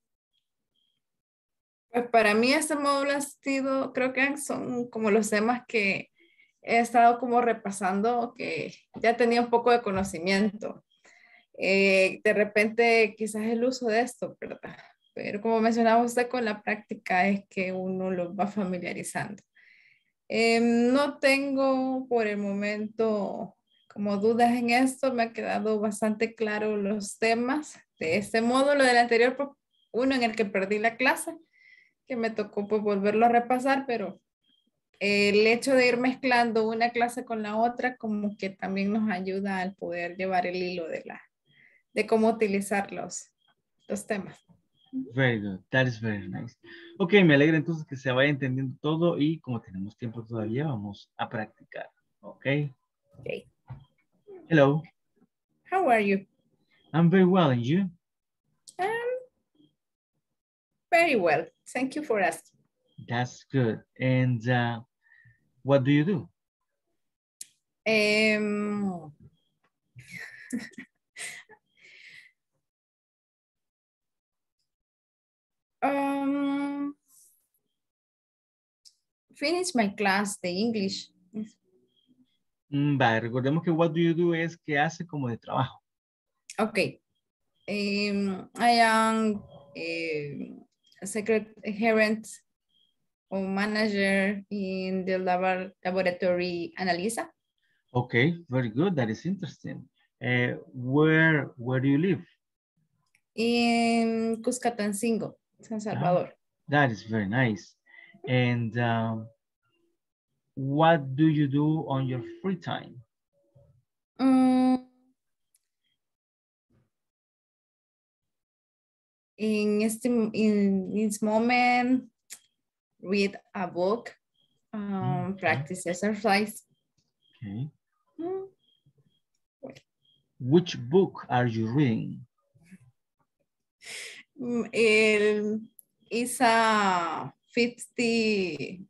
pues para mí este módulo ha sido, creo que son como los temas que he estado como repasando, que ya tenía un poco de conocimiento. Eh, de repente quizás el uso de esto, ¿verdad? Pero como mencionaba usted, con la práctica es que uno lo va familiarizando. Eh, no tengo por el momento como dudas en esto, me ha quedado bastante claro los temas de este módulo del anterior, pues, uno en el que perdí la clase, que me tocó pues volverlo a repasar, pero el hecho de ir mezclando una clase con la otra como que también nos ayuda al poder llevar el hilo de, la, de cómo utilizar los, los temas. Very good. That is very nice. Ok, me alegra entonces que se vaya entendiendo todo y como tenemos tiempo todavía, vamos a practicar. Ok. Okay. Hello. How are you? I'm very well, and you? Um, very well. Thank you for asking. That's good. And uh, what do you do? Um, um, finish my class, the English. Mm, vale, recordemos que what do you do es que hace como de trabajo. Okay. Um, I am a secretary or manager in the lab laboratory Analisa. Okay, very good. That is interesting. Uh, where, where do you live? In Cuscatancingo, San Salvador. Ah, that is very nice. And um, what do you do on your free time? Um, in, este, in this moment, read a book, um, okay. Practice exercise. Okay. Mm. Which book are you reading? El, it's a fifty,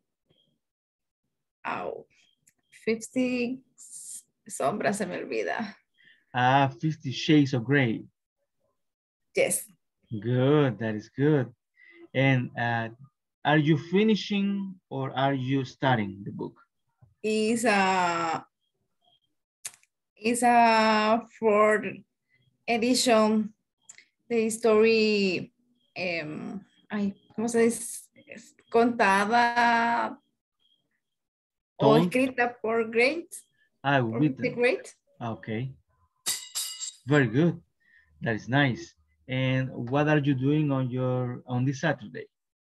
oh, fifty sombras, se me olvida. Ah, Fifty Shades of Grey. Yes. Good, that is good. And uh, are you finishing or are you starting the book? It's a, it's a fourth edition, the story, um, ay, ¿cómo se dice? contada o Told? escrita por grades. Ah, Por written. the grade. Okay. Very good. That is nice. And what are you doing on your on this Saturday?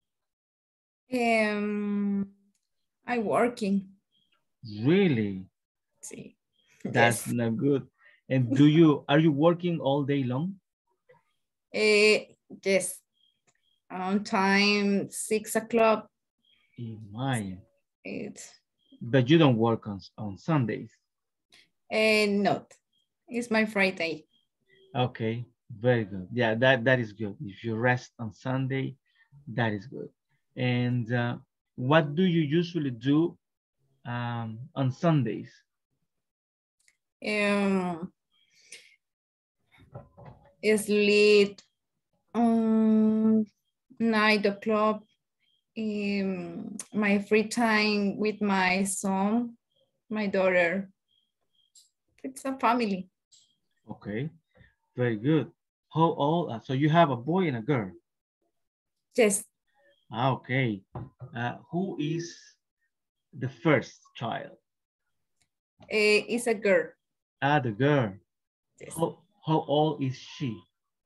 Um, I'm working. Really? Sí. That's Yes. not good. And do you are you working all day long? Uh, yes. On time, six o'clock. My. It's But you don't work on on Sundays. uh, not. It's my Friday. Okay, very good. Yeah, that that is good. If you rest on Sunday, that is good. And uh, what do you usually do um, on Sundays? Um, sleep um, nine o'clock. Um, my free time with my son, my daughter. It's a family. Okay, very good. How old? Uh, so you have a boy and a girl. Yes. Ah, okay. Uh, who is the first child? Uh, it's a girl. Ah, the girl. Yes. How, how old is she?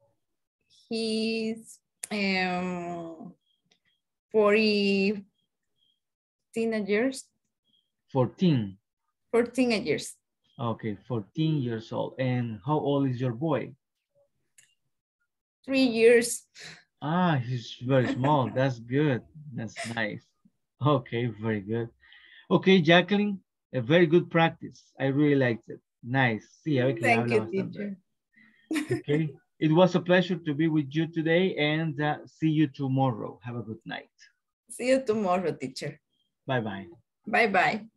He's um, forty teenagers. fourteen. fourteen years. Okay, fourteen years old. And how old is your boy? Three years. Ah, he's very small. That's good. That's nice. Okay, very good. Okay, Jacqueline, a very good practice. I really liked it. Nice. Sí, a ver que ya Thank habla you, bastante. teacher. Okay. It was a pleasure to be with you today and uh, see you tomorrow. Have a good night. See you tomorrow, teacher. Bye-bye. Bye-bye.